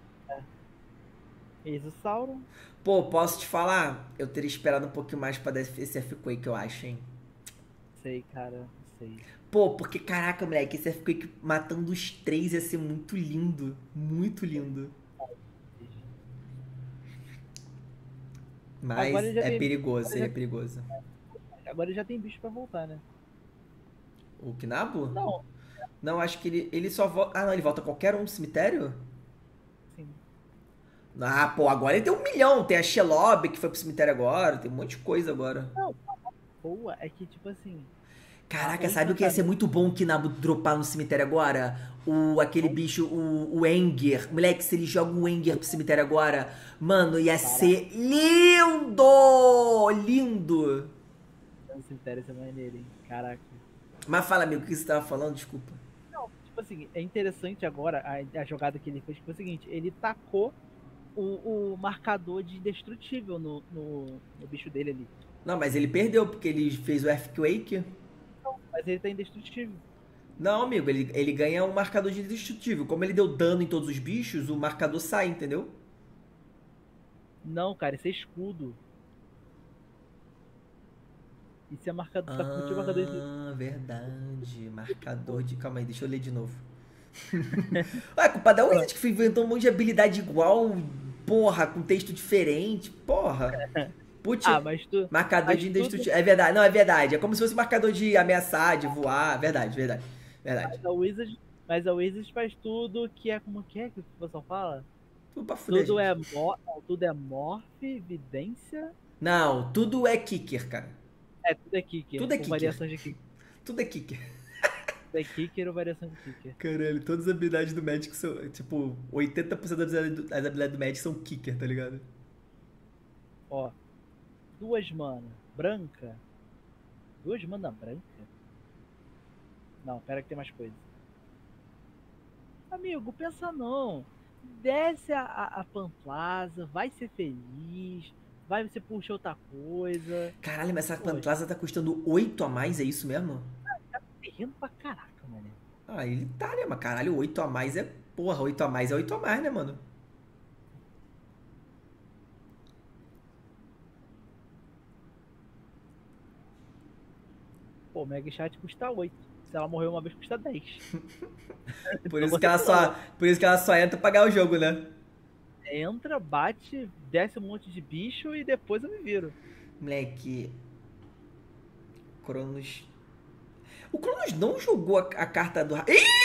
Eis o Sauron. Pô, posso te falar? Eu teria esperado um pouquinho mais pra dar esse Earthquake, eu acho, hein? Sei, cara, sei. Pô, porque, caraca, moleque, esse Earthquake matando os 3 ia ser muito lindo. Muito lindo. Mas é perigoso, seria perigoso. Agora ele já tem bicho pra voltar, né? O Kinabo? Não. Não, acho que ele só volta... Ah, não, ele volta qualquer um do cemitério? Sim. Ah, pô, agora ele tem 1 milhão. Tem a Shelob, que foi pro cemitério agora. Tem um monte de coisa agora. Não, boa, é que tipo assim... Caraca, sabe o que ia ser muito bom o Kinabo dropar no cemitério agora? Aquele bicho, o Enger. Moleque, se ele joga o Enger pro cemitério agora, mano, ia ser lindo! Lindo! O cemitério é maneiro, hein? Caraca. Mas fala, amigo, o que você tava falando? Desculpa. Não, tipo assim, é interessante agora a jogada que ele fez, que foi o seguinte, ele tacou o marcador de indestrutível no bicho dele ali. Não, mas ele perdeu, porque ele fez o Earthquake. Não, mas ele tá indestrutível. Não, amigo, ele ganha um marcador de indestrutível. Como ele deu dano em todos os bichos, o marcador sai, entendeu? Não, cara, isso é escudo. Isso é marcador, tá com o marcador de... Ah, verdade. Marcador de... Calma aí, deixa eu ler de novo. Ué, culpa da Wizard que inventou um monte de habilidade igual, porra, com texto diferente, porra. Putz, mas tu... marcador de indestrutível. É verdade, não, é verdade. É como se fosse marcador de ameaçar, de voar. Verdade. Mas a Wizard faz tudo que é como que o pessoal fala? Tudo pra fuder, tudo é morph, evidência... Não, tudo é kicker, cara. Tudo é kicker. Tudo é kicker. Variações de kicker. Tudo é kicker. Tudo é kicker ou variação de kicker. Caralho, todas as habilidades do Magic são, tipo, 80% das habilidades do Magic são kicker, tá ligado? Ó, 2 mana branca. 2 mana branca? Não, pera que tem mais coisa. Amigo, pensa não. Desce a Pamplaza, vai ser feliz, vai você puxa outra coisa. Caralho, mas essa Poxa. Pamplaza tá custando 8 a mais, é isso mesmo? Tá terreno pra caraca, mano. Ah, ele tá, né? Mas caralho, 8 a mais é... Porra, 8 a mais é 8 a mais, né, mano? Pô, Mega Chat custa 8. Se ela morrer uma vez, custa 10. Por isso que ela só entra pra ganhar o jogo, né? Entra, bate, desce um monte de bicho e depois eu me viro. Moleque... Cronos... O Cronos não jogou a carta do...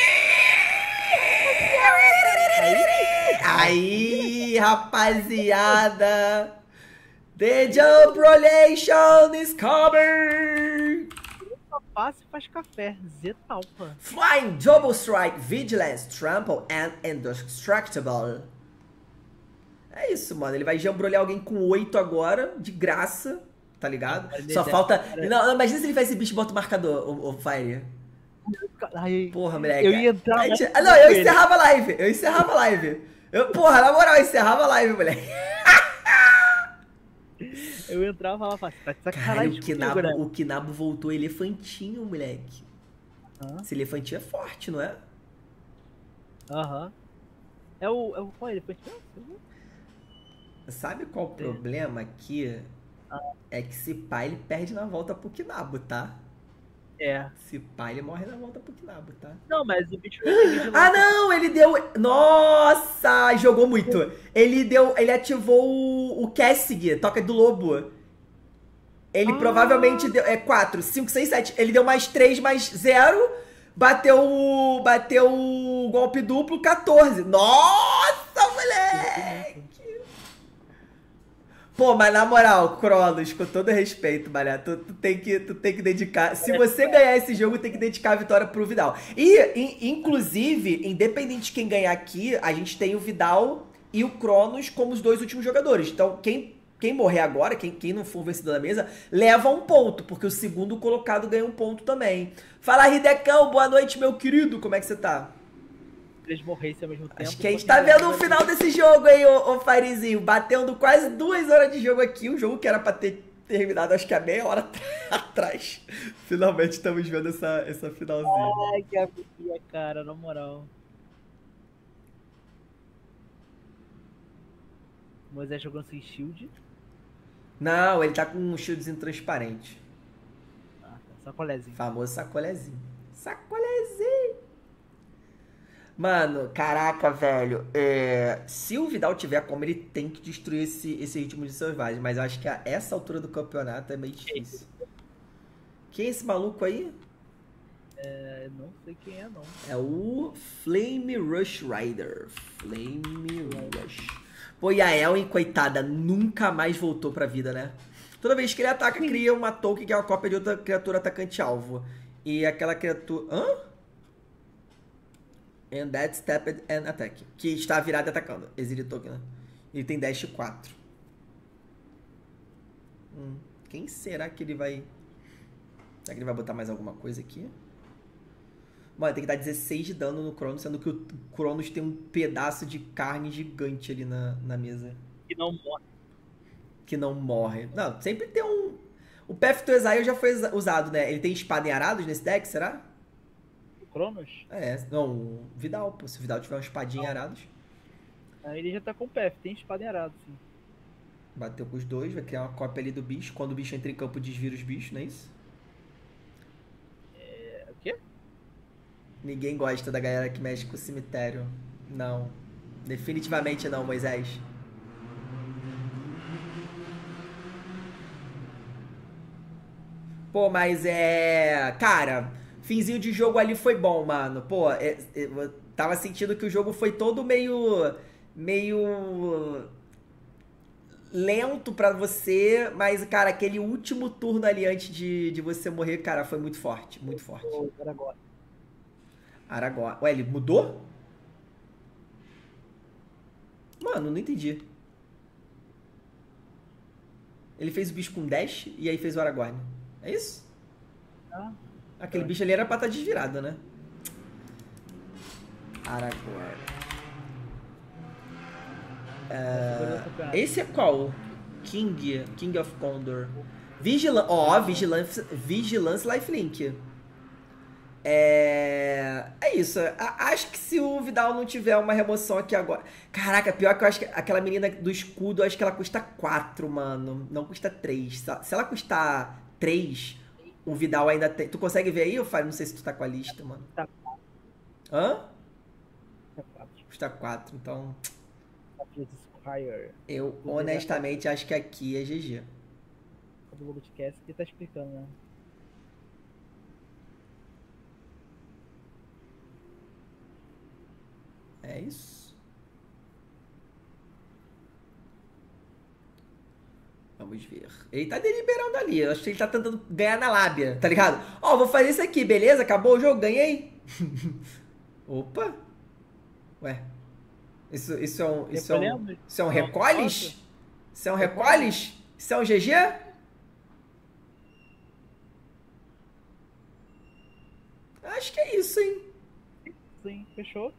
Aí, rapaziada! The Jump Rollation is coming! Só passa e faz café. Zetalpa. Flying Double Strike, Vigilance, Trample and Indestructible. É isso, mano. Ele vai jambrolhar alguém com 8 agora, de graça, tá ligado? Só falta... Não, imagina se ele faz esse bicho e bota o marcador, o Fire. Ai, Porra, moleque. eu ia entrar... Não, eu encerrava a live. Porra, na moral, eu encerrava a live, moleque. Eu entrava e falava assim, tá de Caralho, sacanagem comigo, o Kinabo voltou elefantinho, moleque. Esse elefantinho é forte, não é? Aham. É o qual é elefante mesmo? Sabe qual o problema aqui? É que se pá, ele perde na volta pro Kinabo, tá? É. Se pá, ele morre na volta pro Kinabo, tá? Não, mas o bicho... Ah, não! Ele deu... Nossa! Jogou muito. Ele ativou o Kessig, Toca do Lobo. Ele provavelmente deu... 4, 5, 6, 7. Ele deu mais 3, mais 0. Bateu o golpe duplo, 14. Nossa, moleque! Pô, mas na moral, Cronos, com todo respeito, mané, tu tem que dedicar... Se você ganhar esse jogo, tem que dedicar a vitória pro Vidal. Inclusive, independente de quem ganhar aqui, a gente tem o Vidal e o Cronos como os 2 últimos jogadores. Então, quem morrer agora, quem não for vencedor da mesa, leva 1 ponto, porque o segundo colocado ganha 1 ponto também. Fala, Ridecão, boa noite, meu querido, como é que você tá? Eles morressem ao mesmo tempo. Acho que a gente tá vendo o final desse jogo, hein, ô Firezinho. Batendo quase 2 horas de jogo aqui. Um jogo que era pra ter terminado, acho que há meia hora atrás. Finalmente estamos vendo essa finalzinha. Ai, que agonia, cara, na moral. Moisés jogando sem shield. Não, ele tá com um shieldzinho transparente. Ah, tá. Sacolézinho. Famoso sacolézinho. Sacolézinho. Mano, caraca, velho. Se o Vidal tiver como, ele tem que destruir esse ritmo de selvagem. Mas eu acho que a essa altura do campeonato é meio difícil. Quem é esse maluco aí? Não sei quem é, não. É o Flame Rush Rider. Flame Rush. Pô, e a Elwyn, coitada, nunca mais voltou pra vida, né? Toda vez que ele ataca, cria uma token que é uma cópia de outra criatura atacante-alvo. E aquela criatura... Hã? And that stepped and attack. Que está virado e atacando. Exile token, né? Ele tem dash 4. Quem será que ele vai... Será que ele vai botar mais alguma coisa aqui? Mano, tem que dar 16 de dano no Cronos, sendo que o Cronos tem um pedaço de carne gigante ali na mesa. Que não morre. Que não morre. Não, sempre tem um... O Path to Exile já foi usado, né? Ele tem espada em arados nesse deck, será? Cronos? Não, o Vidal, pô. Se o Vidal tiver uma espadinha em arados. Ele já tá com o PF, tem espada em arado, sim. Bateu com os 2, vai criar uma cópia ali do bicho. Quando o bicho entra em campo, desvira os bichos, não é isso? O quê? Ninguém gosta da galera que mexe com o cemitério. Não. Definitivamente não, Moisés. Pô, mas cara, finzinho de jogo ali foi bom, mano. Pô, eu tava sentindo que o jogo foi todo meio lento pra você, mas, cara, aquele último turno ali antes de você morrer, cara, foi muito forte, muito forte. Aragorn. Ué, ele mudou? Mano, não entendi. Ele fez o bicho com dash e aí fez o Aragorn. É isso? Aquele bicho ali era pra estar desvirado, né? Aragorn. Esse é qual? King of Condor. Vigilance Lifelink. É isso. Acho que se o Vidal não tiver uma remoção aqui agora... Caraca, pior que eu acho que aquela menina do escudo, acho que ela custa 4, mano. Não custa 3. Se ela custar 3, o Vidal ainda tem... Tu consegue ver aí, Fábio? Não sei se tu tá com a lista, mano. Hã? Custa 4, então... Eu, honestamente, acho que aqui é GG. Do Bulletcast que tá explicando, né? É isso. Vamos ver. Ele tá deliberando ali. Eu acho que ele tá tentando ganhar na lábia, tá ligado? Ó, vou fazer isso aqui, beleza? Acabou o jogo, ganhei. Opa. Ué. Isso é um recolhes? Isso é um recolhes? Isso é um GG? Acho que é isso, hein? Sim, fechou.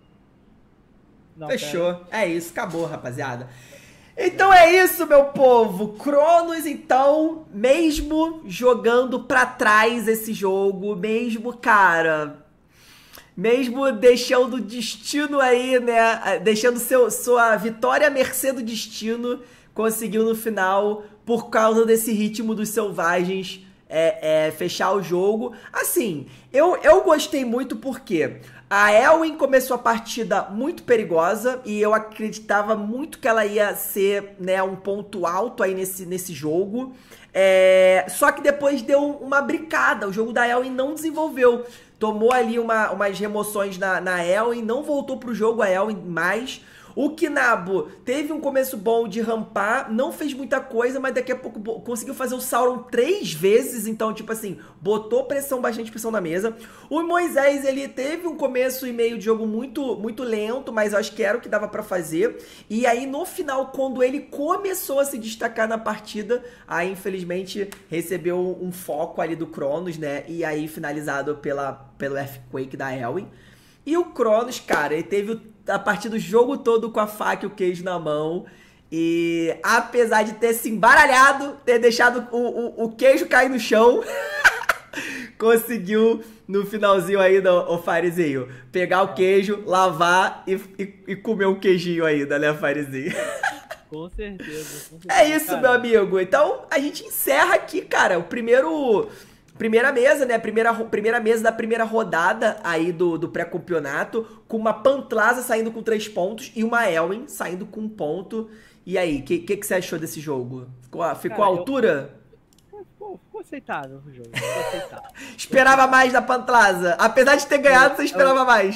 Não, fechou. É isso, acabou, rapaziada. Então é isso, meu povo. Cronos, então, mesmo jogando pra trás esse jogo, mesmo, cara, mesmo deixando o destino aí, né, deixando sua vitória à mercê do destino, conseguiu no final, por causa desse ritmo dos selvagens, fechar o jogo. Assim, eu gostei muito porque a Elwyn começou a partida muito perigosa e eu acreditava muito que ela ia ser, né, um ponto alto aí nesse jogo. Só que depois deu uma bricada, o jogo da Elwyn não desenvolveu. Tomou ali umas remoções na Elwyn, não voltou pro jogo a Elwyn mais. O Kinabo teve um começo bom de rampar, não fez muita coisa, mas daqui a pouco conseguiu fazer o Sauron 3 vezes, então, tipo assim, botou bastante pressão na mesa. O Moisés, ele teve um começo e meio de jogo muito, muito lento, mas eu acho que era o que dava pra fazer. E aí, no final, quando ele começou a se destacar na partida, aí, infelizmente, recebeu um foco ali do Cronos, né? E aí, finalizado pelo Earthquake da Elwyn. E o Cronos, cara, ele teve a partir do jogo todo com a faca e o queijo na mão. E apesar de ter se embaralhado, ter deixado o queijo cair no chão, conseguiu no finalzinho aí do Farizinho pegar o queijo, lavar e comer o queijinho ainda, né, Farizinho? Com certeza. É isso, cara. Meu amigo. Então a gente encerra aqui, cara, primeira mesa, né? Primeira mesa da primeira rodada aí do pré-campeonato, com uma Pantlaza saindo com 3 pontos e uma Elwyn saindo com 1 ponto. E aí, o que você achou desse jogo? Ficou à altura? Ficou aceitável o jogo. Ficou aceitável. Esperava mais da Pantlaza. Apesar de ter ganhado, você esperava mais.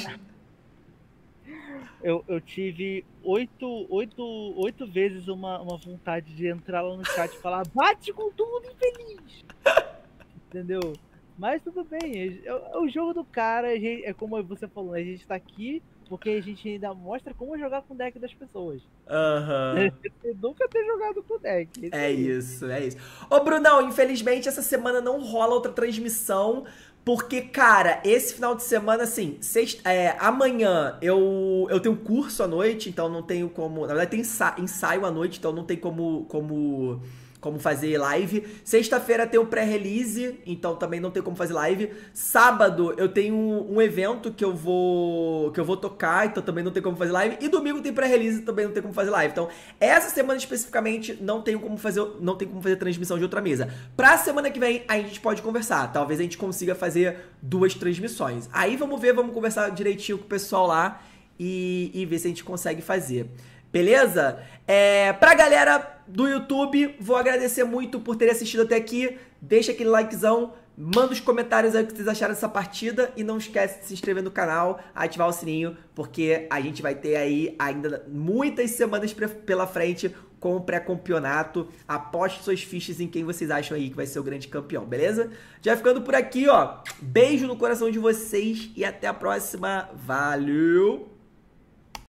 Eu tive 8 vezes uma vontade de entrar lá no chat e falar: bate com tudo, infeliz! Entendeu? Mas tudo bem, o jogo do cara, é como você falou, a gente tá aqui porque a gente ainda mostra como jogar com o deck das pessoas. Você nunca ter jogado com o deck. É isso. Ô, Brunão, infelizmente essa semana não rola outra transmissão, porque, cara, esse final de semana, assim, amanhã eu tenho curso à noite, então não tenho como... Na verdade tem ensaio à noite, então não tem como fazer live. Sexta-feira tem o pré-release, então também não tem como fazer live. Sábado eu tenho um evento que eu vou tocar, então também não tem como fazer live. E domingo tem pré-release, também não tem como fazer live. Então, essa semana especificamente não tem como fazer transmissão de outra mesa. Pra semana que vem, a gente pode conversar. Talvez a gente consiga fazer 2 transmissões. Aí vamos conversar direitinho com o pessoal lá e ver se a gente consegue fazer. Beleza? Pra galera do YouTube, vou agradecer muito por terem assistido até aqui. Deixa aquele likezão, manda os comentários aí o que vocês acharam dessa partida e não esquece de se inscrever no canal, ativar o sininho, porque a gente vai ter aí ainda muitas semanas pela frente com o pré-campeonato. Aposte suas fichas em quem vocês acham aí que vai ser o grande campeão, beleza? Já ficando por aqui, ó. Beijo no coração de vocês e até a próxima. Valeu!